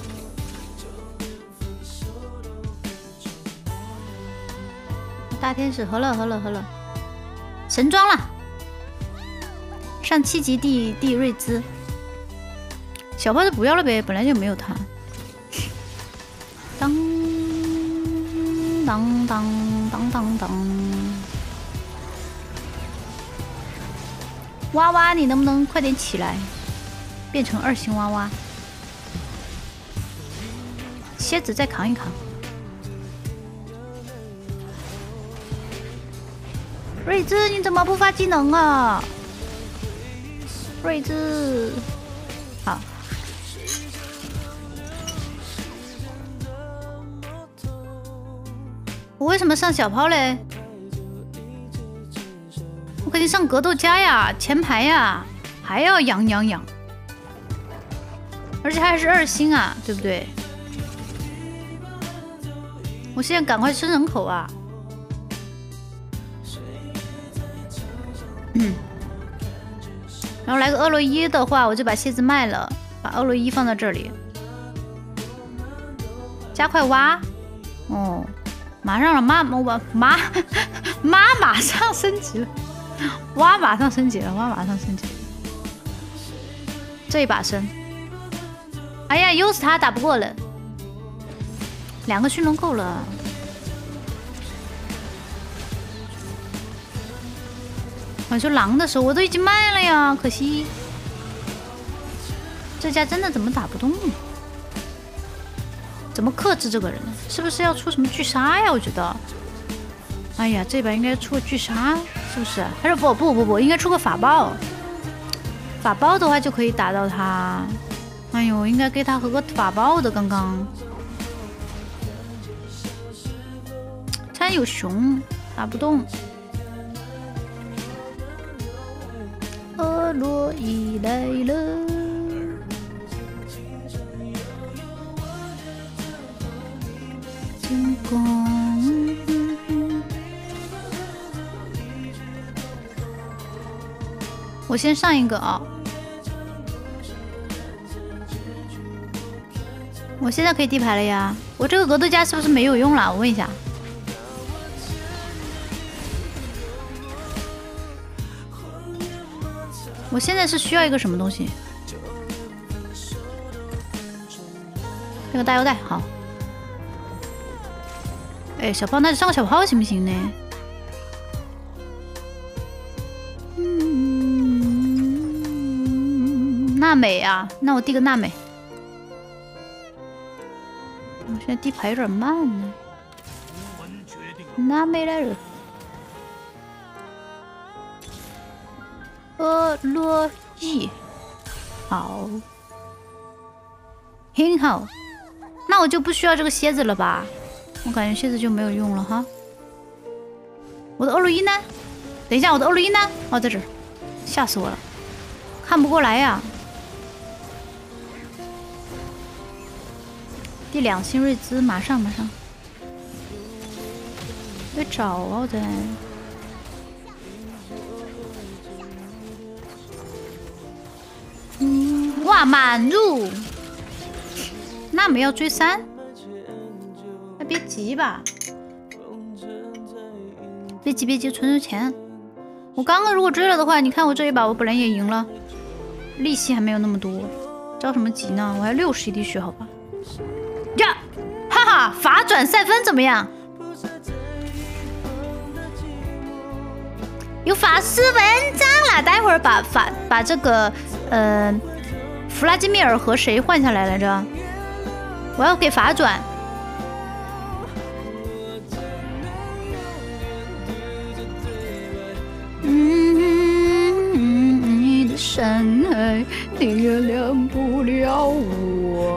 大天使合了，神装了，上7级地瑞兹，小炮就不要了呗，本来就没有他。当当当当当当，娃娃，你能不能快点起来，变成2星娃娃？蝎子再扛一扛。瑞兹，你怎么不发技能啊？瑞兹，好。我为什么上小炮嘞？我肯定上格斗家呀，前排呀，还要养，而且还是2星啊，对不对？我现在赶快升人口啊！然后来个厄洛伊的话，我就把蝎子卖了，把厄洛伊放到这里，加快挖。哦，马上了，妈马上升级了，挖马上升级了，这一把升。哎呀，又是他打不过了，2个驯龙够了。我说狼的时候我都已经卖了呀，可惜这家真的怎么打不动？怎么克制这个人呢？是不是要出什么巨杀呀？我觉得，哎呀，这把应该出个巨杀，是不是？还是不，应该出个法爆。法爆的话就可以打到他。哎呦，应该给他合个法爆的。刚刚他有熊，打不动。厄洛伊来了，进攻。我先上一个啊！我现在可以地牌了呀！我这个格斗家是不是没有用了？我问一下。我现在是需要一个什么东西？这个大腰带好。哎，小炮，那就上个小炮行不行呢？娜美啊，那我递个娜美。我现在递牌有点慢呢。娜美来了。 洛伊，好，很好。那我就不需要这个蝎子了吧？我感觉蝎子就没有用了哈。我的欧洛伊呢？等一下，我的欧洛伊呢？哦，在这儿，吓死我了，看不过来呀。第2星瑞兹，马上。得找啊的。哇，满入。那没有追3？那别急吧。别急，存着钱。我刚刚如果追了的话，你看我这一把，我本来也赢了，利息还没有那么多，着什么急呢？我还61滴血，好吧？呀，哈哈，法转赛芬怎么样？有法师文章了，待会儿把这个弗拉基米尔和谁换下来来着？我要给法转。你的伤害，你原谅不了我。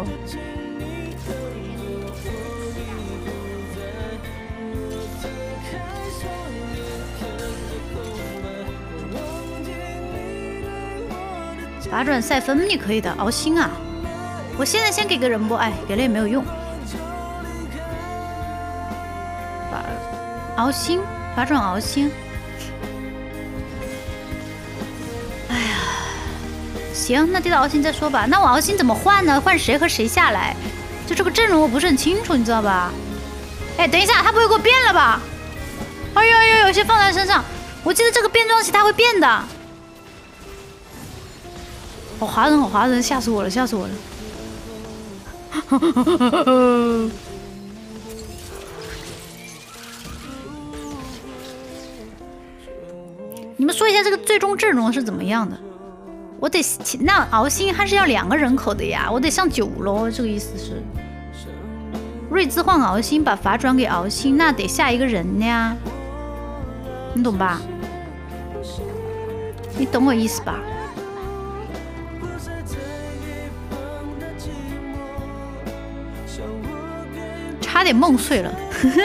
法转赛芬你可以的，敖星啊！我现在先给个人波，哎，给了也没有用。敖星，法转敖星。哎呀，行，那跌到敖星再说吧。那我敖星怎么换呢？换谁和谁下来？就这个阵容我不是很清楚，你知道吧？哎，等一下，他不会给我变了吧？哎呦，先放在身上。我记得这个变装器它会变的。好滑人，吓死我了！你们说一下这个最终阵容是怎么样的？我得那敖星还是要2个人口的呀，我得上9喽。这个意思是，瑞兹换敖星，把法转给敖星，那得下一个人呀，你懂吧？你懂我意思吧？差点梦碎了。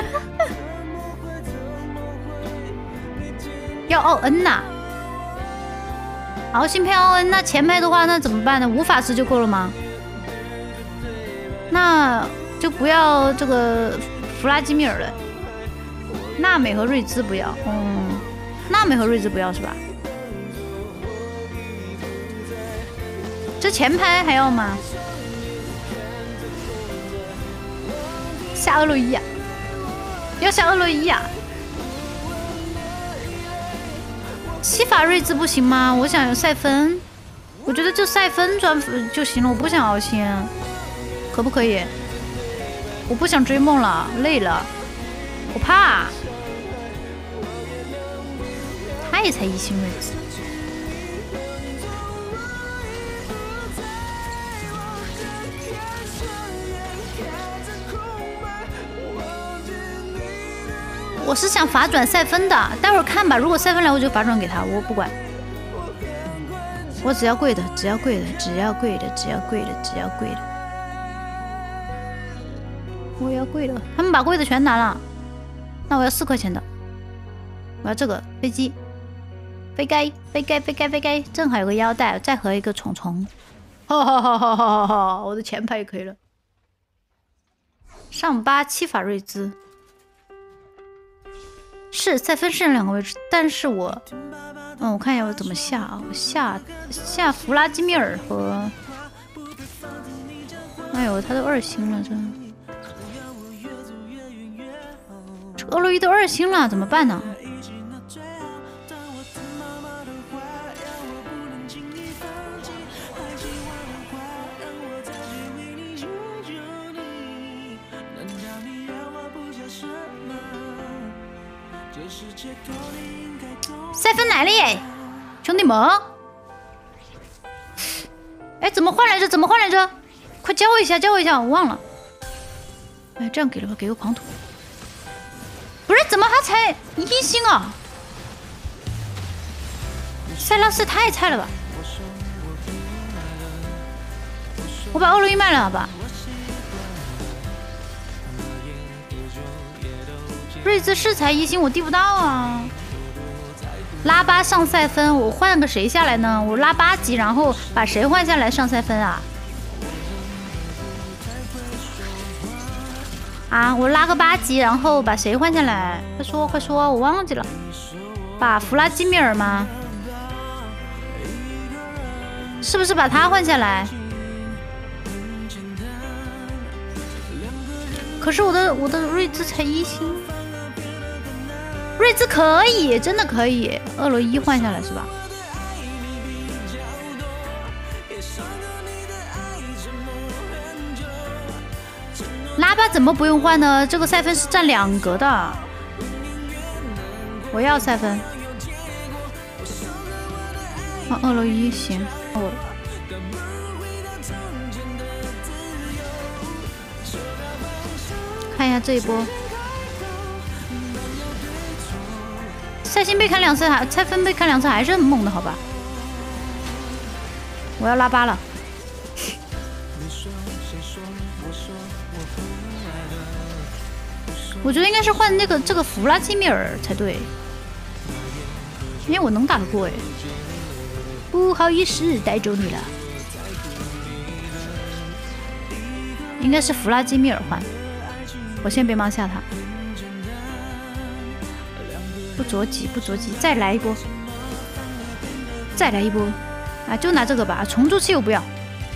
要奥恩呐，敖星配奥恩，那前排的话那怎么办呢？5法师就够了吗？那就不要这个弗拉基米尔了。娜美和瑞兹不要，娜美和瑞兹不要是吧？这前排还要吗？下厄洛伊啊！要下厄洛伊啊！7法瑞兹不行吗？我想有赛芬，我觉得就赛芬转就行了，我不想敖星，可不可以？我不想追梦了，累了，我怕。他也才1星瑞兹。我是想法转赛芬的，待会儿看吧。如果赛芬来，我就法转给他，我不管。我只要贵的，只要贵的，只要贵的，只要贵的，只要贵的。我要贵的，他们把贵的全拿了，那我要4块钱的。我要这个飞机，飞该，正好有个腰带，再和一个虫虫。我的前排也可以了。上8 7法瑞兹。是赛芬是2个位置，但是我看一下我怎么下啊？我下弗拉基米尔和，哎呦，他都2星了，这个厄洛伊都2星了，怎么办呢？赛芬来了耶，兄弟们！哎，怎么换来着？快教我一下，我忘了。哎，这样给了吧，给个狂徒。不是，怎么还才1星啊？ 塞拉斯太菜了吧！我把欧罗伊卖了，好吧？瑞兹适才一星我递不到啊！拉巴上赛分，我换个谁下来呢？我拉8级，然后把谁换下来上赛分啊？啊，我拉个8级，然后把谁换下来？快说快说，我忘记了。把弗拉基米尔吗？是不是把他换下来？可是我的瑞兹才1星。瑞兹可以，真的可以。厄罗伊换下来是吧？拉巴怎么不用换呢？这个赛分是占2格的。我要赛分。啊，厄罗伊行。我看一下这一波。赛星被砍2次，赛分被砍2次还是很猛的，好吧？我要拉8了。我觉得应该是换这个弗拉基米尔才对，因为我能打得过哎。不好意思，带走你了。应该是弗拉基米尔换，我先别忙下他。不着急，不着急，再来一波，再来一波，啊，就拿这个吧，重铸器我不要。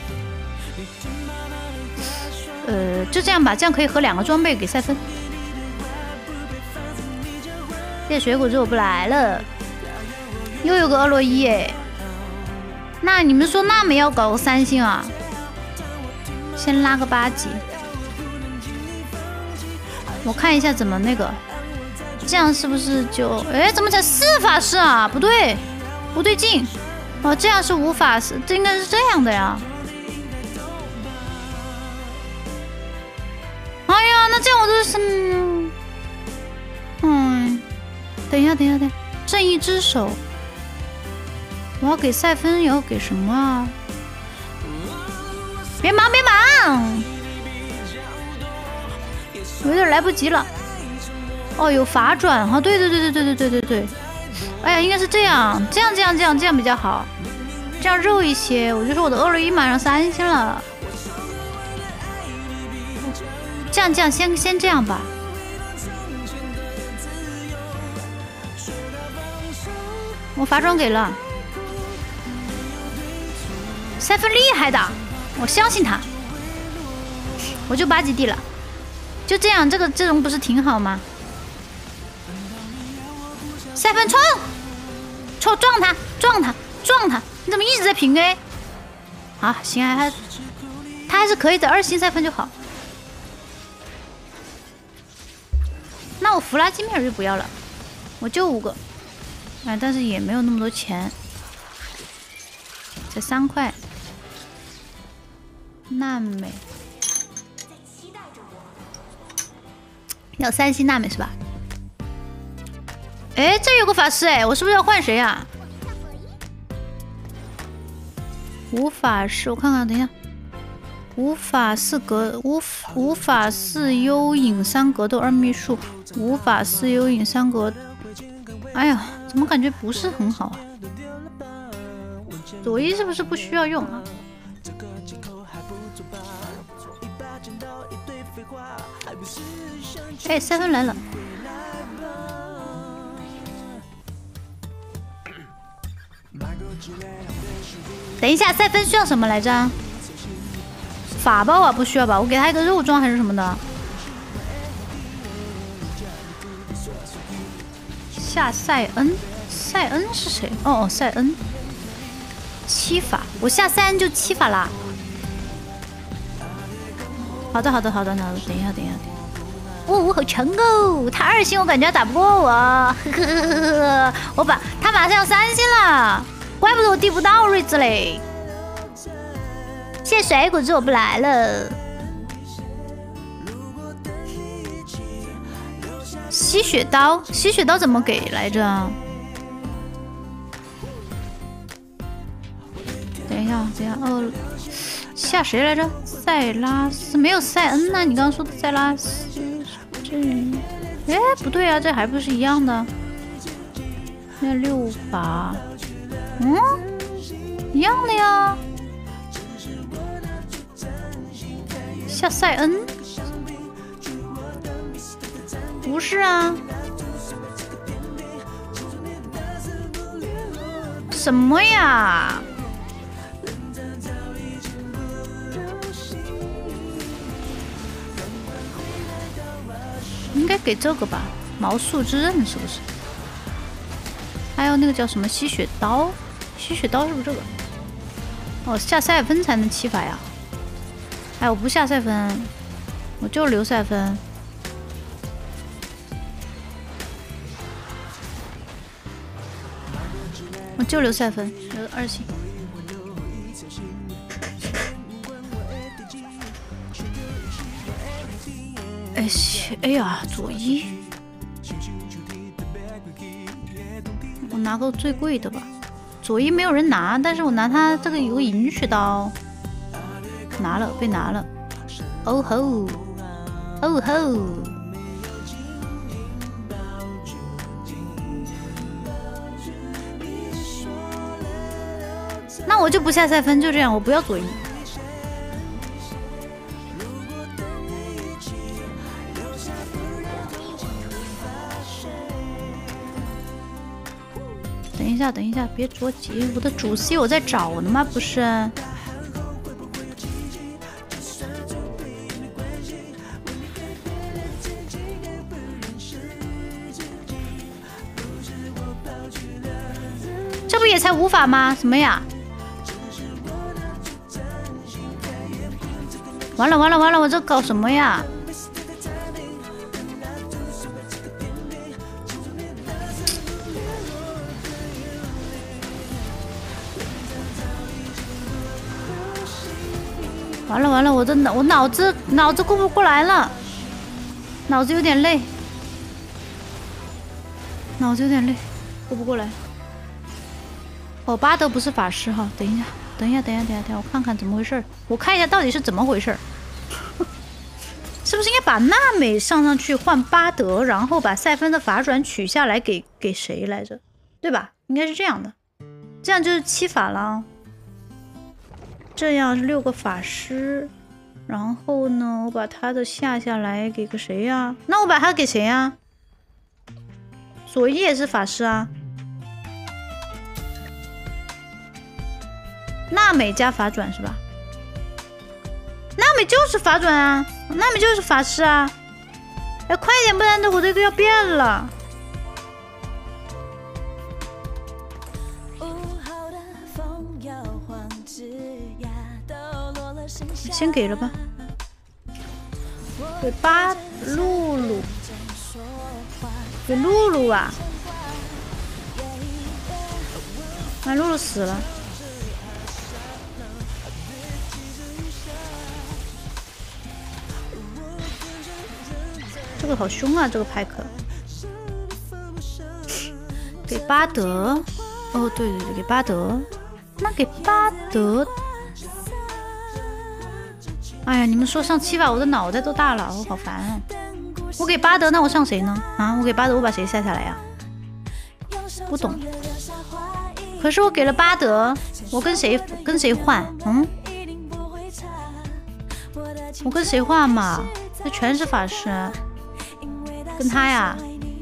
就这样吧，这样可以合2个装备给赛分。这水果汁我不来了，又有个厄洛伊哎，那你们说那么要搞个3星啊？先拉个8级，我看一下怎么那个。这样是不是就哎？怎么才4法师啊？不对，不对劲哦！这样是5法师，这应该是这样的呀。哎呀，那这样我就是等一下，等一下，等一下，正义之手，我要给赛分，也要给什么啊？别忙，别忙，我有点来不及了。哦，有法转哈，对对对对对对对对对。哎呀，应该是这样，这样比较好，这样肉一些。我就说我的厄罗伊马上3星了，这样先这样吧。我法转给了，赛分厉害的，我相信他，我就8级地了，就这样，这种不是挺好吗？赛分冲！撞他！你怎么一直在平 A？ 好，行啊，他还是可以的，2星赛分就好。那我弗拉基米尔就不要了，我就5个，哎，但是也没有那么多钱，才3块。娜美要3星娜美是吧？哎，这有个法师哎，我是不是要换谁啊？5法师，我看看，等一下，5法4格，5法4幽影3格斗2秘术，5法4幽影3格，哎呀，怎么感觉不是很好啊？左一是不是不需要用啊？哎，赛分来了。等一下，赛分需要什么来着？法包啊，不需要吧？我给他一个肉装还是什么的？下塞恩，塞恩是谁？哦，塞恩，7法，我下塞恩就7法啦。好的，等一下。哦，好强哦！他2星，我感觉他打不过我。他马上要3星了，怪不得我递不到瑞兹嘞。谢谢水果汁，我不来了。吸血刀怎么给来着？ 一下，等一下哦，下谁来着？塞拉斯没有塞恩呐、你刚刚说的塞拉斯这，哎不对啊，这还不是一样的？那6把，一样的呀。下塞恩？不是啊。什么呀？应该给这个吧，毛素之刃是不是？还有那个叫什么吸血刀？吸血刀是不是这个？哦，下赛芬才能7法呀。哎，我不下赛芬，我就留赛芬。我就留赛芬，留2星。哎呀，左一，我拿个最贵的吧。左一没有人拿，但是我拿他这个有个银血刀，拿了，被拿了。哦吼，哦吼。那我就不下赛芬，就这样，我不要左一。等一下，别着急，我的主 C 我在找呢吗？不是。这不也才5法吗？什么呀？完了，我这搞什么呀？完了，我脑子顾不过来了，脑子有点累，顾不过来。哦，巴德不是法师哈，等一下，我看看怎么回事，我看一下到底是怎么回事，是不是应该把娜美上去换巴德，然后把赛芬的法转取下来给谁来着？对吧？应该是这样的，这样就是7法了。这样是6个法师，然后呢，我把他的下来给个谁呀？那我把他给谁呀？左一也是法师啊。娜美加法转是吧？娜美就是法转啊，娜美就是法师啊！哎，快点，不然我这个要变了。先给了吧，给露露，给露露啊！啊，露露死了。这个好凶啊，这个派克。给巴德，哦，对，给巴德。那给巴德。哎呀，你们说上7法，我的脑袋都大了，我好烦啊！我给巴德，那我上谁呢？啊，我给巴德，我把谁下下来呀？不懂。可是我给了巴德，我跟谁换？我跟谁换嘛？这全是法师，跟他呀。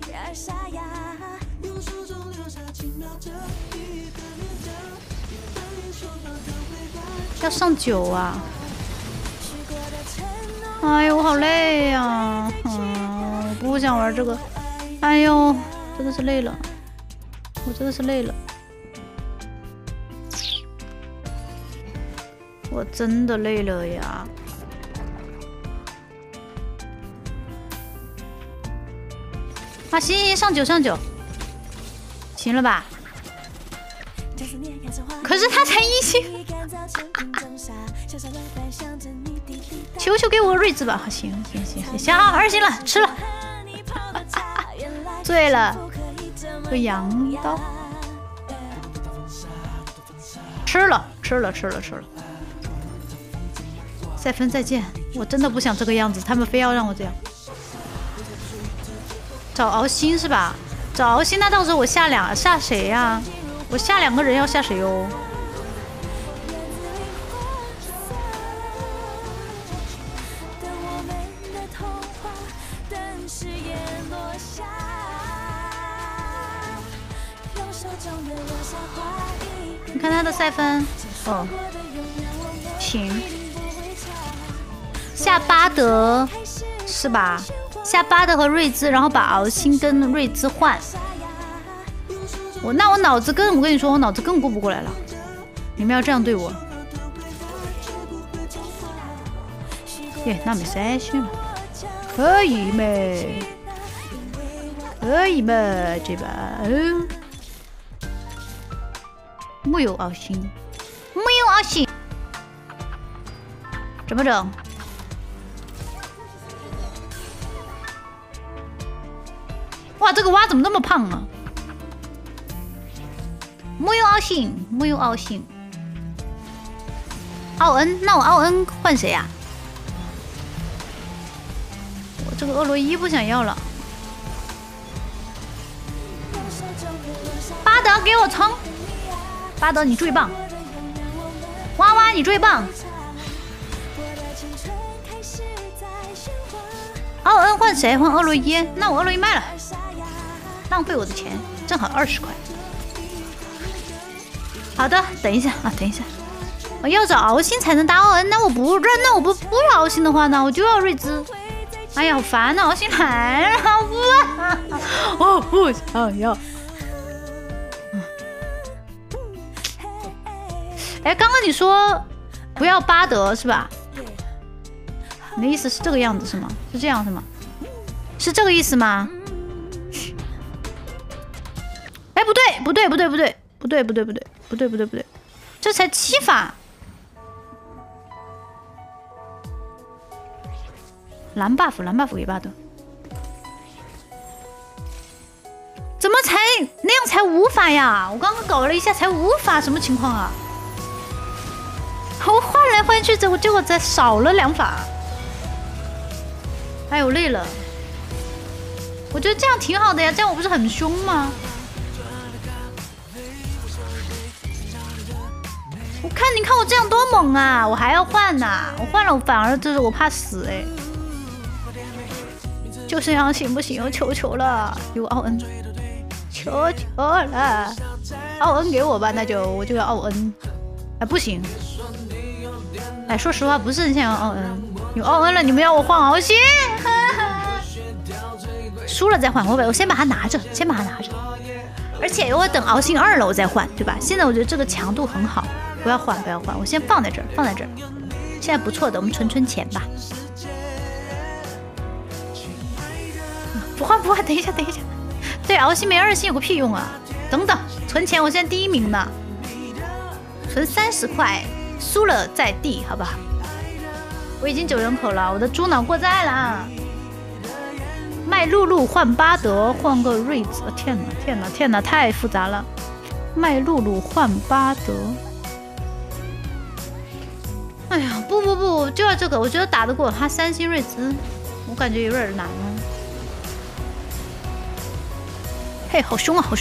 要上9啊！哎呦，我好累呀！我不想玩这个。哎呦，真的是累了，我真的是累了，我真的累了呀！啊，行，上9，行了吧？可是他才1星。求求给我睿智吧！行，2星了，吃了。醉了，个羊刀，吃了。 吃了。赛芬再见，我真的不想这个样子，他们非要让我这样。找敖星是吧？找敖星，那到时候我下谁呀？我下2个人要下谁哟？你看他的赛芬，哦，行，下巴德是吧？下巴德和瑞兹，然后把敖星跟瑞兹换。那我脑子我跟你说，我脑子更顾不过来了。你们要这样对我，耶，那没3星了，可以没？可以嘛，这把没有敖星，没有敖星，怎么整？哇，这个蛙怎么那么胖啊？没有敖星，没有敖星。奥恩，那我奥恩换谁呀？我这个厄洛伊不想要了。巴德给我冲！巴德你最棒，娃娃你最棒。奥恩换谁？换厄洛伊？那我厄洛伊卖了，浪费我的钱，正好20块。好的，等一下啊，等一下，我要找敖星才能打奥恩。那我不要敖星的话呢，我就要瑞兹。哎呀，好烦啊！敖星来了，我不想要。哎，刚刚你说不要巴德是吧？你的意思是这个样子是吗？是这样是吗？是这个意思吗？哎，不对，这才7法。蓝 buff 给巴德，怎么才那样才5法呀？我刚刚搞了一下才5法，什么情况啊？我换来换去，结果才少了2法。哎呦，累了。我觉得这样挺好的呀，这样我不是很凶吗？你看我这样多猛啊！我还要换呐，我换了我反而就是我怕死哎。就这样行不行？我求了，有奥恩，求了，奥恩给我吧，我就要奥恩。哎，不行。哎，说实话，不是很想要奥恩，有奥恩了，你们要我换敖星？输了再换，我先把它拿着，而且我等敖星2了，我再换，对吧？现在我觉得这个强度很好，不要换，我先放在这儿，现在不错的，我们存钱吧。不换，等一下，对，敖星没2星有个屁用啊！等等，存钱，我现在第1名呢，存30块。输了在地，好吧。我已经9人口了，我的猪脑过载了。卖露露换巴德，换个瑞兹。天哪，太复杂了。卖露露换巴德。哎呀，不，就要这个，我觉得打得过他3星瑞兹，我感觉有点难哦。嘿，好凶啊！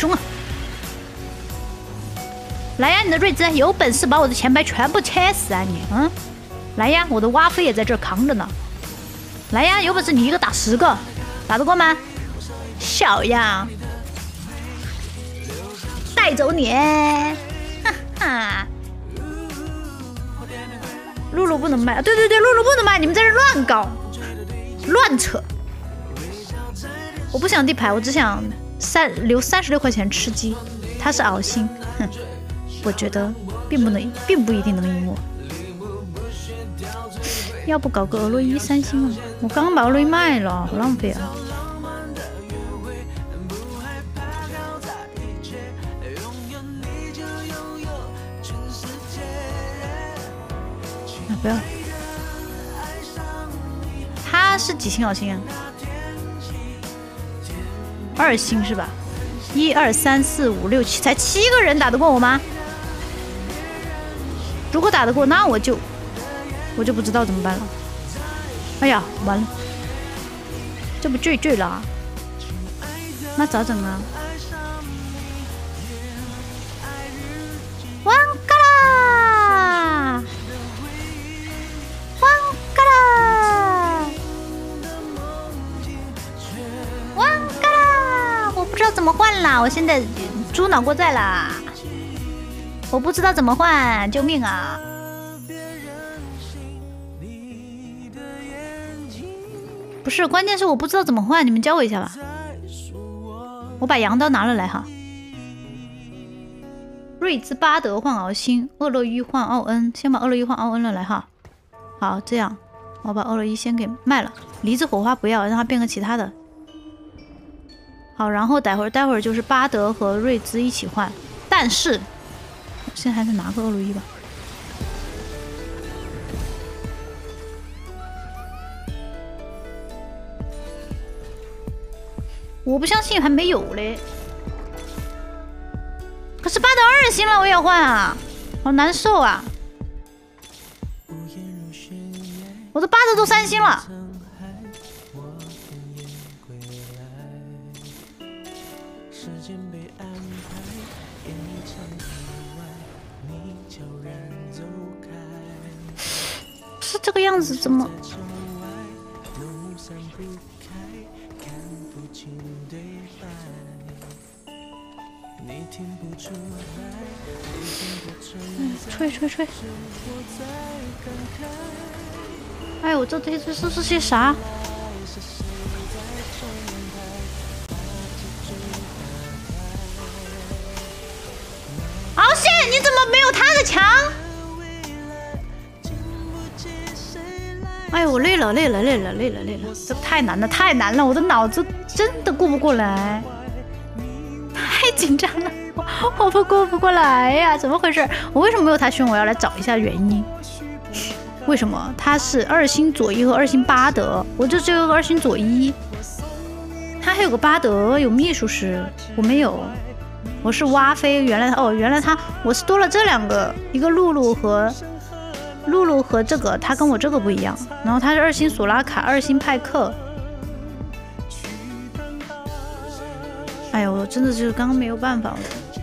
来呀，你的瑞兹，有本事把我的钱牌全部切死啊你！来呀，我的挖飞也在这儿扛着呢。来呀，有本事你一个打10个，打得过吗？小样，带走你！哈哈。露露不能卖，对，露露不能卖，你们在这乱搞，乱扯。我不想地牌，我只想留36块钱吃鸡。他是敖星，哼。我觉得并不一定能赢我，要不搞个厄洛伊3星啊？我刚刚把厄洛伊卖了，好浪费啊！不要，他是几星敖星啊？2星是吧？1、2、3、4、5、6、7，才7个人打得过我吗？ 如果打得过，那我就不知道怎么办了。哎呀，完了，这不坠了啊？那咋整啊？完嘎啦！完嘎啦！完嘎啦！我不知道怎么换啦，我现在猪脑过载啦，我不知道怎么换，救命啊！不是，关键是我不知道怎么换，你们教我一下吧。我把羊刀拿了来哈。瑞兹巴德换敖星，厄勒伊换奥恩，先把厄勒伊换奥恩了来哈。好，这样我把厄勒伊先给卖了，离子火花不要，让它变个其他的。好，然后待会儿就是巴德和瑞兹一起换，但是我现在还是拿个厄勒伊吧。我不相信还没有嘞。可是巴德2星了，我也要换啊，好难受啊！我的巴德都3星了。是这个样子，怎么？吹！哎，我这是些啥？敖线，你怎么没有他的强？哎呦，我累了，这太难了，我的脑子真的过不过来，太紧张了。我过不过来呀、怎么回事？我为什么没有他凶？我要来找一下原因。为什么他是2星佐伊和2星巴德？我这只有个2星佐伊，他还有个巴德，有秘书师，我没有。我是蛙飞，原来他我是多了这2个，一个露露和这个，他跟我这个不一样。然后他是2星索拉卡，2星派克。哎呦，我真的就是刚刚没有办法了。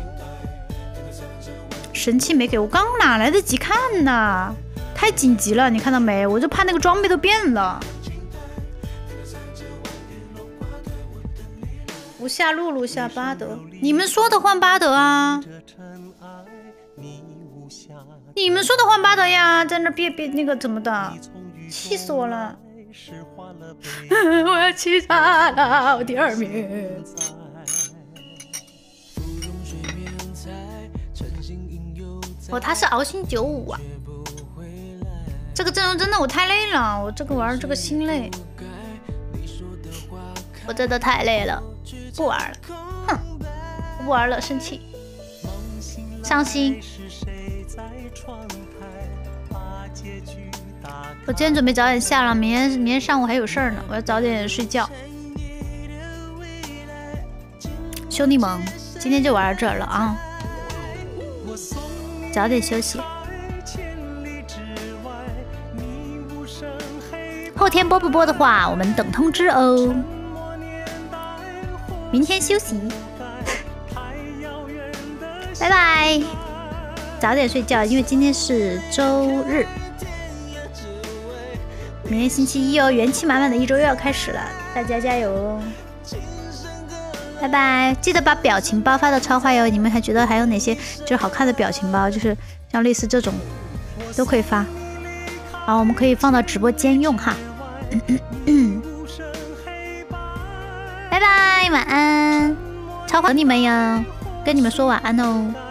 神器没给我，刚哪来得及看呢？太紧急了，你看到没？我就怕那个装备都变了。不下露露下巴德，你们说的换巴德啊？你们说的换巴德呀？在那别那个怎么的？气死我了！我要气炸了，我第2名。哦，他是敖星95啊！这个阵容真的我太累了，我这个玩这个心累，我真的太累了，不玩了，哼，不玩了，生气，伤心。我今天准备早点下了，明天上午还有事儿呢，我要早点睡觉。兄弟们，今天就玩到这儿了啊！早点休息，后天播不播的话，我们等通知哦。明天休息，拜拜，早点睡觉，因为今天是周日，明天星期1哦，元气满满的一周又要开始了，大家加油哦！拜拜，记得把表情包发到超话哟。你们还觉得还有哪些就是好看的表情包？就是像类似这种都可以发，好，我们可以放到直播间用哈。拜拜，晚安，超话等你们哟，跟你们说晚安哦。